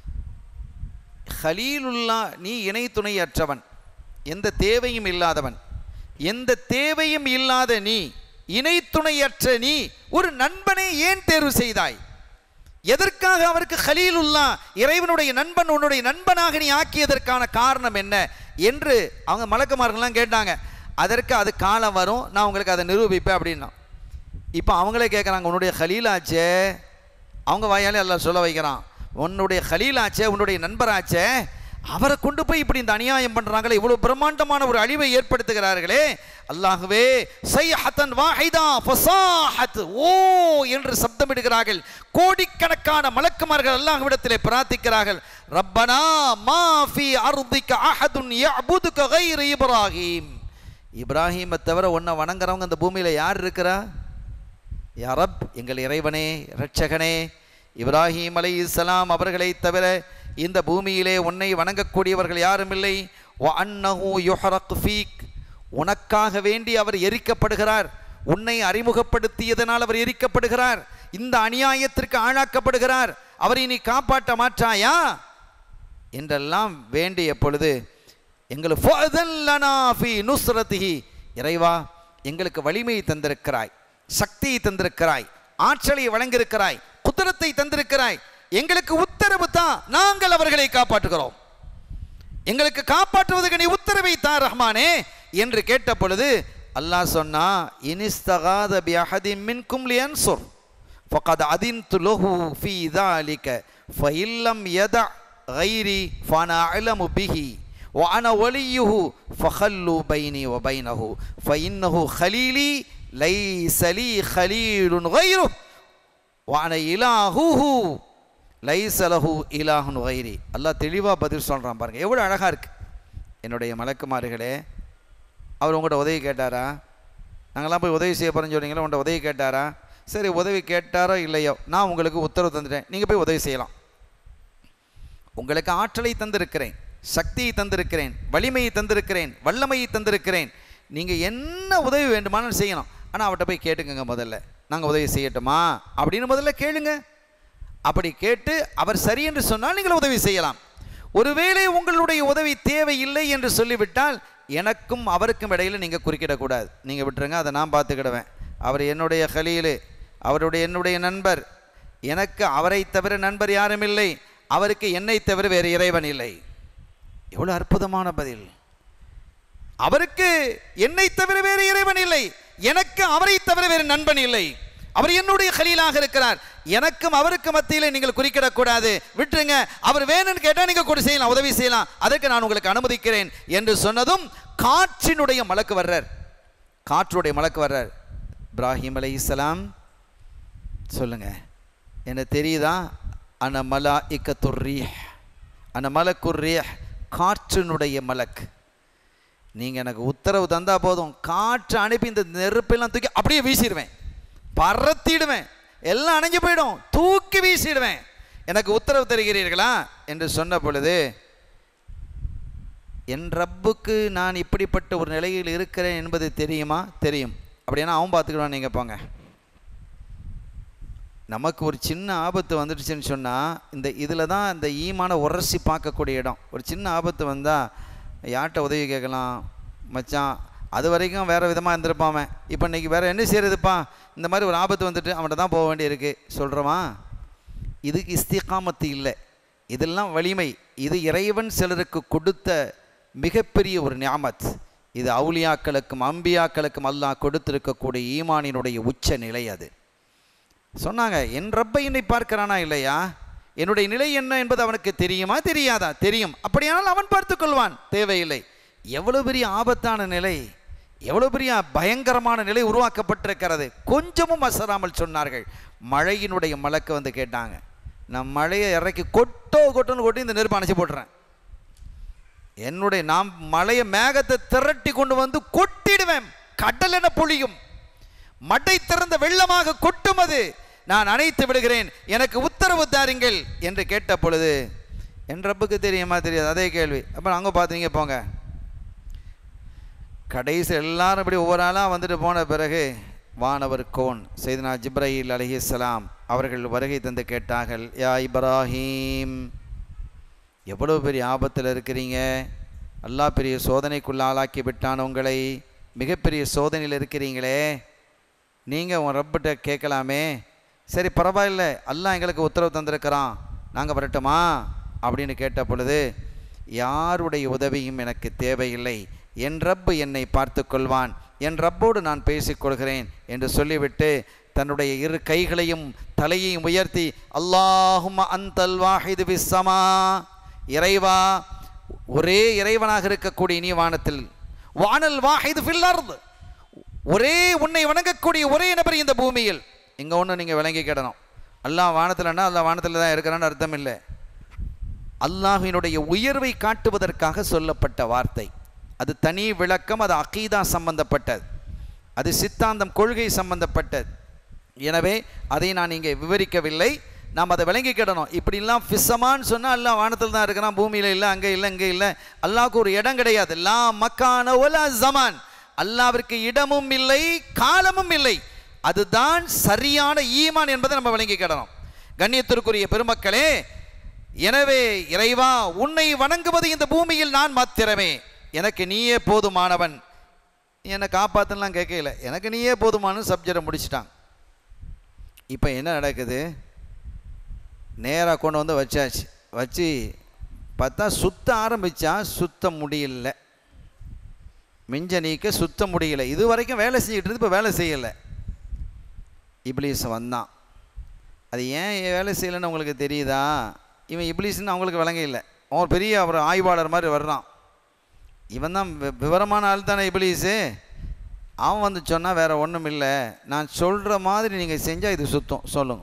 கலீலுல்லா நீ இணை துணையற்றவன், எந்த தேவையும் இல்லாதவன், எந்த தேவையும் இல்லாத நீ, இணை துணையற்ற நீ ஒரு நண்பனை ஏன் தேர்வு செய்தாய்? எதற்காக அவருக்கு கலீலுல்லா இறைவனுடைய நண்பன் உன்னுடைய நண்பனாக நீ ஆக்கியதற்கான காரணம் என்ன என்று அவங்க மலக்குமார்கள்லாம் கேட்டாங்க. அதற்கு அது காலம் வரும், நான் உங்களுக்கு அதை நிரூபிப்பேன் அப்படின்னா. இப்போ அவங்களே கேட்குறாங்க, உன்னுடைய ஹலீலாச்சே, அவங்க வாயாலே அல்லாஹ் சொல்ல வைக்கிறான், உன்னுடைய ஹலீலாச்சே, உன்னுடைய நண்பராச்சே, அவரை கொண்டு போய் இப்படி இந்த அநியாயம் பண்ணுறாங்களே, இவ்வளோ பிரம்மாண்டமான ஒரு அழிவை ஏற்படுத்துகிறார்களே, அல்லாஹ்வே சைஹத்தன் வாஹிதா ஃபஸாஹத், ஓ என்று சப்தமிடுகிறார்கள். கோடிக்கணக்கான மலக்குமார்கள் அல்லாஹ்விடத்திலே பிரார்த்திக்கிறார்கள், ரப்பனா மா ஃபி அர்திக அஹதுன் யஅபுதுக கைர இப்ராஹிம், இப்ராஹிமை தவிர உன்னை வணங்குறவங்க இந்த பூமியில் யார் இருக்கிறா? யா ரப், எங்கள் இறைவனே, இரட்சகனே, இப்ராஹிம் அலைஹிஸ்ஸலாம் அவர்களை தவிர இந்த பூமியிலே உன்னை வணங்கக்கூடியவர்கள் யாரும் இல்லை. வ அன்னஹு யுஹரக் ஃபீக், உனக்காக வேண்டி அவர் எரிக்கப்படுகிறார், உன்னை அறிமுகப்படுத்தியதனால் அவர் எரிக்கப்படுகிறார், இந்த அநியாயத்திற்கு ஆளாக்கப்படுகிறார், அவரை நீ காப்பாற்ற மாட்டாயா என்றெல்லாம் வேண்டிய பொழுது எங்களுக்கு ஃபஅதல்லனா ஃபீ நுஸ்ரதிஹி, இறைவா எங்களுக்கு வலிமையை தந்திருக்கிறாய், சக்தியை தந்திருக்கிறாய், ஆற்றலை வழங்கியிருக்கிறாய், குதிரத்தை தந்திருக்கிறாய், எங்களுக்கு உத்தரவு தான், நாங்கள் அவர்களை காப்பாற்றுகிறோம், எங்களுக்கு காப்பாற்றுவதற்கு நீ உத்தரவை தான் ரஹ்மானே என்று கேட்ட பொழுது அல்லாஹ் சொன்னா, இனிஸ்தகாத பி அஹதின் மின்கும் லியன்சுர் ஃபகத் அதின்து லஹு ஃபீ ذلك ஃபஇல்லம் யதா கைரி ஃபஅனா அலமு பிஹி வ அனா வலியுஹு ஃபஹல்லு பைனி வ பைனஹு ஃபஇன்னஹு கலீலி லைஸ லீ கலீலுன் கைருஹு வ அனா இலாஹுஹு லைஸ லஹு இலாஹுன் கைரி. அல்லாஹ் தெளிவாக பதில் சொல்கிறான் பாருங்கள், எவ்வளோ அழகாக இருக்குது. என்னுடைய மலக்குமார்களே, அவர் உங்கள்கிட்ட உதவி கேட்டாரா? நாங்கள்லாம் போய் உதவி செய்ய போகிறேன்னு சொன்னீங்களா, உங்கள்கிட்ட உதவி கேட்டாரா? சரி, உதவி கேட்டாரோ இல்லையோ, நான் உங்களுக்கு உத்தரவு தந்துட்டேன், நீங்கள் போய் உதவி செய்யலாம். உங்களுக்கு ஆற்றலை தந்திருக்கிறேன், சக்தியை தந்திருக்கிறேன், வலிமையை தந்திருக்கிறேன், வல்லமையை தந்திருக்கிறேன், நீங்கள் என்ன உதவி வேண்டுமானாலும் செய்யணும். ஆனால் அவர்கிட்ட போய் கேட்டுக்கங்க, முதல்ல நாங்கள் உதவி செய்யட்டுமா அப்படின்னு முதல்ல கேளுங்க. அப்படி கேட்டு அவர் சரி என்று சொன்னால் நீங்கள் உதவி செய்யலாம். ஒருவேளை உங்களுடைய உதவி தேவையில்லை என்று சொல்லிவிட்டால் எனக்கும் அவருக்கும் இடையில் நீங்கள் குறுக்கிடக்கூடாது, நீங்கள் விட்டுருங்க, அதை நான் பார்த்துக்கிடுவேன். அவர் என்னுடைய கலீலு, அவருடைய என்னுடைய நண்பர், எனக்கு அவரை தவிர நண்பர் யாரும் இல்லை, அவருக்கு என்னை தவிர வேறு இறைவன் இல்லை. எவ்வளோ அற்புதமான பதில். அவருக்கு என்னை தவிர வேறு இறைவன் இல்லை, எனக்கு அவரை தவிர வேறு நண்பன் இல்லை, அவர் என்னுடைய கலீலாக இருக்கிறார், எனக்கும் அவருக்கு மத்தியில் நீங்கள் குறிக்கிடக்கூடாது, விட்டுருங்க, அவர் வேணும்னு கேட்டால் நீங்கள் கூட செய்யலாம், உதவி செய்யலாம், அதற்கு நான் உங்களுக்கு அனுமதிக்கிறேன் என்று சொன்னதும் காற்றினுடைய மலக்கு வர்றார், காற்றுடைய மலக்கு வர்றார். இப்ராஹிம் அலைஹிஸ்ஸலாம் சொல்லுங்க, என்ன தெரியுதா? அன மலா இக்கத்துர்ரீஹ், அன மலக்குர்ரீஹ், காற்றினுடைய மலக். நீங்கள் எனக்கு உத்தரவு தந்தா போதும், காற்று அனுப்பி இந்த நெருப்பெல்லாம் தூக்கி அப்படியே வீசிடுவேன், பறத்திடுவேன், எல்லாம் அணைஞ்சு போயிடும், தூக்கி வீசிடுவேன், எனக்கு உத்தரவு தருகிறீர்களா என்று சொன்ன பொழுது, என் ரப்புக்கு நான் இப்படிப்பட்ட ஒரு நிலையில் இருக்கிறேன் என்பது தெரியுமா? தெரியும். அப்படின்னா அவன் பார்த்துக்கிடுவான், நீங்கள் போங்க. நமக்கு ஒரு சின்ன ஆபத்து வந்துடுச்சுன்னு சொன்னால் இந்த இதில் தான் இந்த ஈமான உரசி பார்க்கக்கூடிய இடம். ஒரு சின்ன ஆபத்து வந்தால் யார்கிட்ட உதவி கேட்கலாம்? மச்சான், அது வரைக்கும் வேறு விதமாக இருந்திருப்பாமே, இப்போ இன்றைக்கி வேறு என்ன செய்கிறதுப்பா, இந்த மாதிரி ஒரு ஆபத்து வந்துட்டு அவன்கிட்ட தான் போக வேண்டியிருக்கு சொல்கிறோமா? இதுக்கு இஸ்திகாமத்து இல்லை, இதெல்லாம் வலிமை. இது இறைவன் சிலருக்கு கொடுத்த மிகப்பெரிய ஒரு நியாமத். இது அவுலியாக்களுக்கும் அம்பியாக்களுக்கும் அல்லாஹ் கொடுத்திருக்கக்கூடிய ஈமானினுடைய உச்ச நிலை. அது சொன்னாங்க, என் ரப்பை என்னை பார்க்கிறானா இல்லையா, என்னுடைய நிலை என்ன என்பது அவனுக்கு தெரியுமா தெரியாதா? தெரியும். அப்படியானால் அவன் பார்த்து கொள்வான், தேவையில்லை. எவ்வளோ பெரிய ஆபத்தான நிலை, எவ்வளோ பெரிய பயங்கரமான நிலை உருவாக்கப்பட்டிருக்கிறது. கொஞ்சமும் அசராமல் சொன்னார்கள். மழையினுடைய மலக்கு வந்து கேட்டாங்க, நான் மழையை இறக்கி கொட்டோ கொட்டோன்னு கொட்டி இந்த நெருப்பு அணைச்சி போட்டுறேன், என்னுடைய நாம் மழையை மேகத்தை திரட்டி கொண்டு வந்து கொட்டிடுவேன், கடல் என பொழியும், மடை திறந்த வெள்ளமாக கொட்டும், அது நான் அணைத்து விடுகிறேன், எனக்கு உத்தரவு தாருங்கள் என்று கேட்ட பொழுது, என் ரப்புக்கு தெரியுமா தெரியாது? அதே கேள்வி. அப்புறம் அங்கே பார்த்தீங்க போங்க, கடைசி எல்லாரும் இப்படி ஒவ்வொரு ஆளாக வந்துட்டு போன பிறகு வானவர் கோன் சையதுனா ஜிப்ரீல் அலைஹிஸ்ஸலாம் அவர்கள் வருகை தந்து கேட்டார்கள், யா இப்ராஹீம், எவ்வளோ பெரிய ஆபத்தில் இருக்கிறீங்க, அல்லாஹ் பெரிய சோதனைக்குள்ள ஆளாக்கி விட்டான் உங்களை, மிகப்பெரிய சோதனையில் இருக்கிறீங்களே, நீங்கள் உன் ரப்பிட்ட கேட்கலாமே, சரி பரவாயில்ல, அல்லாஹ் எங்களுக்கு உத்தரவு தந்திருக்கிறான், நாங்கள் வரட்டுமா அப்படின்னு கேட்ட பொழுது, யாருடைய உதவியும் எனக்கு தேவையில்லை, என் ரப்பு என்னை பார்த்து கொள்வான், என் ரப்போடு நான் பேசிக்கொள்கிறேன் என்று சொல்லிவிட்டு தன்னுடைய இரு கைகளையும் தலையையும் உயர்த்தி அல்லாஹும்ம அன்தல் வாஹிது பிஸ்ஸமா, இறைவா ஒரே இறைவனாக இருக்கக்கூடிய நீ வானத்தில், வானல் வாஹிது ஃபில் அர்த், ஒரே உன்னை வணங்கக்கூடிய ஒரே நபர் இந்த பூமியில். இங்கே ஒன்று நீங்கள் விளங்கிக்கிடணும், அல்லாஹ் வானத்தில்னா அல்லாஹ் வானத்தில் தான் இருக்கிறான்னு அர்த்தம் இல்லை. அல்லாஹினுடைய உயர்வை காட்டுவதற்காக சொல்லப்பட்ட வார்த்தை. அது தனி விளக்கம், அது அகீதா சம்பந்தப்பட்டது, அது சித்தாந்தம் கொள்கை சம்பந்தப்பட்டது. எனவே அதை நான் இங்கே விவரிக்கவில்லை, நாம் அதை விளங்கிக்கிடணும். இப்படிலாம் ஃபிஸ்ஸமான்னு சொன்னால் அல்லாஹ் வானத்தில் தான் இருக்கிறான், பூமியில் இல்லை, அங்கே இல்லை, இங்கே இல்லை. அல்லாஹ்வுக்கு ஒரு இடம் கிடையாது. லா மக்கான ஒலா ஜமான், அல்லாஹ்விற்கு இடமும் இல்லை காலமும் இல்லை. அதுதான் சரியான ஈமான் என்பதை நம்ம விளங்கிக்கிடணும். கண்ணியத்திற்குரிய பெருமக்களே, எனவே இறைவா உன்னை வணங்குவது இந்த பூமியில் நான் மாத்திரமே, எனக்கு நீயே போதுமானவன், என்னை காப்பாற்றலாம் கேட்கல, எனக்கு நீயே போதுமான சப்ஜெக்டை முடிச்சிட்டான். இப்போ என்ன நடக்குது, நேராக கொண்டு வந்து வச்சாச்சு, வச்சு பார்த்தா சுத்த ஆரம்பித்தா சுத்த முடியல, மிஞ்ச நீக்க சுத்த முடியல. இது வரைக்கும் வேலை செஞ்சுக்கிட்டு இருந்து இப்போ வேலை செய்யலை. இப்லீஸ் வந்தான். அது ஏன் வேலை செய்யலைன்னு உங்களுக்கு தெரியுதா? இவன் இப்லீஸ்ன்னு அவங்களுக்கு விளங்க இல்லை. அவன் பெரிய அவர் ஆய்வாளர் மாதிரி வர்றான். இவன் தான் விவரமான ஆள் தானே இப்லீஸு. அவன் வந்து சொன்னால் வேறு ஒன்றும் இல்லை, நான் சொல்கிற மாதிரி நீங்கள் செஞ்சால் இது சுத்தம். சொல்லுங்க,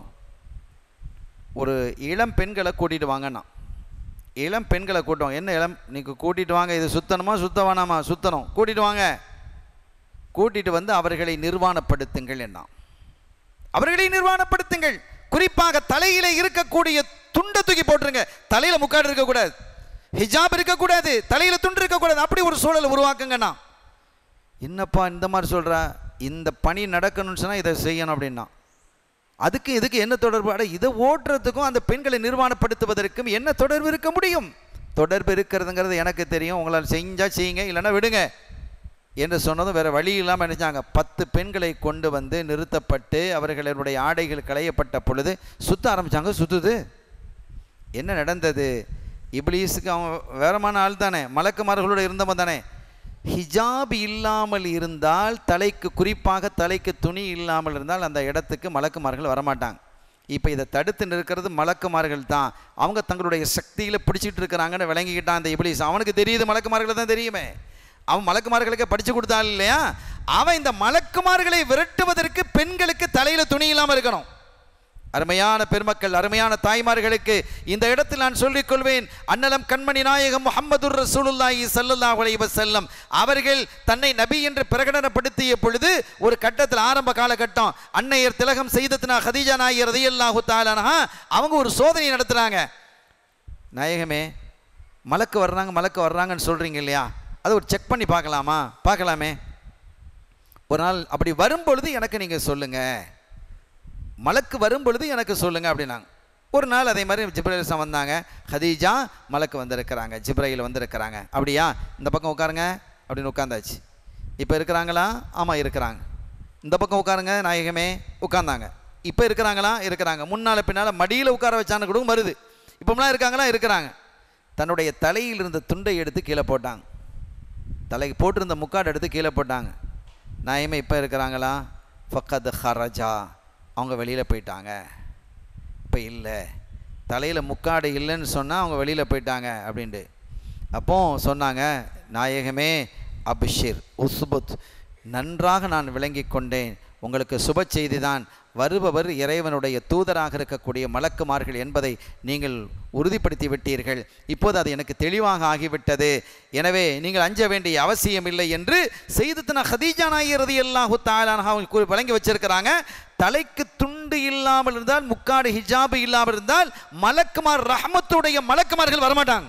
ஒரு இளம் பெண்களை கூட்டிகிட்டு வாங்கண்ணா. இளம் பெண்களை கூட்டுவாங்க. என்ன இளம், நீங்கள் கூட்டிகிட்டு வாங்க, இது சுத்தணுமா சுத்த வேணாமா? சுத்தணும். கூட்டிகிட்டு வாங்க. கூட்டிகிட்டு வந்து அவர்களை நிர்வாணப்படுத்துங்கள். என்ன, அவர்களை நிர்வாணப்படுத்துங்கள். குறிப்பாக தலையில இருக்கக்கூடிய துண்டை தூக்கி போட்டுருங்க. தலையில முக்காடு இருக்கக்கூடாது, ஹிஜாப் இருக்கக்கூடாது, தலையில துண்டு இருக்கக்கூடாது. அப்படி ஒரு சூழலை உருவாக்குங்கண்ணா. என்னப்பா இந்த மாதிரி சொல்கிறா? இந்த பணி நடக்கணும்னு சொன்னால் இதை செய்யணும் அப்படின்னா அதுக்கு இதுக்கு என்ன தொடர்பு? அட, இதை ஓட்டுறதுக்கும் அந்த பெண்களை நிர்வாணப்படுத்துவதற்கும் என்ன தொடர்பு இருக்க முடியும்? தொடர்பு இருக்கிறதுங்கிறது எனக்கு தெரியும், உங்களால் செஞ்சால் செய்யுங்க, இல்லைன்னா விடுங்க என்று சொன்னதும் வேறு வழி இல்லாமல் நினைச்சாங்க. பத்து பெண்களை கொண்டு வந்து நிறுத்தப்பட்டு அவர்களுடைய ஆடைகள் களையப்பட்ட பொழுது சுத்த ஆரம்பித்தாங்க. சுற்றுது. என்ன நடந்தது? இப்லீஸுக்கு அவன் வேறமான ஆள் தானே, மலக்குமார்களோடு இருந்தவன் தானே. ஹிஜாப் இல்லாமல் இருந்தால், தலைக்கு குறிப்பாக தலைக்கு துணி இல்லாமல் இருந்தால் அந்த இடத்துக்கு மலக்குமார்கள் வரமாட்டாங்க. இப்போ இதை தடுத்து நிற்கிறது மலக்குமார்கள் தான். அவங்க தங்களுடைய சக்தியில் பிடிச்சிட்டு இருக்கிறாங்கன்னு விளங்கிக்கிட்டான் அந்த இப்லீஸ். அவனுக்கு தெரியுது, மலக்குமார்கள் தான் தெரியுமே, அவன் மலக்குமார்களுக்கு படித்து கொடுத்தாள் இல்லையா. அவன் இந்த மலக்குமார்களை விரட்டுவதற்கு பெண்களுக்கு தலையில் துணி இல்லாமல் இருக்கணும். அருமையான பெருமக்கள், அருமையான தாய்மார்களுக்கு இந்த இடத்தில் நான் சொல்லிக் கொள்வேன், அன்னலம் கண்மணி நாயகம் முஹம்மதுர் ரசூலுல்லாஹி ஸல்லல்லாஹு அலைஹி வஸல்லம் அவர்கள் தன்னை நபி என்று பிரகடனப்படுத்திய பொழுது ஒரு கட்டத்தில், ஆரம்ப காலகட்டம், அன்னையர் திலகம் செய்தத்னா ஹதீஜா நாயர் ரலியல்லாஹு தஆலா அன்ஹா அவங்க ஒரு சோதனை நடத்துகிறாங்க. நாயகமே, மலக்கு வர்றாங்க மலக்கு வர்றாங்கன்னு சொல்கிறீங்க இல்லையா, அதை ஒரு செக் பண்ணி பார்க்கலாமா? பார்க்கலாமே. ஒரு நாள் அப்படி வரும்பொழுது எனக்கு நீங்கள் சொல்லுங்கள், மலக்கு வரும்பொழுது எனக்கு சொல்லுங்கள் அப்படின்னாங்க. ஒரு நாள் அதே மாதிரி ஜிப்ரைல் வந்தாங்க. ஹதீஜா மலக்கு வந்திருக்கிறாங்க, ஜிப்ரைல் வந்திருக்கிறாங்க. அப்படியா, இந்த பக்கம் உட்காருங்க அப்படின்னு உட்காந்தாச்சு. இப்போ இருக்கிறாங்களா? ஆமாம் இருக்கிறாங்க. இந்த பக்கம் உட்காருங்க நாயகமே, உட்காந்தாங்க. இப்போ இருக்கிறாங்களா? இருக்கிறாங்க. முன்னால் பின்னால் மடியில் உட்கார வச்சான்னு கூட வருது. இப்போலாம் இருக்காங்களா? இருக்கிறாங்க. தன்னுடைய தலையில் இருந்த துண்டை எடுத்து கீழே போட்டாங்க. தலைக்கு போட்டிருந்த முக்காடு எடுத்து கீழே போட்டாங்க. நாயமே இப்போ இருக்கிறாங்களா? ஃபக்கத் ஹரஜா, அவங்க வெளியில் போயிட்டாங்க. இப்போ இல்லை, தலையில் முக்காடு இல்லைன்னு சொன்னால் அவங்க வெளியில் போயிட்டாங்க அப்படின்ட்டு. அப்போ சொன்னாங்க, நாயகமே அபிஷிர் உஸ்புத், நன்றாக நான் விளங்கி கொண்டேன், உங்களுக்கு சுப செய்தி தான், வருபவர் இறைவனுடைய தூதராக இருக்கக்கூடிய மலக்குமார்கள் என்பதை நீங்கள் உறுதிப்படுத்தி விட்டீர்கள். இப்போது அது எனக்கு தெளிவாக ஆகிவிட்டது. எனவே நீங்கள் அஞ்ச வேண்டிய அவசியம் இல்லை என்று செய்தத்னா ஹதீஜா நாயர் ரலியல்லாஹு தஆலா அன்ஹா வழங்கி வச்சிருக்கிறாங்க. தலைக்கு துண்டு இல்லாமல் இருந்தால், முக்காடு ஹிஜாபு இல்லாமல் இருந்தால், மலக்குமார் ரஹ்மத்துடைய மலக்குமார்கள் வரமாட்டாங்க.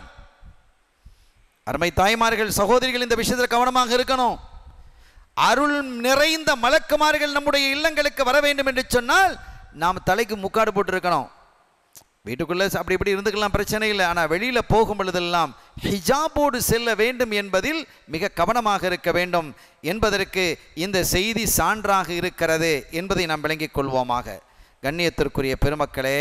அருமை தாய்மார்கள், சகோதரிகள், இந்த விஷயத்தில் கவனமாக இருக்கணும். அருள் நிறைந்த மலக்குமார்கள் நம்முடைய இல்லங்களுக்கு வர வேண்டும் என்று சொன்னால் நாம் தலைக்கு முக்காடு போட்டிருக்கணும். வீட்டுக்குள்ளே அப்படி இப்படி இருந்துக்கலாம், பிரச்சனை இல்லை. ஆனால் வெளியில் போகும் பொழுதெல்லாம் ஹிஜாபோடு செல்ல வேண்டும் என்பதில் மிக கவனமாக இருக்க வேண்டும் என்பதற்கு இந்த செய்தி சான்றாக இருக்கிறது என்பதை நாம் விளங்கிக் கொள்வோமாக. கண்ணியத்திற்குரிய பெருமக்களே,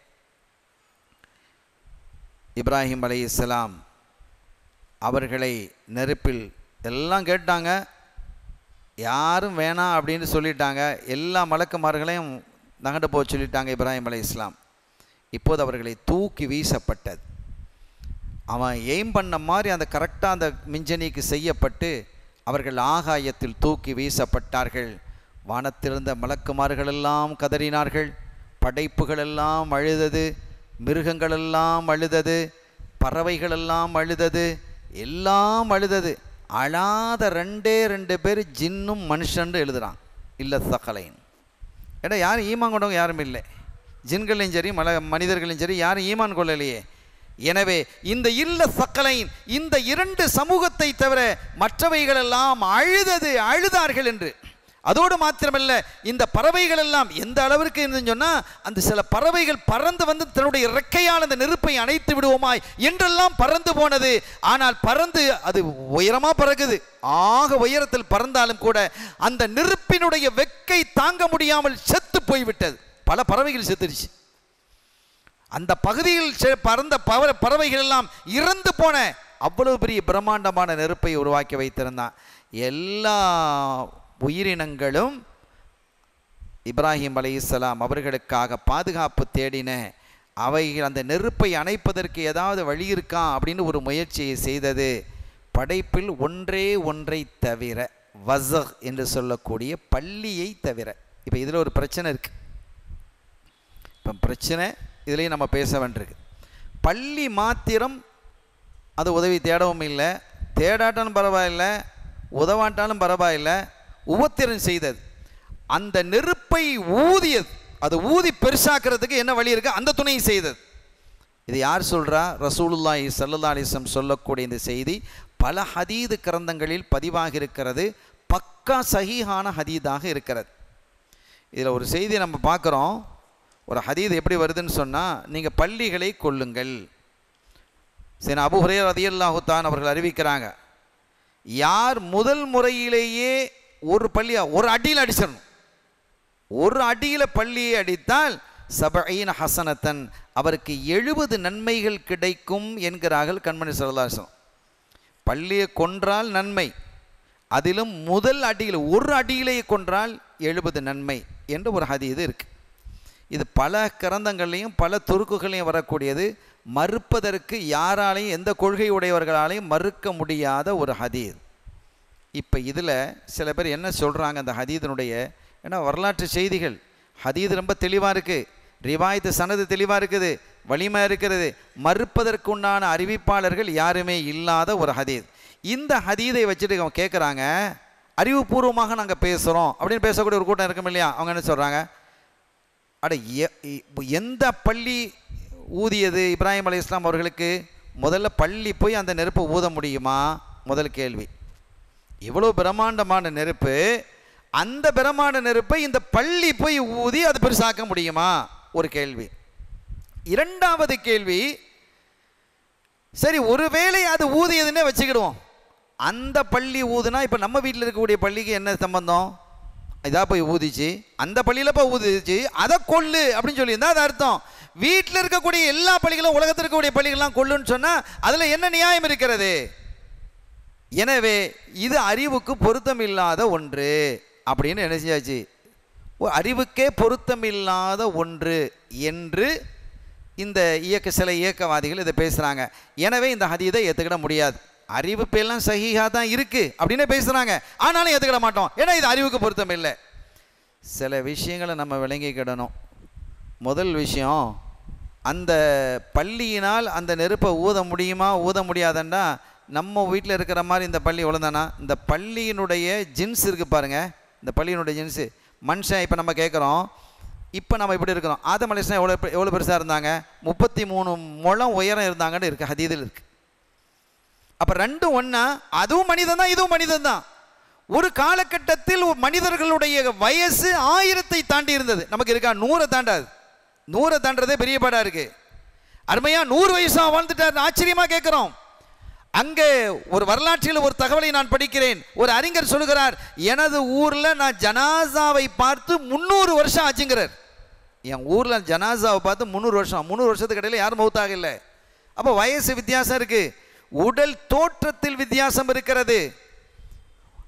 இப்ராஹிம் அலைஹிஸ்ஸலாம் அவர்களை நெருப்பில் எல்லாம் கேட்டாங்க. யாரும் வேணாம் அப்படின்னு சொல்லிட்டாங்க. எல்லா மலக்குமார்களையும் நகண்டு போக சொல்லிட்டாங்க இப்ராஹிம் அலைஹிஸ்ஸலாம். இப்போது அவர்களை தூக்கி வீசப்பட்டது. அவன் எய்ம் பண்ண மாதிரி அந்த கரெக்டாக அந்த மிஞ்சனிக்கு செய்யப்பட்டு அவர்கள் ஆகாயத்தில் தூக்கி வீசப்பட்டார்கள். வானத்திலிருந்த மலக்குமார்களெல்லாம் கதறினார்கள், படைப்புகளெல்லாம் அழுதது, மிருகங்களெல்லாம் அழுதது, பறவைகளெல்லாம் அழுதது, எல்லாம் அழுதது. அழாத ரெண்டே ரெண்டு பேர் ஜின்னும் மனுஷன் எழுதுகிறான், இல்லை சகலைன். ஏன்னா யாரும் ஈமான் கொண்டவங்க யாரும் இல்லை, ஜின்களையும் சரி மல மனிதர்களையும் சரி யாரும் ஈமான் கொள்ளலையே. எனவே இந்த இல்ல சக்கலைன், இந்த இரண்டு சமூகத்தை தவிர மற்றவைகளெல்லாம் அழுதது, அழுதார்கள் என்று. அதோடு மாத்திரமல்ல, இந்த பறவைகள் எல்லாம் எந்த அளவிற்கு என்று சொன்னால், அந்த சில பறவைகள் பறந்து வந்து தன்னுடைய இறக்கையால் அந்த நெருப்பை அணைத்து விடுவோமாய் என்றெல்லாம் பறந்து போனது. ஆனால் பறந்து அது உயரமாக பறக்குது, ஆக உயரத்தில் பறந்தாலும் கூட அந்த நெருப்பினுடைய வெக்கை தாங்க முடியாமல் செத்து போய்விட்டது. பல பறவைகள் செத்துருச்சு. அந்த பகுதியில் பறந்த பறவைகள் எல்லாம் இறந்து போன அவ்வளவு பெரிய பிரம்மாண்டமான நெருப்பை உருவாக்கி வைத்திருந்தான். எல்லா உயிரினங்களும் இப்ராஹிம் அலைஹிஸ்ஸலாம் அவர்களுக்காக பாதுகாப்பு தேடின. அவைகள் அந்த நெருப்பை அணைப்பதற்கு ஏதாவது வழி இருக்கா அப்படின்னு ஒரு முயற்சியை செய்தது. படைப்பில் ஒன்றே ஒன்றை தவிர, வஸக் என்று சொல்லக்கூடிய பள்ளியை தவிர. இப்போ இதில் ஒரு பிரச்சனை இருக்குது. இப்போ பிரச்சனை இதுலேயும் நம்ம பேச வேண்டியிருக்கு. பள்ளி மாத்திரம் அது உதவி தேடவும் இல்லை, தேடாட்டாலும் பரவாயில்லை, உதவாட்டாலும் பரவாயில்லை, உபத்திரம் செய்தது. அந்த நெருப்பை ஊதியது, அது ஊதி பெருசாக்கிறதுக்கு என்ன வழி இருக்குது, அந்த துணையை செய்தது. இது யார் சொல்கிறா? ரசூலுல்லாஹி ஸல்லல்லாஹு அலைஹி வஸல்லம் சொல்லக்கூடிய இந்த செய்தி பல ஹதீது கிரந்தங்களில் பதிவாகி இருக்கிறது. பக்கா சஹீஹான ஹதீதாக இருக்கிறது. இதில் ஒரு செய்தி நம்ம பார்க்குறோம். ஒரு ஹதீது எப்படி வருதுன்னு சொன்னால், நீங்கள் பள்ளிகளை கொள்ளுங்கள். சரி, அபூ ஹுரைரா ரலியல்லாஹு தஆலா அவர்கள் அறிவிக்கிறாங்க, யார் முதல் முறையிலேயே ஒரு பள்ளி ஒரு அடியில் அடிச்சிடணும், ஒரு அடியில் பள்ளியை அடித்தால் சபஈன ஹசனத்தன், அவருக்கு எழுபது நன்மைகள் கிடைக்கும் என்கிறார்கள் கண்மணி ஸல்லல்லாஹு அலைஹி வஸல்லம். பள்ளியை கொன்றால் நன்மை, அதிலும் முதல் அடியில் ஒரு அடியிலேயே கொன்றால் எழுபது நன்மை என்று ஒரு ஹதீது இருக்குது. இது பல கிரந்தங்கள்லையும் பல துருக்குகளையும் வரக்கூடியது. மறுப்பதற்கு யாராலையும் எந்த கொள்கை உடையவர்களாலையும் மறுக்க முடியாத ஒரு ஹதீத். இப்போ இதில் சில பேர் என்ன சொல்கிறாங்க, அந்த ஹதீதனுடைய ஏன்னா வரலாற்று செய்திகள் ஹதீது ரொம்ப தெளிவாக இருக்குது, ரிவாயத்து சனது தெளிவாக இருக்குது, வலிமை இருக்கிறது. மறுப்பதற்கு உண்டான அறிவிப்பாளர்கள் யாருமே இல்லாத ஒரு ஹதீத். இந்த ஹதீதை வச்சுட்டு அவங்க கேட்குறாங்க, அறிவுபூர்வமாக நாங்கள் பேசுகிறோம் அப்படின்னு பேசக்கூடிய ஒரு கூட்டம் இருக்கும் இல்லையா? அவங்க என்ன சொல்கிறாங்க, அட எந்த பள்ளி ஊதியது இப்ராஹிம் அலைஹிஸ்ஸலாம் அவர்களுக்கு? முதல்ல பள்ளி போய் அந்த நெருப்பை ஊத முடியுமா? முதல் கேள்வி. இவ்வளோ பிரம்மாண்டமான நெருப்பு, அந்த பிரம்மாண்ட நெருப்பை இந்த பள்ளி போய் ஊதி அது பெருசாக்க முடியுமா? ஒரு கேள்வி. இரண்டாவது கேள்வி, சரி ஒருவேளை அது ஊதியதுன்னே வச்சுக்கிடுவோம், அந்த பள்ளி ஊதுனா இப்போ நம்ம வீட்டில் இருக்கக்கூடிய பள்ளிக்கு என்ன சம்பந்தம்? இதாக போய் ஊதிச்சு, அந்த பள்ளியில் போய் ஊதிச்சு, அதை கொள்ளு அப்படின்னு சொல்லியிருந்தா அது அர்த்தம். வீட்டில் இருக்கக்கூடிய எல்லா பள்ளிகளும், உலகத்தில் இருக்கக்கூடிய பள்ளிகள்லாம் கொள்ளுன்னு சொன்னால் அதில் என்ன நியாயம் இருக்கிறது? எனவே இது அறிவுக்கு பொருத்தம் இல்லாத ஒன்று அப்படின்னு என்ன செஞ்சாச்சு, அறிவுக்கே பொருத்தம் இல்லாத ஒன்று என்று இந்த இயக்க சில இயக்கவாதிகள் இதை பேசுகிறாங்க. எனவே இந்த ஹதீதை ஏற்றுக்கிட முடியாது, அறிவு பேரெல்லாம் சஹீஹா தான் இருக்குது அப்படின்னு பேசுகிறாங்க. ஆனாலும் ஏற்றுக்கிட மாட்டோம், ஏன்னா இது அறிவுக்கு பொருத்தம் இல்லை. சில விஷயங்களை நம்ம விளங்கிக்கிடணும். முதல் விஷயம், அந்த பள்ளியினால் அந்த நெருப்பை ஊத முடியுமா ஊத முடியாதண்டா நம்ம வீட்டில் இருக்கிற மாதிரி இந்த பள்ளி உழந்தானா? இந்த பள்ளியினுடைய ஜின்ஸ் இருக்குது பாருங்கள், இந்த பள்ளியினுடைய ஜின்ஸு மனுஷன். இப்போ நம்ம கேட்குறோம், இப்போ நம்ம இப்படி இருக்கிறோம், ஆதம் அலைஹிஸ்ஸலாம் எவ்வளோ எவ்வளோ பெருசாக இருந்தாங்க? முப்பத்தி மூணு முழம் உயரம் இருந்தாங்கன்னு இருக்குது, ஹதீதில் இருக்குது. அப்போ ரெண்டும் ஒன்றா? அதுவும் மனிதன் தான், இதுவும் மனிதன் தான். ஒரு காலகட்டத்தில் மனிதர்களுடைய வயசு ஆயிரத்தை தாண்டி இருந்தது. நமக்கு இருக்கா? நூறை தாண்டாது. நூறை தாண்டதே பெரிய பாடாக இருக்குது. அருமையாக நூறு வயசாக வாழ்ந்துட்டார், ஆச்சரியமாக கேட்குறோம். அங்கே ஒரு வரலாற்றில் ஒரு தகவலை நான் படிக்கிறேன். ஒரு அறிஞர் சொல்லுகிறார், எனது ஊரில் நான் ஜனாசாவை பார்த்து முந்நூறு வருஷம் ஆச்சுங்கிறார். என் ஊரில் ஜனாசாவை பார்த்து முந்நூறு வருஷம் முந்நூறு வருஷத்துக்கு இடையில யாரும் மௌத்தாக இல்லை. அப்போ வயசு வித்தியாசம் இருக்குது, உடல் தோற்றத்தில் வித்தியாசம் இருக்கிறது.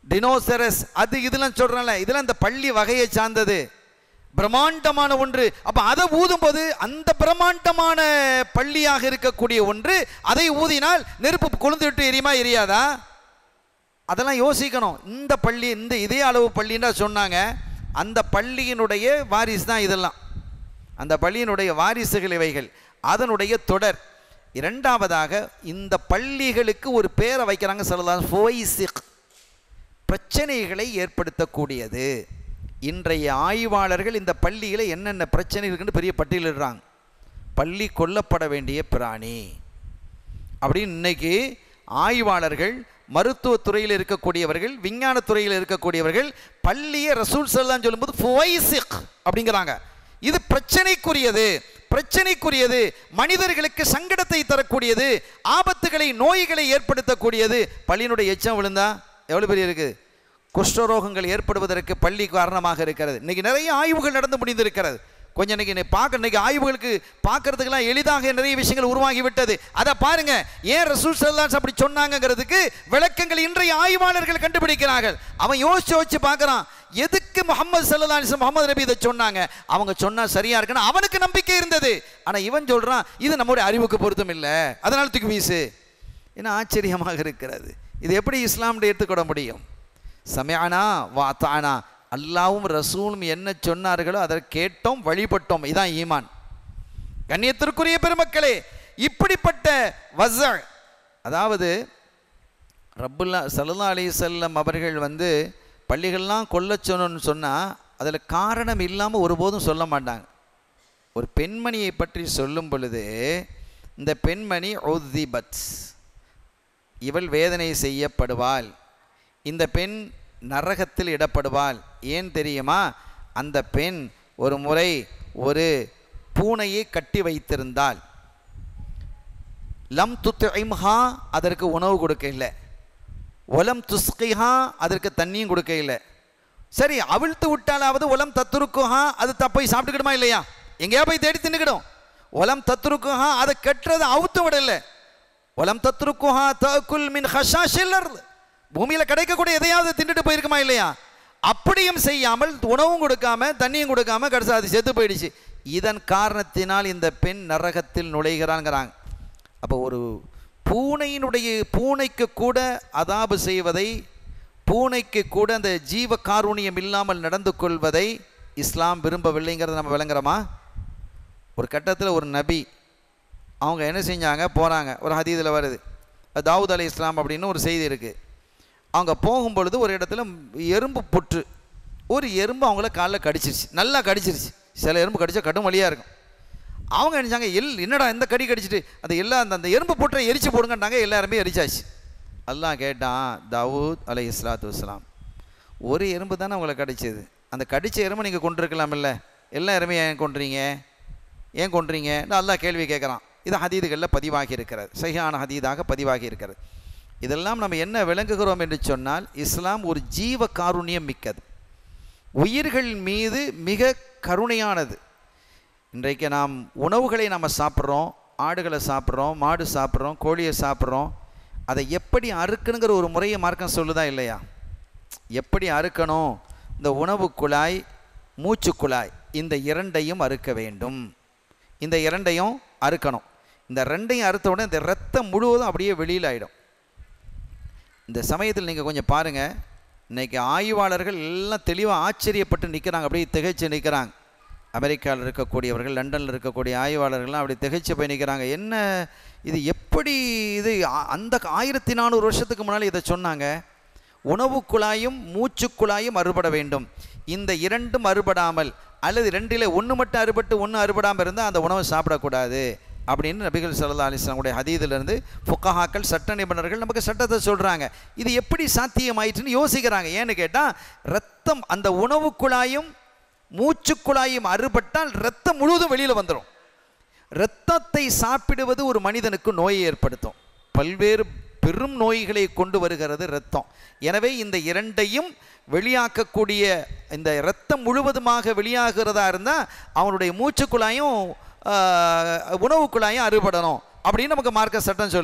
டினோசரஸ் அது இதெல்லாம் சொல்றான்ல, இதெல்லாம் இந்த பள்ளி வகையை சார்ந்தது, பிரம்மாண்டமான ஒன்று. அப்ப அதை ஊதும் போது அந்த பிரம்மாண்டமான பள்ளியாக இருக்கக்கூடிய ஒன்று, அதை ஊதினால் நெருப்பு கொழுந்து விட்டு எரியுமா எரியாதா? அதெல்லாம் யோசிக்கணும். இந்த பள்ளி இந்த இதே அளவு பள்ளின்னா சொன்னாங்க, அந்த பள்ளியினுடைய வாரிசு தான் இதெல்லாம், அந்த பள்ளியினுடைய வாரிசுகள் இவைகள், அதனுடைய தொடர். இரண்டாவதாக இந்த பள்ளிகளுக்கு ஒரு பேரை வைக்கிறாங்க சொல்லலாம், ஃபோயிசிக், பிரச்சனைகளை ஏற்படுத்தக்கூடியது. இன்றைய ஆய்வாளர்கள் இந்த பள்ளியில் என்னென்ன பிரச்சனை இருக்குன்னு பெரிய பட்டியலிடுறாங்க. பள்ளி கொல்லப்பட வேண்டிய பிராணி அப்படின்னு இன்னைக்கு ஆய்வாளர்கள், மருத்துவத்துறையில் இருக்கக்கூடியவர்கள், விஞ்ஞானத்துறையில் இருக்கக்கூடியவர்கள் பள்ளியை ரசூல் ஸல்லல்லாஹு அலைஹி சொல்லும்போது ஃபோயிசிக் அப்படிங்கிறாங்க. இது பிரச்சனைக்குரியது, பிரச்சனைக்குரியது, மனிதர்களுக்கு சங்கடத்தை தரக்கூடியது, ஆபத்துகளை நோய்களை ஏற்படுத்தக்கூடியது. பள்ளியினுடைய எச்சம் விழுந்தா எவ்வளோ பெரிய இருக்குது, குஷ்டரோகங்கள் ஏற்படுவதற்கு பள்ளி காரணமாக இருக்கிறது. இன்னைக்கு நிறைய ஆய்வுகள் நடந்து முடிந்திருக்கிறது. கொஞ்சம் இன்னைக்கு பார்க்க இன்னைக்கு ஆய்வுகளுக்கு பார்க்கறதுக்கெல்லாம் எளிதாக நிறைய விஷயங்கள் உருவாகிவிட்டது. அதை பாருங்க, ஏன் ரசூல் ஸல்லல்லாஹு அலைஹி அப்படி சொன்னாங்கிறதுக்கு விளக்கங்கள் இன்றைய ஆய்வாளர்கள் கண்டுபிடிக்கிறார்கள். அவன் யோசிச்சு யோசிச்சு பார்க்கறான், எதுக்கு முஹம்மது ஸல்லல்லாஹு அலைஹி வஸல்லம் முஹம்மது நபி இதை சொன்னாங்க, அவங்க சொன்னா சரியா இருக்குன்னு அவனுக்கு நம்பிக்கை இருந்தது. ஆனா இவன் சொல்றான் இது நம்முடைய அறிவுக்கு பொருத்தம் இல்லை, அதனால தூக்கி வீசு. என்ன ஆச்சரியமாக இருக்கிறது. இது எப்படி இஸ்லாம்ல ஏற்றுக்கொள்ள முடியும்? சமயனா வா தானா, அல்லாவும் ரசூலும் என்ன சொன்னார்களோ அதை கேட்டோம், வழிபட்டோம். இதான் ஈமான். கண்ணியத்திற்குரிய பெருமக்களே, இப்படிப்பட்ட வஸ, அதாவது ரப்புல்லா ஸல்லல்லாஹு அலைஹி வஸல்லம் அவர்கள் வந்து பள்ளிகள்லாம் கொல்ல சொன்னு சொன்னால் அதில் காரணம் இல்லாமல் ஒருபோதும் சொல்ல மாட்டாங்க. ஒரு பெண்மணியை பற்றி சொல்லும் பொழுது, இந்த பெண்மணி உதிபத், இவள் வேதனை செய்யப்படுவாள், இந்த பெண் நரகத்தில் இடப்படுவாள். ஏன் தெரியுமா? அந்த பெண் ஒரு முறை ஒரு பூனையை கட்டி வைத்திருந்தாள். லம் துத்இம்ஹா, அதற்கு உணவு கொடுக்க இல்லை. ஒலம் துஸ்கிஹா, அதற்கு தண்ணியும் கொடுக்க இல்லை. சரி, அவிழ்த்து விட்டாலாவது ஒலம் தத்துருக்குஹா, அது தப்போய் சாப்பிட்டுக்கிடுமா இல்லையா? எங்கேயா போய் தேடி தின்னுக்கிடும். ஒலம் தத்துருக்குஹா, அதை கட்டுறதை அவுத்து விடல. ஒலம் தத்துருக்குஹா தஅகுல் மின் ஹஷாஷில் அர்த், பூமியில் கிடைக்கக்கூடிய எதையாவது தின்னுட்டு போயிருக்குமா இல்லையா? அப்படியும் செய்யாமல் உணவும் கொடுக்காம தண்ணியும் கொடுக்காம கடைசி அது செத்து போயிடுச்சு. இதன் காரணத்தினால் இந்த பெண் நரகத்தில் நுழைகிறாங்கிறாங்க. அப்போ ஒரு பூனையினுடைய பூனைக்கு கூட அதாபு செய்வதை, பூனைக்கு கூட அந்த ஜீவ காருண்யம் இல்லாமல் நடந்து கொள்வதை இஸ்லாம் விரும்பவில்லைங்கிறத நம்ம விளங்குறோமா? ஒரு கட்டத்தில் ஒரு நபி அவங்க என்ன செஞ்சாங்க, போகிறாங்க. ஒரு ஹதீதில் வருது, தாவூத் அலை இஸ்லாம் அப்படின்னு ஒரு செய்தி இருக்குது. அவங்க போகும்பொழுது ஒரு இடத்துல எறும்பு புற்று, ஒரு எறும்பு அவங்கள காலில் கடிச்சிருச்சு, நல்லா கடிச்சிருச்சு. சில எறும்பு கடிச்சா கடும் வலியாக இருக்கும். அவங்க நினச்சாங்க, எல் என்னடா இந்த கடி கடிச்சிட்டு அது எல்லாம் அந்த அந்த எறும்பு புற்றை எரிச்சு போடுங்கட்டாங்க. எல்லாருமே எரிச்சாச்சு. அல்லாஹ் கேட்டான், தாவூத் அலை இஸ்லாத்து வஸ்லாம், ஒரு எறும்பு தானே அவங்கள கடிச்சது, அந்த கடிச்ச எறும்பு நீங்கள் கொண்டிருக்கலாம் இல்லை, எல்லா எறும்பையும் ஏன் கொண்டுறீங்க, ஏன் கொண்டுறீங்க அல்லாஹ் கேள்வி கேட்குறான். இது ஹதீதுகளில் பதிவாகி இருக்கிறது, சஹீஹான ஹதீதாக பதிவாகி இருக்கிறது. இதெல்லாம் நம்ம என்ன விளங்குகிறோம் என்று சொன்னால், இஸ்லாம் ஒரு ஜீவ காருண்யம் மிக்கது, உயிர்கள் மீது மிக கருணையானது. இன்றைக்கு நாம் உணவுகளை நம்ம சாப்பிட்றோம், ஆடுகளை சாப்பிட்றோம், மாடு சாப்பிட்றோம், கோழியை சாப்பிட்றோம். அதை எப்படி அறுக்கணுங்கிற ஒரு முறையை மார்க்கம் சொல்லுதா இல்லையா? எப்படி அறுக்கணும்? இந்த உணவு குழாய், மூச்சு குழாய், இந்த இரண்டையும் அறுக்க வேண்டும். இந்த இரண்டையும் அறுக்கணும். இந்த ரெண்டையும் அறுத்த உடனே இந்த ரத்தம் முழுவதும் அப்படியே வெளியில் ஆகிடும். இந்த சமயத்தில் நீங்கள் கொஞ்சம் பாருங்கள், இன்றைக்கி ஆய்வாளர்கள் எல்லாம் தெளிவாக ஆச்சரியப்பட்டு நிற்கிறாங்க, அப்படியே திகைச்சு நிற்கிறாங்க. அமெரிக்காவில் இருக்கக்கூடியவர்கள், லண்டனில் இருக்கக்கூடிய ஆய்வாளர்கள்லாம் அப்படி திகைச்சு போய் நிற்கிறாங்க. என்ன இது, எப்படி இது? அந்த ஆயிரத்தி நானூறு வருஷத்துக்கு முன்னால் இதை சொன்னாங்க. உணவு குழாயும் மூச்சு குழாயும் அறுபட வேண்டும். இந்த இரண்டும் அறுபடாமல், அல்லது ரெண்டில் ஒன்று மட்டும் அறுபட்டு ஒன்று அறுபடாமல் இருந்தால் அந்த உணவை சாப்பிடக்கூடாது அப்படின்னு நபிகள் ஸல்லல்லாஹு அலைஹி வஸல்லம் உடைய ஹதீதிலிருந்து ஃபுகஹாக்கள், சட்ட நிபுணர்கள் நமக்கு சட்டத்தை சொல்கிறாங்க. இது எப்படி சாத்தியமாயிற்றுன்னு யோசிக்கிறாங்க. ஏன்னு கேட்டால், ரத்தம் அந்த உணவு குழாயும் மூச்சு குழாயும் அறுபட்டால் ரத்தம் முழுவதும் வெளியில் வந்துடும். இரத்தத்தை சாப்பிடுவது ஒரு மனிதனுக்கு நோயை ஏற்படுத்தும். பல்வேறு பெரும் நோய்களை கொண்டு வருகிறது இரத்தம். எனவே இந்த இரண்டையும் வெளியாக்கக்கூடிய, இந்த இரத்தம் முழுவதுமாக வெளியாகிறதா இருந்தால் அவனுடைய மூச்சு குழாயும் உணவு குழாயும் அறுபடணும் அப்படின்னு நமக்கு மார்க்க சட்டம் சொல்லுது.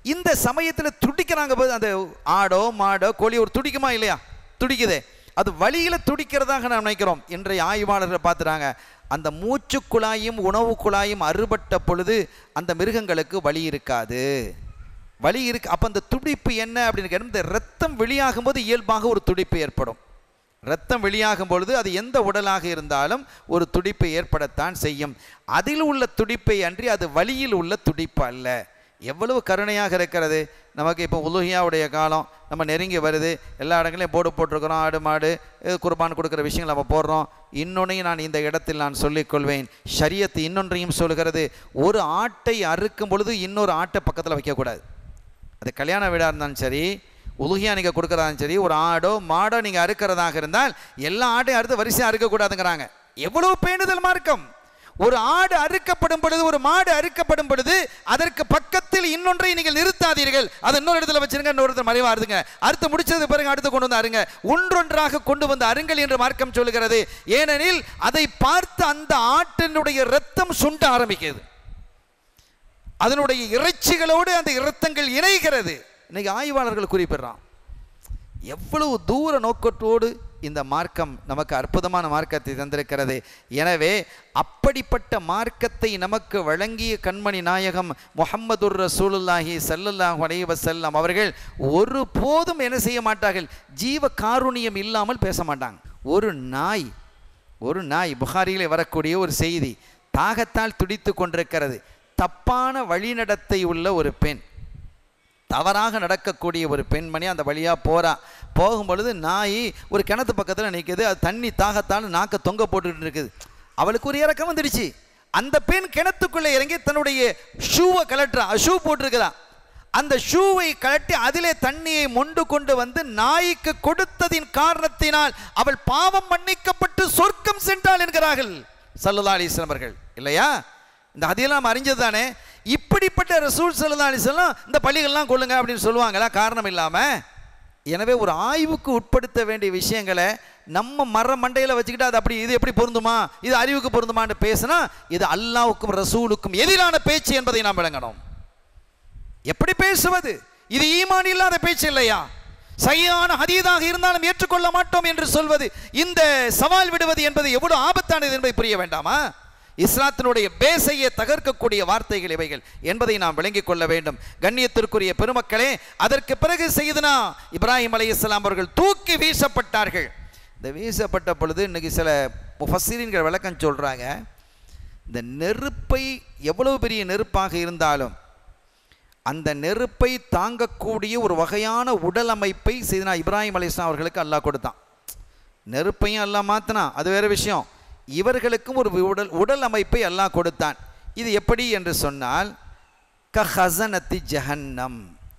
இந்த சமயத்தில் துடிக்கிறாங்க போது அந்த ஆடோ மாடோ கோழி ஒரு துடிக்குமா இல்லையா? துடிக்குதே. அது வழியில் துடிக்கிறதாக நாம் நினைக்கிறோம். இன்றைய ஆய்வாளர்கள் பார்த்துறாங்க, அந்த மூச்சு குழாயும் உணவு குழாயும் அறுபட்ட பொழுது அந்த மிருகங்களுக்கு வலி இருக்காது, வலி இருக்கு. அப்போ அந்த துடிப்பு என்ன அப்படின்னு கேட்டால், இந்த ரத்தம் வெளியாகும் போது இயல்பாக ஒரு துடிப்பு ஏற்படும். ரத்தம் வெளியாகும் பொழுது அது எந்த உடலாக இருந்தாலும் ஒரு துடிப்பு ஏற்படத்தான் செய்யும். அதில் உள்ள துடிப்பை அன்றி அது வலியில் உள்ள துடிப்பு அல்ல. எவ்வளவு கருணையாக இருக்கிறது நமக்கு. இப்போ உலுஹியாவுடைய காலம் நம்ம நெருங்கி வருது. எல்லா இடங்களையும் போர்டு போட்டிருக்கிறோம், ஆடு மாடு குர்பான் கொடுக்குற விஷயங்கள் நம்ம போடுறோம். இன்னொன்றையும் நான் இந்த இடத்தில் நான் சொல்லிக்கொள்வேன், ஷரியத்து இன்னொன்றையும் சொல்கிறது, ஒரு ஆட்டை அறுக்கும் பொழுது இன்னொரு ஆட்டை பக்கத்தில் வைக்கக்கூடாது. அது கல்யாண வீடாக இருந்தாலும் சரி, உலுஹியா நீங்கள் கொடுக்குறதாலும் சரி, ஒரு ஆடோ மாடோ நீங்கள் அறுக்கிறதாக இருந்தால் எல்லா ஆட்டையும் அறுத்து வரிசையாக அறுக்கக்கூடாதுங்கிறாங்க. எவ்வளோ பேணுதல் மார்க்கம். ஒரு ஆடு அறுக்கப்படும் பொழுது, ஒரு மாடு அறுக்கப்படும் பொழுது அதற்கு பக்கத்தில் இன்னொன்றை நீங்கள் நிறுத்தாதீர்கள். அதை இன்னொரு இடத்துல வச்சிருங்க, இன்னொரு இடத்துல மறைவா அறுங்க. அறுத்து முடிச்சது பிறகு அடுத்து கொண்டு வந்து அருங்க. ஒன்றொன்றாக கொண்டு வந்து அருங்கள் என்று மார்க்கம் சொல்லுகிறது. ஏனெனில் அதை பார்த்து அந்த ஆட்டினுடைய இரத்தம் சுண்ட ஆரம்பிக்கிறது, அதனுடைய இறைச்சிகளோடு அந்த இரத்தங்கள் இணைகிறது. இன்னைக்கு ஆய்வாளர்கள் குறிப்பிடுறான். எவ்வளவு தூர நோக்கத்தோடு இந்த மார்க்கம் நமக்கு அற்புதமான மார்க்கத்தை தந்திருக்கிறது. எனவே அப்படிப்பட்ட மார்க்கத்தை நமக்கு வழங்கிய கண்மணி நாயகம் முஹம்மதுர் ரசூலுல்லாஹி ஸல்லல்லாஹு அலைஹி வஸல்லம் அவர்கள் ஒரு போதும் என்ன செய்ய மாட்டார்கள், ஜீவ காருண்யம் இல்லாமல் பேச மாட்டாங்க. ஒரு நாய் ஒரு நாய் புகாரியிலே வரக்கூடிய ஒரு செய்தி, தாகத்தால் துடித்து கொண்டிருக்கிறது. தப்பான வழிநடத்தை உள்ள ஒரு பெண், தவறாக நடக்கக்கூடிய ஒரு பெண்மணி அந்த வழியாக போகிறா. போகும்பொழுது நாய் ஒரு கிணத்து பக்கத்தில் நிற்குது. அது தண்ணி தாகத்தால் நாக்க தொங்க போட்டுக்கிட்டு இருக்குது. அவளுக்கு ஒரு இறக்கம் வந்துடுச்சு. அந்த பெண் கிணத்துக்குள்ளே இறங்கி தன்னுடைய ஷூவை கலட்டுறா. ஷூ போட்டிருக்கிறா. அந்த ஷூவை கலட்டி அதிலே தண்ணியை மொண்டு கொண்டு வந்து நாய்க்கு கொடுத்ததின் காரணத்தினால் அவள் பாவம் மன்னிக்கப்பட்டு சொர்க்கம் சென்றாள் என்கிறார்கள் ஸல்லல்லாஹு அலைஹி வஸல்லம் அவர்கள். இல்லையா? இந்த ஹதீஸெல்லாம் அறிஞ்சது தானே. இப்படிப்பட்ட ரசூல் ஸல்லல்லாஹு அலைஹி வஸல்லம் இந்த பள்ளிகள்லாம் கொள்ளுங்க அப்படின்னு சொல்லுவாங்களா காரணம் இல்லாமல்? எனவே ஒரு ஆய்வுக்கு உட்படுத்த வேண்டிய விஷயங்களை நம்ம மர மண்டையில் வச்சுக்கிட்டு அது அப்படி இது எப்படி பொருந்துமா, இது அறிவுக்கு பொருந்துமான்னு பேசினா இது அல்லாஹ்வுக்கும் ரசூலுக்கும் எதிரான பேச்சு என்பதை நாம் விளங்கணும். எப்படி பேசுவது? இது ஈமான் இல்லாத பேச்சு இல்லையா? சரியான ஹதீஸாக இருந்தாலும் ஏற்றுக்கொள்ள மாட்டோம் என்று சொல்வது, இந்த சவால் விடுவது என்பது எவ்வளவு ஆபத்தானது என்பதை புரிய வேண்டாமா? இஸ்லாத்தினுடைய பேசையை தகர்க்கக்கூடிய வார்த்தைகள் இவைகள் என்பதை நாம் விளங்கிக் கொள்ள வேண்டும். கண்ணியத்திற்குரிய பெருமக்களே, அதற்கு பிறகு சையதுனா இப்ராஹிம் அலைஹிஸ்ஸலாம் அவர்கள் தூக்கி வீசப்பட்டார்கள். இந்த வீசப்பட்ட பொழுது இன்னைக்கு சில முஃபஸ்ஸிரீன்கள் விளக்கம் சொல்றாங்க, இந்த நெருப்பை எவ்வளவு பெரிய நெருப்பாக இருந்தாலும் அந்த நெருப்பை தாங்கக்கூடிய ஒரு வகையான உடல் அமைப்பை சையதுனா இப்ராஹிம் அலைஹிஸ்ஸலாம் அவர்களுக்கு அல்லாஹ் கொடுத்தான். நெருப்பையும் அல்லாஹ் மாத்தினா அது வேற விஷயம், இவர்களுக்கும் ஒரு உடல் உடல் அமைப்பை அல்லாஹ் கொடுத்தான். இது எப்படி என்று சொன்னால், கஹஸனத்தி ஜஹன்னம்,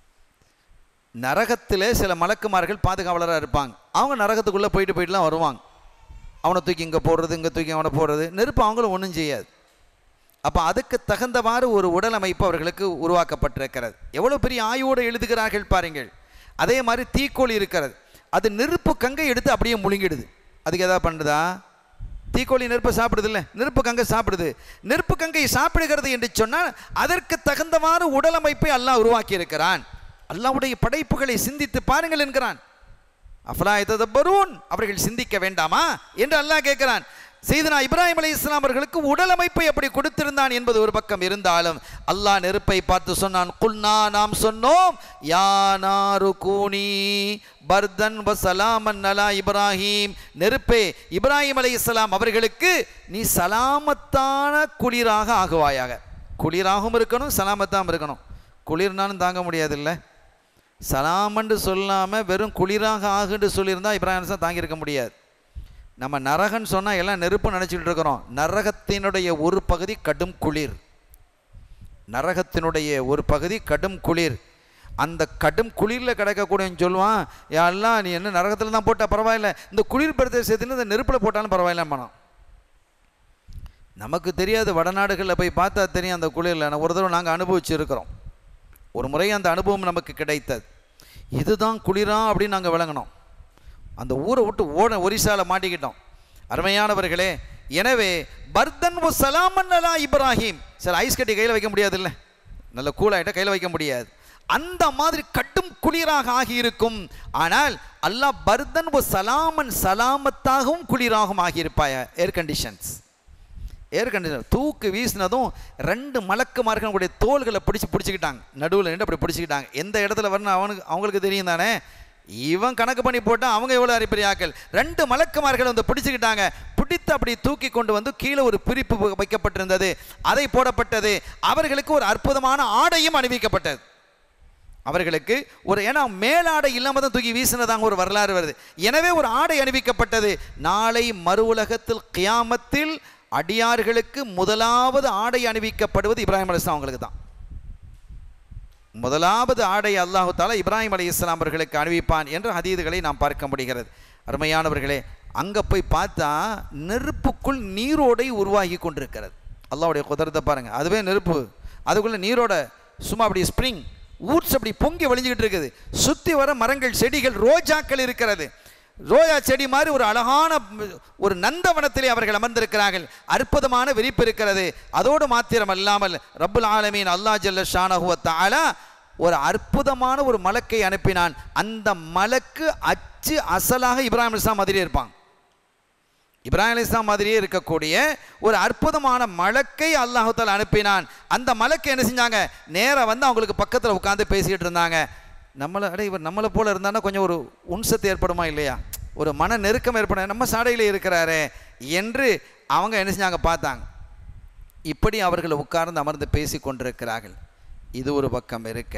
நரகத்தில் சில மலக்குமார்கள் பாதுகாவலராக இருப்பாங்க. அவங்க நரகத்துக்குள்ளே போயிட்டு போயிட்டுலாம் வருவாங்க. அவனை தூக்கி இங்கே போடுறது, இங்கே தூக்கி அவனை போடுறது, நெருப்பு அவங்களும் ஒன்றும் செய்யாது. அப்போ அதுக்கு தகுந்தவாறு ஒரு உடல் அமைப்பு அவர்களுக்கு உருவாக்கப்பட்டிருக்கிறது. எவ்வளோ பெரிய ஆய்வோடு எழுதுகிறார்கள் பாருங்கள். அதே மாதிரி தீக்கோழி இருக்கிறது, அது நெருப்பு கங்கை எடுத்து அப்படியே முழுங்கிடுது. அதுக்கு எதாவது பண்ணுறதா? தீக்கோழி நெருப்பை சாப்பிடுது இல்லை, நெருப்பு கங்கை சாப்பிடுது. நெருப்பு கங்கை சாப்பிடுகிறது என்று சொன்னால் அதற்கு தகுந்தவாறு உடல் அமைப்பை அல்லாஹ் உருவாக்கி இருக்கிறான். அல்லாஹ்வுடைய படைப்புகளை சிந்தித்து பாருங்கள் என்கிறான். அஃபலா யததப்பரூன், அவர்கள் சிந்திக்க வேண்டாமா என்று அல்லாஹ் கேட்கிறான். சையதுனா இப்ராஹிம் அலைஹிஸ்ஸலாம் அவர்களுக்கு உடல் அமைப்பை அப்படி கொடுத்திருந்தான் என்பது ஒரு பக்கம் இருந்தாலும் அல்லாஹ் நெருப்பை பார்த்து சொன்னான், குல்னா, நாம் சொன்னோம், யா நாரு கூனி பர்தன் வ சலாமன் அலா இப்ராஹிம், நெருப்பே இப்ராஹிம் அலைஹிஸ்ஸலாம் அவர்களுக்கு நீ சலாமத்தான குளிராக ஆகுவாயாக. குளிராகவும் இருக்கணும், சலாமத்தாகவும் இருக்கணும். குளிர்னாலும் தாங்க முடியாதுல்ல, சலாமன்று சொல்லாமல் வெறும் குளிராக ஆகுன்னு சொல்லியிருந்தால் இப்ராஹிம் அலைஹிஸ்ஸலாம் தாங்கியிருக்க முடியாது. நம்ம நரகன்னு சொன்னால் எல்லாம் நெருப்பு நினச்சிக்கிட்டு இருக்கிறோம். நரகத்தினுடைய ஒரு பகுதி கடும் குளிர், நரகத்தினுடைய ஒரு பகுதி கடும் குளிர். அந்த கடும் குளிரில் கிடக்கக்கூடியன்னு சொல்லுவான், எல்லாம் நீ என்ன நரகத்தில் தான் போட்டால் பரவாயில்ல, இந்த குளிர் பிரதேசத்தில் இந்த நெருப்பில் போட்டாலும் பரவாயில்ல மனம். நமக்கு தெரியாது, வடநாடுகளில் போய் பார்த்தா தெரியும் அந்த குளிரில். ஒரு தடவை நாங்கள் அனுபவிச்சுருக்கிறோம். ஒரு முறை அந்த அனுபவம் நமக்கு கிடைத்தது. இதுதான் குளிரா அப்படின்னு நாங்கள் விளங்கினோம். அந்த ஊரை விட்டு ஓட ஒரிசாவில் மாட்டிக்கிட்டோம். அருமையானவர்களே, எனவே பர்தன் வ சலாமன் அலா இப்ராஹிம், சில ஐஸ் கட்டி கையில் வைக்க முடியாது இல்லை, நல்ல கூலாகிட்ட கையில் வைக்க முடியாது. அந்த மாதிரி கடும் குளிராக ஆகியிருக்கும். ஆனால் அல்லாஹ் பர்தன் ஒ சலாமன் சலாமத்தாகவும் குளிராகவும் ஆகியிருப்பாய. ஏர் கண்டிஷன்ஸ் ஏர் கண்டிஷன் தூக்கு வீசினதும் ரெண்டு மலக்குமார்களுடைய தோள்களை பிடிச்சி பிடிச்சிக்கிட்டாங்க, நடுவில் நின்று அப்படி பிடிச்சிக்கிட்டாங்க. எந்த இடத்துல வரணும் அவனுக்கு அவங்களுக்கு தெரியும் தானே, இவன் கணக்கு பண்ணி போட்டால் அவங்க எவ்வளோ அறிப்பறியாக்கள். ரெண்டு மலக்குமார்கள் வந்து பிடிச்சிக்கிட்டாங்க. பிடித்து அப்படி தூக்கி கொண்டு வந்து கீழே ஒரு பிரிப்பு வைக்கப்பட்டிருந்தது, அதை போடப்பட்டது. அவர்களுக்கு ஒரு அற்புதமான ஆடையும் அணிவிக்கப்பட்டது. அவர்களுக்கு ஒரு, ஏன்னா மேலாடை இல்லாமல் தான் தூக்கி வீசினதாங்க ஒரு வரலாறு வருது. எனவே ஒரு ஆடை அணிவிக்கப்பட்டது. நாளை மறு உலகத்தில் கியாமத்தில் அடியார்களுக்கு முதலாவது ஆடை அணிவிக்கப்படுவது இப்ராஹிம் அலைஹிஸ்ஸலாம் அவங்களுக்கு தான். முதலாவது ஆடை அல்லாஹு தஆலா இப்ராஹிம் அலைஹிஸ்ஸலாம் அவர்களுக்கு அணிவிப்பான் என்ற ஹதீதுகளை நாம் பார்க்க முடிகிறது. அருமையானவர்களே, அங்கே போய் பார்த்தா நெருப்புக்குள் நீரோடை உருவாகி கொண்டிருக்கிறது. அல்லாஹ்வுடைய குதிரத்தை பாருங்க, அதுவே நெருப்பு, அதுக்குள்ள நீரோட சும்மா அப்படி ஸ்ப்ரிங் ஊட்ஸ் அப்படி பொங்கி வழிஞ்சிக்கிட்டு இருக்குது. சுற்றி வர மரங்கள் செடிகள் ரோஜாக்கள் இருக்கிறது. ரோஜா செடி மாதிரி ஒரு அழகான ஒரு நந்தவனத்திலே அவர்கள் அமர்ந்திருக்கிறார்கள். அற்புதமான விரிப்பு இருக்கிறது. அதோடு மாத்திரம் அல்லாமல் ரப்புல் ஆலமீன் அல்லாஹ் ஜல்ல ஷானஹு வ தஆலா ஒரு அற்புதமான ஒரு மலக்கை அனுப்பினான். அந்த மலக்கு அச்சு அசலாக இப்ராஹிம் அலைஹிஸ்ஸலாம் மாதிரியே இருப்பாங்க. இப்ராஹிம் அலைஹிஸ்ஸலாம் மாதிரியே இருக்கக்கூடிய ஒரு அற்புதமான மலக்கை அல்லாஹ் தஆலா அனுப்பினான். அந்த மலக்கை என்ன செஞ்சாங்க, நேராக வந்து அவங்களுக்கு பக்கத்தில் உட்காந்து பேசிக்கிட்டு இருந்தாங்க. நம்மளை அடே இவர் நம்மளை போல இருந்தானா கொஞ்சம் ஒரு உன்சத்து ஏற்படுமா இல்லையா, ஒரு மன நெருக்கம் ஏற்படும், நம்ம சாடையில் இருக்கிறாரே என்று அவங்க என்ன செஞ்சாங்க பார்த்தாங்க. இப்படி அவர்கள் உட்கார்ந்து அமர்ந்து பேசி கொண்டிருக்கிறார்கள். இது ஒரு பக்கம் இருக்க,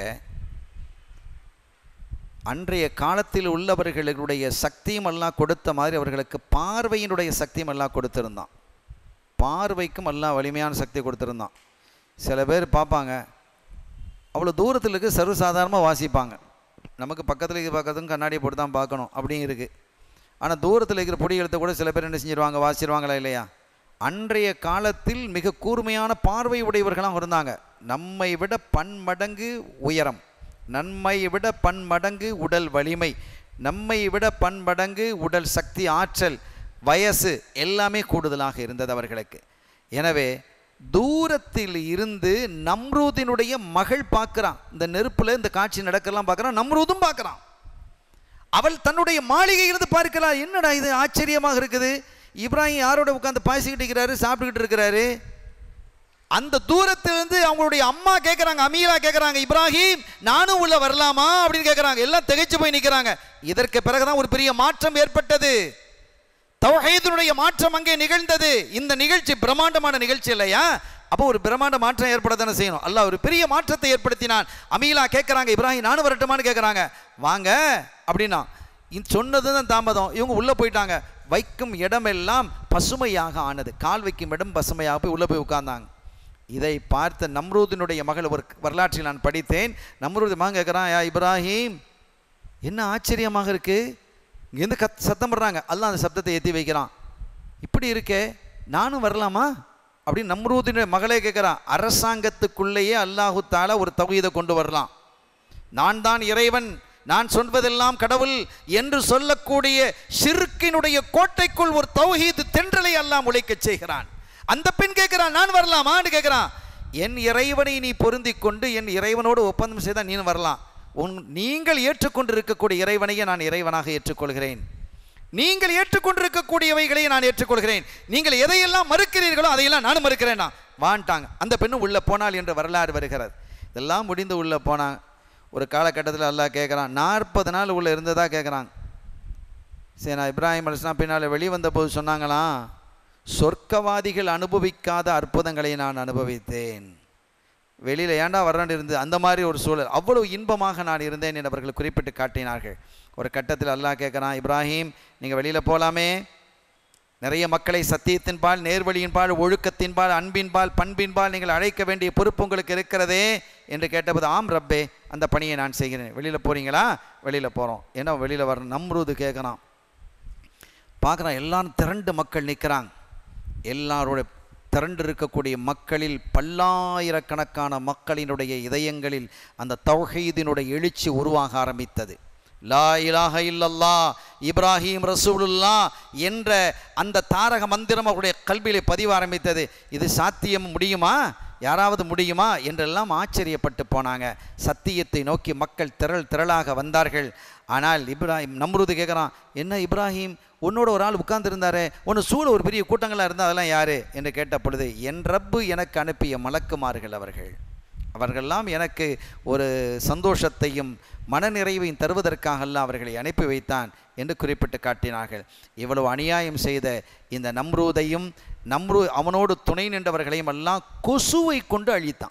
அன்றைய காலத்தில் உள்ளவர்களுடைய சக்தியும் எல்லாம் கொடுத்த மாதிரி அவர்களுக்கு பார்வையினுடைய சக்தியும் எல்லாம் கொடுத்துருந்தான். பார்வைக்கும் எல்லாம் வலிமையான சக்தி கொடுத்துருந்தான். சில பேர் பார்ப்பாங்க, அவ்வளோ தூரத்தில் இருக்க சர்வசாதாரணமாக வாசிப்பாங்க. நமக்கு பக்கத்தில் இருக்கிற பக்கத்துக்கும் கண்ணாடியை போட்டு தான் பார்க்கணும் அப்படிங்க இருக்குது. ஆனால் தூரத்தில் இருக்கிற பொடி எழுத்த கூட சில பேர் என்ன செஞ்சிருவாங்க, வாசிடுவாங்களா இல்லையா. அன்றைய காலத்தில் மிக கூர்மையான பார்வை உடையவர்களாக இருந்தாங்க. நம்மை விட பன்மடங்கு உயரம், நம்மை விட பன்மடங்கு உடல் வலிமை, நம்மை விட பன்மடங்கு உடல் சக்தி, ஆற்றல், வயசு எல்லாமே கூடுதலாக இருந்தது அவர்களுக்கு. எனவே தூரத்தில் இருந்து நம்ரூதினுடைய மகள் பார்க்குறான். இந்த நெருப்பில் இந்த காட்சி நடக்கலாம் பார்க்குறான், நம்ரூதும் பார்க்குறான். அவள் தன்னுடைய மாளிகை இருந்து பார்க்கலாம். என்னடா இது ஆச்சரியமாக இருக்குது, இப்ராஹிம் யாரோட உட்காந்து பாய்ச்சிக்கிட்டு இருக்கிறாரு, சாப்பிட்டுக்கிட்டு இருக்கிறாரு. அந்த தூரத்திலிருந்து அவங்களுடைய அம்மா கேட்குறாங்க, அமீரா கேட்குறாங்க, இப்ராஹிம் நானும் உள்ள வரலாமா அப்படின்னு கேட்குறாங்க. எல்லாம் திகைச்சு போய் நிற்கிறாங்க. இதற்கு பிறகுதான் ஒரு பெரிய மாற்றம் ஏற்பட்டது. தௌஹீதுடைய மாற்றம் அங்கே நிகழ்ந்தது. இந்த நிகழ்ச்சி பிரம்மாண்டமான நிகழ்ச்சி இல்லையா, அப்போ ஒரு பிரம்மாண்ட மாற்றம் ஏற்பட தானே செய்யணும். அல்லாஹ் ஒரு பெரிய மாற்றத்தை ஏற்படுத்தினான். அமீலா கேட்குறாங்க, இப்ராஹிம் நானும் வரட்டுமான்னு கேட்குறாங்க. வாங்க அப்படின்னா சொன்னது தான் தாமதம். இவங்க உள்ளே போயிட்டாங்க. வைக்கும் இடமெல்லாம் பசுமையாக ஆனது. கால் வைக்கும் இடம் பசுமையாக போய் உள்ளே போய் உட்கார்ந்தாங்க. இதை பார்த்த நம்ரூதினுடைய மகள் ஒரு வரலாற்றில் நான் படித்தேன். நம்ரூது மகன் கேட்குறான், யா இப்ராஹிம் என்ன ஆச்சரியமாக இருக்குது, இங்கேருந்து கத் சத்தம் படுறாங்க. அல்லாஹ் அந்த சப்தத்தை ஏற்றி வைக்கிறான். இப்படி இருக்கே, நானும் வரலாமா அப்படின்னு நம்ரூதினுடைய மகளே கேட்குறான். அரசாங்கத்துக்குள்ளேயே அல்லாஹு தாலா ஒரு தௌஹீதை கொண்டு வரலாம். நான் தான் இறைவன், நான் சொல்வதெல்லாம் கடவுள் என்று சொல்லக்கூடிய ஷிர்கினுடைய கோட்டைக்குள் ஒரு தௌஹீது தென்றலை அல்லாஹ் முளைக்க செய்கிறான். அந்த பெண் கேட்கிறான், நான் வரலாமான்னு கேட்குறான். என் இறைவனை நீ பொருந்தி கொண்டு என் இறைவனோடு ஒப்பந்தம் செய்தால் நீ வரலாம். உன் நீங்கள் ஏற்றுக்கொண்டு இருக்கக்கூடிய இறைவனையே நான் இறைவனாக ஏற்றுக்கொள்கிறேன், நீங்கள் ஏற்றுக்கொண்டிருக்கக்கூடியவைகளை நான் ஏற்றுக்கொள்கிறேன், நீங்கள் எதையெல்லாம் மறுக்கிறீர்களோ அதையெல்லாம் நானும் மறுக்கிறேன்னா வான்ட்டாங்க. அந்த பெண்ணும் உள்ளே போனால் என்று வரலாறு வருகிறது. இதெல்லாம் முடிந்து உள்ளே போனாங்க. ஒரு காலகட்டத்தில் அல்லாஹ் கேட்குறான், நாற்பது நாள் உள்ளே இருந்ததா கேட்குறாங்க. சரி, நான் இப்ராஹிம் அலைஹிஸ்ஸலாம் பின்னால் வெளிவந்த போது சொன்னாங்களாம், சொர்க்கவாதிகள் அனுபவிக்காத அற்புதங்களை நான் அனுபவித்தேன். வெளியில் ஏண்டா வர்றான்னு இருந்து அந்த மாதிரி ஒரு சூழல், அவ்வளவு இன்பமாக நான் இருந்தேன் என்று அவர்கள் குறிப்பிட்டு காட்டினார்கள். ஒரு கட்டத்தில் அல்லாஹ் கேட்குறான், இப்ராஹிம் நீங்கள் வெளியில் போகலாமே, நிறைய மக்களை சத்தியத்தின் பால், நேர்வழியின் பால், ஒழுக்கத்தின் பால், அன்பின் பால், பண்பின் பால் நீங்கள் அழைக்க வேண்டிய பொறுப்பு உங்களுக்கு இருக்கிறதே என்று கேட்டபோது, ஆம் ரப்பே அந்த பணியை நான் செய்கிறேன். வெளியில் போகிறீங்களா? வெளியில் போகிறோம். ஏன்னா வெளியில் வர நம்ரூது கேட்குறான். பார்க்குறான், எல்லாரும் திரண்டு மக்கள் நிற்கிறாங்க. எல்லாரோட திரண்டு இருக்கக்கூடிய மக்களில் பல்லாயிரக்கணக்கான மக்களினுடைய இதயங்களில் அந்த தௌஹீதினுடைய எழுச்சி உருவாக ஆரம்பித்தது. லா இலாஹ இல்லல்லாஹ் இப்ராஹிம் ரசூலுல்லாஹ் என்ற அந்த தாரக மந்திரம் அவருடைய கல்வியிலே பதிவு ஆரம்பித்தது. இது சாத்தியம் முடியுமா? யாராவது முடியுமா என்றெல்லாம் ஆச்சரியப்பட்டு போனாங்க. சத்தியத்தை நோக்கி மக்கள் திரள் திரளாக வந்தார்கள். ஆனால் இப்ராஹிம் நம்ரூது கேட்குறான், என்ன இப்ராஹிம், உன்னோட ஒரு ஆள் உட்கார்ந்துருந்தாரே, ஒன்று சூழ ஒரு பெரிய கூட்டங்களாக இருந்தால் அதெல்லாம் யார் என்று கேட்ட பொழுது, என் ரப்பு எனக்கு அனுப்பிய மலக்குமார்கள் அவர்கள், அவர்களெல்லாம் எனக்கு ஒரு சந்தோஷத்தையும் மனநிறைவையும் தருவதற்காகலாம் அவர்களை அனுப்பி வைத்தான் என்று குறிப்பிட்டு காட்டினார்கள். இவ்வளவு அநியாயம் செய்த இந்த நம்ரூதையும் நம்ரூ அவனோடு துணை நின்றவர்களையும் எல்லாம் கொசுவை கொண்டு அழித்தான்.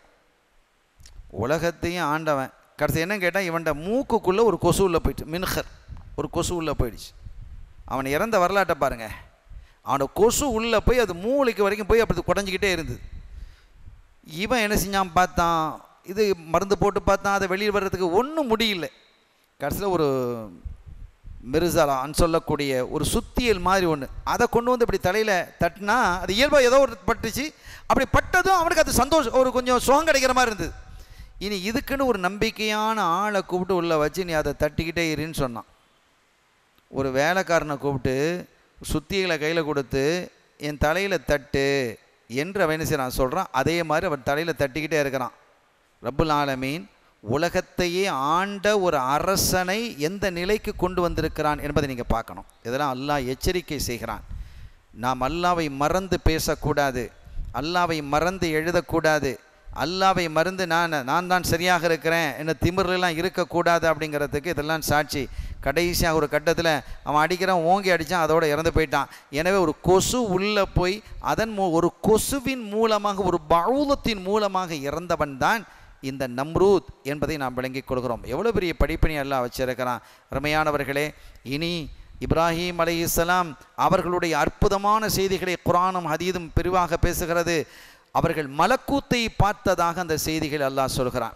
உலகத்தையும் ஆண்டவன். கடைசி என்ன கேட்டால், இவன்ட மூக்குக்குள்ளே ஒரு கொசு உள்ளே போயிடுச்சு, மின்ஹர் ஒரு கொசு உள்ளே போயிடுச்சு. அவன் இறந்த வரலாற்றை பாருங்கள். அவனோட கொசு உள்ளே போய் அது மூளைக்கு வரைக்கும் போய் அப்படி குடஞ்சிக்கிட்டே இருந்தது. இவன் என்ன செஞ்சான் பார்த்தான், இது மருந்து போட்டு பார்த்தான், அதை வெளியில் வர்றதுக்கு ஒன்றும் முடியல. கடைசியில் ஒரு மிருசாலான்னு சொல்லக்கூடிய ஒரு சுத்தியல் மாதிரி ஒன்று, அதை கொண்டு வந்து இப்படி தலையில் தட்டினா அது இயல்பாக ஏதோ ஒரு பட்டுச்சு. அப்படி பட்டதும் அவனுக்கு அது சந்தோஷம், ஒரு கொஞ்சம் சுகம் கிடைக்கிற மாதிரி இருந்தது. இனி இதுக்குன்னு ஒரு நம்பிக்கையான ஆளை கூப்பிட்டு உள்ளே வச்சு நீ அதை தட்டிக்கிட்டே இருன்னு சொன்னான். ஒரு வேலைக்காரனை கூப்பிட்டு சுத்திகளை கையில் கொடுத்து என் தலையில் தட்டு என்று அவன் என்ன செய்கிறான் சொல்கிறான். அதே மாதிரி அவன் தலையில் தட்டிக்கிட்டே இருக்கிறான். ரப்புல் ஆலமீன் உலகத்தையே ஆண்ட ஒரு அரசனை எந்த நிலைக்கு கொண்டு வந்திருக்கிறான் என்பதை நீங்கள் பார்க்கணும். இதெல்லாம் அல்லாஹ் எச்சரிக்கை செய்கிறான். நாம் அல்லாவை மறந்து பேசக்கூடாது, அல்லாவை மறந்து எழுதக்கூடாது, அல்லாவை மறந்து நான் நான் தான் சரியாக இருக்கிறேன் என்ன திமிரெலாம் இருக்கக்கூடாது அப்படிங்கிறதுக்கு இதெல்லாம் சாட்சி. கடைசியாக ஒரு கட்டத்தில் அவன் அடிக்கிறான், ஓங்கி அடித்தான், அதோடு இறந்து போயிட்டான். எனவே ஒரு கொசு உள்ளே போய் அதன் மூ ஒரு கொசுவின் மூலமாக ஒரு பௌலத்தின் மூலமாக இறந்தவன் தான் இந்த நம்ரூத் என்பதை நாம் விளங்கிக் கொள்கிறோம். எவ்வளோ பெரிய படிப்பினை அல்லாஹ் வச்சிருக்கிறான். அருமையானவர்களே, இனி இப்ராஹிம் அலைஹிஸ்ஸலாம் அவர்களுடைய அற்புதமான செய்திகளை குர்ஆனும் ஹதீஸும் பெரிவாக பேசுகிறது. அவர்கள் மலக்கூத்தை பார்த்ததாக அந்த செய்திகள் அல்லாஹ் சொல்கிறான்.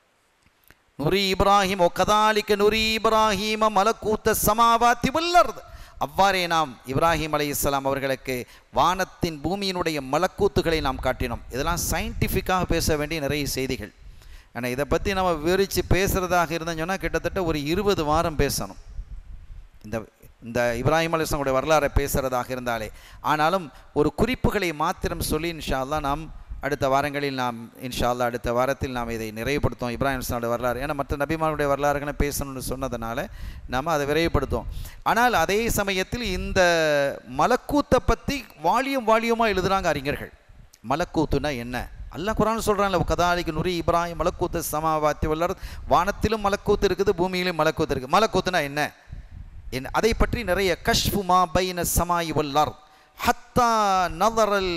நுரி இப்ராஹிம் ஒகதாலிக்க நுரி இப்ராஹிம மலக்கூத்த சமாவாத்தி வல் அர்த், அவ்வாறே நாம் இப்ராஹிம் அலைஹிஸ்ஸலாம் அவர்களுக்கு வானத்தின் பூமியினுடைய மலக்கூத்துகளை நாம் காட்டினோம். இதெல்லாம் சயின்டிஃபிக்காக பேச வேண்டிய நிறைய செய்திகள். ஆனால் இதை பற்றி நம்ம விவரித்து பேசுகிறதாக இருந்தோம்னு சொன்னால் கிட்டத்தட்ட ஒரு இருபது வாரம் பேசணும் இந்த இந்த இப்ராஹிம் அலைஹிஸ்ஸலாமுடைய வரலாறை பேசுகிறதாக இருந்தாலே. ஆனாலும் ஒரு குறிப்புகளை மாத்திரம் சொல்லி இன்ஷா அல்லாஹ் நாம் அடுத்த வாரங்களில் நாம் இன்ஷா அல்லாஹ் அடுத்த வாரத்தில் நாம் இதை நிறைவுபடுத்துவோம். இப்ராஹிம் அலைஹிஸ்ஸலாமுடைய வரலாறு, ஏன்னா மற்ற நபிமாருடைய வரலாறுகளை பேசணும்னு சொன்னதுனால நாம் அதை விரைவுபடுத்துவோம். ஆனால் அதே சமயத்தில் இந்த மலக்கூத்தை பற்றி வாலியம் வாலியமாக எழுதுகிறாங்க அறிஞர்கள். மலக்கூத்துனா என்ன? அல்லாஹ் குர்ஆன் சொல்கிறான்ல, கதாலிக்கு நுரி இப்ராஹிம் மலக்கூத்து சமாவாத்தி வல் அர்த், வானத்திலும் மலக்கூத்து இருக்குது, பூமியிலும் மலக்கூத்து இருக்குது. மலக்கூத்துனா என்ன? என் அதை பற்றி நிறைய கஷ்ஃபு மா பைன ஸமாஇ வல் அர்த் ஹத்தா நதரல்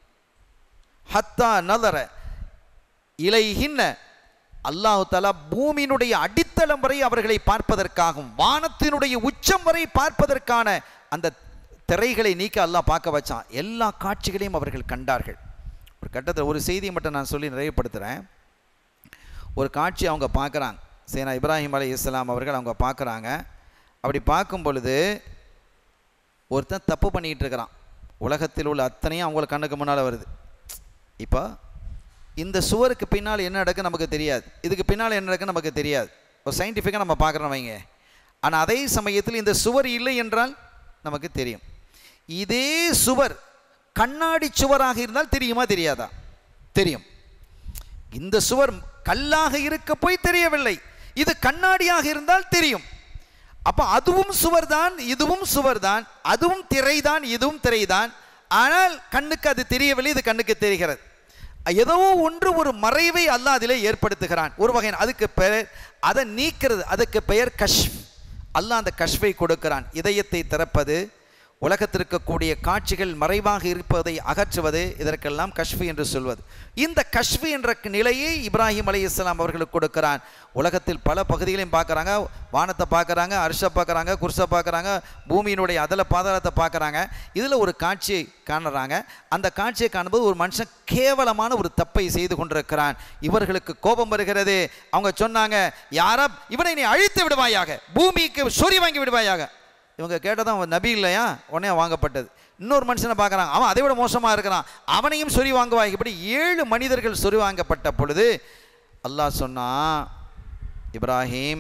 ஹத்தா நதர இலைஹின்ன, அல்லாஹ் தஆலா பூமியினுடைய அடித்தளம் வரை அவர்களை பார்ப்பதற்காகவும் வானத்தினுடைய உச்சம் வரை பார்ப்பதற்கான அந்த திரைகளை நீக்க அல்லாஹ் பார்க்க வச்சான். எல்லா காட்சிகளையும் அவர்கள் கண்டார்கள். ஒரு கட்டத்தில் ஒரு செய்தியை மட்டும் நான் சொல்லி நிறைவுபடுத்துகிறேன். ஒரு காட்சி அவங்க பார்க்குறாங்க, சேனா இப்ராஹிம் அலைஹிஸ்ஸலாம் அவர்கள் அவங்க பார்க்குறாங்க. அப்படி பார்க்கும் பொழுது ஒருத்தன் தப்பு பண்ணிக்கிட்டு இருக்கிறான். உலகத்தில் உள்ள அத்தனையும் அவங்களுக்கு கண்ணுக்கு முன்னால் வருது. இப்போ இந்த சுவருக்கு பின்னால் என்ன நடக்குன்னு நமக்கு தெரியாது, இதுக்கு பின்னால் என்ன நடக்குன்னு நமக்கு தெரியாது. ஒரு சயின்டிஃபிக்காக நம்ம பார்க்குறோம் வைங்க. ஆனால் அதே சமயத்தில் இந்த சுவர் இல்லை என்றால் நமக்கு தெரியும். இதே சுவர் கண்ணாடி சுவராக இருந்தால் தெரியுமா தெரியாதா? தெரியும். இந்த சுவர் கல்லாக இருக்க போய் தெரியவில்லை, இது கண்ணாடியாக இருந்தால் தெரியும். அப்போ அதுவும் சுவர் தான், இதுவும் சுவர் தான், அதுவும் திரைதான், இதுவும் திரைதான். ஆனால் கண்ணுக்கு அது தெரியவில்லை, இது கண்ணுக்கு தெரிகிறது. ஏதோ ஒன்று ஒரு மறைவை அல்லாஹ் அதிலே ஏற்படுத்துகிறான். ஒரு வகையான அதுக்கு பெயர், அதை நீக்கிறது, அதுக்கு பெயர் கஷ்ஃப். அல்லாஹ் அந்த கஷ்ஃபை கொடுக்கிறான். இதயத்தை திறப்பது, உலகத்திற்கு கூடிய காட்சிகள் மறைவாக இருப்பதை அகற்றுவது, இதற்கெல்லாம் கஷ்ஃபு என்று சொல்வது. இந்த கஷ்ஃபு என்ற நிலையை இப்ராஹிம் அலைஹிஸ்ஸலாம் அவர்களுக்கு கொடுக்கிறான். உலகத்தில் பல பகுதிகளையும் பார்க்குறாங்க, வானத்தை பார்க்குறாங்க, அர்ஷை பார்க்குறாங்க, குர்ஸை பார்க்குறாங்க, பூமியினுடைய அதல பாதாளத்தை பார்க்குறாங்க. இதில் ஒரு காட்சியை காணுறாங்க. அந்த காட்சியை காணும்போது ஒரு மனுஷன் கேவலமான ஒரு தப்பை செய்து கொண்டிருக்கிறான். இவர்களுக்கு கோபம் வருகிறது. அவங்க சொன்னாங்க, யாரா இவனை நீ அழித்து விடுவாயாக, பூமிக்கு சொறி வாங்கி விடுவாயாக. இவங்க கேட்டதான் அவன் நபி இல்லையா, உடனே வாங்கப்பட்டது. இன்னொரு மனுஷனை பார்க்குறாங்க, அவன் அதை விட மோசமாக இருக்கிறான், அவனையும் சொறி வாங்குவாங்க. இப்படி ஏழு மனிதர்கள் சொறி வாங்கப்பட்ட பொழுது அல்லாஹ் சொன்னான், இப்ராஹிம்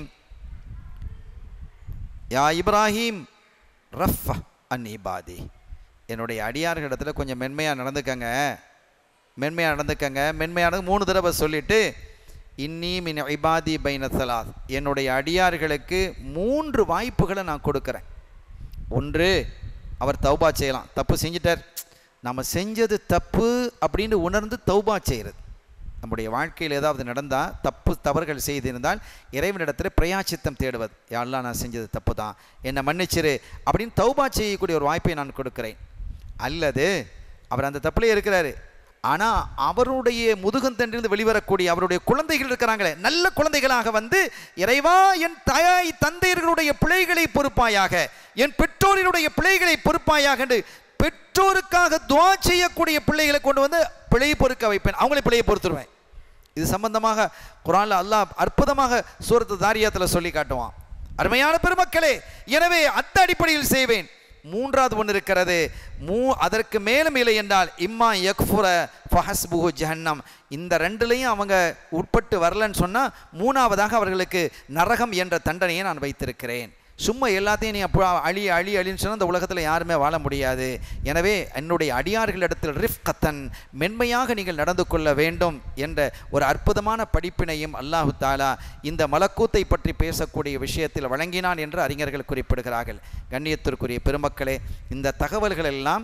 யா இப்ராஹிம் ரஃப் அன் இபாதி, என்னுடைய அடியார்களிடத்தில் கொஞ்சம் மென்மையாக நடந்துக்கங்க. மென்மையாக நடந்துக்கங்க. மென்மையானது மூணு தடவை சொல்லிவிட்டு இன்னி மின் இபாதி பைனசலாத், என்னுடைய அடியார்களுக்கு மூன்று வாய்ப்புகளை நான் கொடுக்குறேன். ஒன்று, அவர் தௌபா செய்யலாம். தப்பு செஞ்சிட்டார், நம்ம செஞ்சது தப்பு அப்படின்னு உணர்ந்து தௌபா செய்கிறது. நம்முடைய வாழ்க்கையில் ஏதாவது நடந்தால், தப்பு தவறுகள் செய்திருந்தால் இறைவனிடத்தில் பிரயாச்சித்தம் தேடுவது. யாரெல்லாம் நான் செஞ்சது தப்பு தான், என்னை மன்னிச்சிரு அப்படின்னு தௌபா செய்யக்கூடிய ஒரு வாய்ப்பை நான் கொடுக்குறேன். அல்லது அவர் அந்த தப்பிலே இருக்கிறாரு, ஆனால் அவருடைய முதுகந்தண்டிலிருந்து வெளிவரக்கூடிய அவருடைய குழந்தைகள் இருக்கிறாங்களே, நல்ல குழந்தைகளாக வந்து இறைவா என் தாய் தந்தையர்களுடைய பிழைகளை பொறுப்பாயாக, என் பெற்றோர்களுடைய பிழைகளை பொறுப்பாயாக என்று பெற்றோருக்காக துஆ செய்யக்கூடிய பிள்ளைகளை கொண்டு வந்து பிழை பொறுக்க வைப்பேன், அவங்களே பிழையை பொறுத்துருவேன். இது சம்பந்தமாக குர்ஆன்ல அல்லாஹ் அற்புதமாக சூரத்து தாரியாத்தில் சொல்லி காட்டுவான். அருமையான பெருமக்களே, எனவே அந்த அடிப்படையில் செய்வேன். மூன்றாவது ஒன்று இருக்கிறது, மூ அதற்கு மேலும் இல்லை என்றால் இம்மா யக்ஃபுர ஃபஹஸ்புஹு ஜஹன்னம். இந்த ரெண்டுலையும் அவங்க உட்பட்டு வரலன்னு சொன்னால் மூணாவதாக அவர்களுக்கு நரகம் என்ற தண்டனையை நான் வைத்திருக்கிறேன். சும்மா எல்லாத்தையும் நீ அப்போ அழி அழி அழின்னு சொன்னால் இந்த உலகத்தில் யாருமே வாழ முடியாது. எனவே என்னுடைய அடியார்களிடத்தில் ரிஃப்கத்தன், மென்மையாக நீங்கள் நடந்து கொள்ள வேண்டும் என்ற ஒரு அற்புதமான படிப்பினையும் அல்லாஹு தாலா இந்த மலக்கூத்தை பற்றி பேசக்கூடிய விஷயத்தில் வழங்கினான் என்று அறிஞர்கள் குறிப்பிடுகிறார்கள். கண்ணியத்திற்குரிய பெருமக்களே, இந்த தகவல்கள் எல்லாம்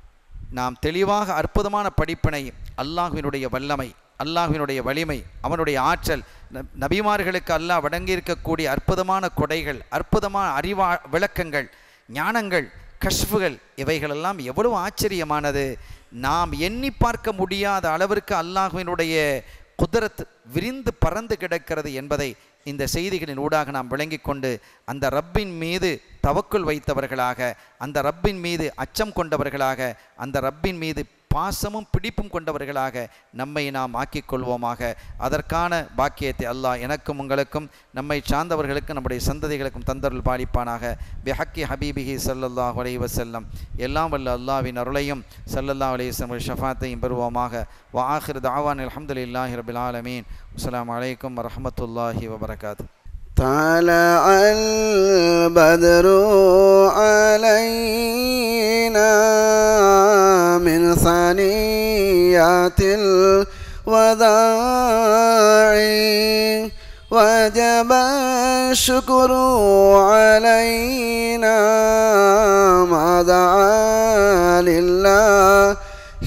நாம் தெளிவாக அற்புதமான படிப்பினை, அல்லாஹ்வினுடைய வல்லமை, அல்லாஹ்வினுடைய வலிமை, அவனுடைய ஆற்றல், நபிமார்களுக்கு அல்லாஹ் வழங்கியிருக்கக்கூடிய அற்புதமான கொடைகள், அற்புதமான அறிவா விளக்கங்கள், ஞானங்கள், கஷ்ஃபுகள், இவைகளெல்லாம் எவ்வளவு ஆச்சரியமானது. நாம் எண்ணி பார்க்க முடியாத அளவிற்கு அல்லாஹ்வினுடைய குதரத் விரிந்து பறந்து கிடக்கிறது என்பதை இந்த செய்திகளின் ஊடாக நாம் விளங்கி கொண்டு அந்த ரப்பின் மீது தவக்குல் வைத்தவர்களாக, அந்த ரப்பின் மீது அச்சம் கொண்டவர்களாக, அந்த ரப்பின் மீது பாசமும் பிடிப்பும் கொண்டவர்களாக நம்மை நாம் ஆக்கிக் கொள்வோமாக. அதற்கான பாக்கியத்தை அல்லாஹ் எனக்கும் உங்களுக்கும் நம்மை சார்ந்தவர்களுக்கும் நம்முடைய சந்ததிகளுக்கும் தந்தருள் பாலிப்பானாக. பிஹக்கி ஹபீபிஹி ஸல்லல்லாஹு அலைஹி வஸல்லம். எல்லாம் வல்ல அல்லாஹ்வின் அருளையும் ஸல்லல்லாஹு அலைஹி வஸல்லம் ஷஃபாத்தையும் பெறுவோமாக. வ ஆகிரு தஅவானா அல்ஹம்துலில்லாஹி ரப்பில் ஆலமீன். அஸ்ஸலாமு அலைக்கும் வரஹ்மத்துல்லாஹி வபரகாத்துஹு. طلع البدر علينا من ثنيات الوداع وجب الشكر علينا ما دعا لله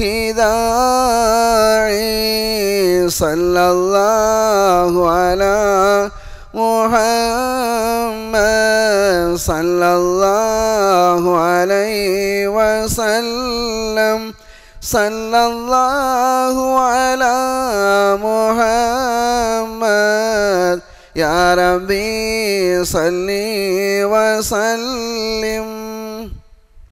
داعي صلى الله على محمد صلى الله عليه وسلم صلى الله على محمد يا ربي صل وسلم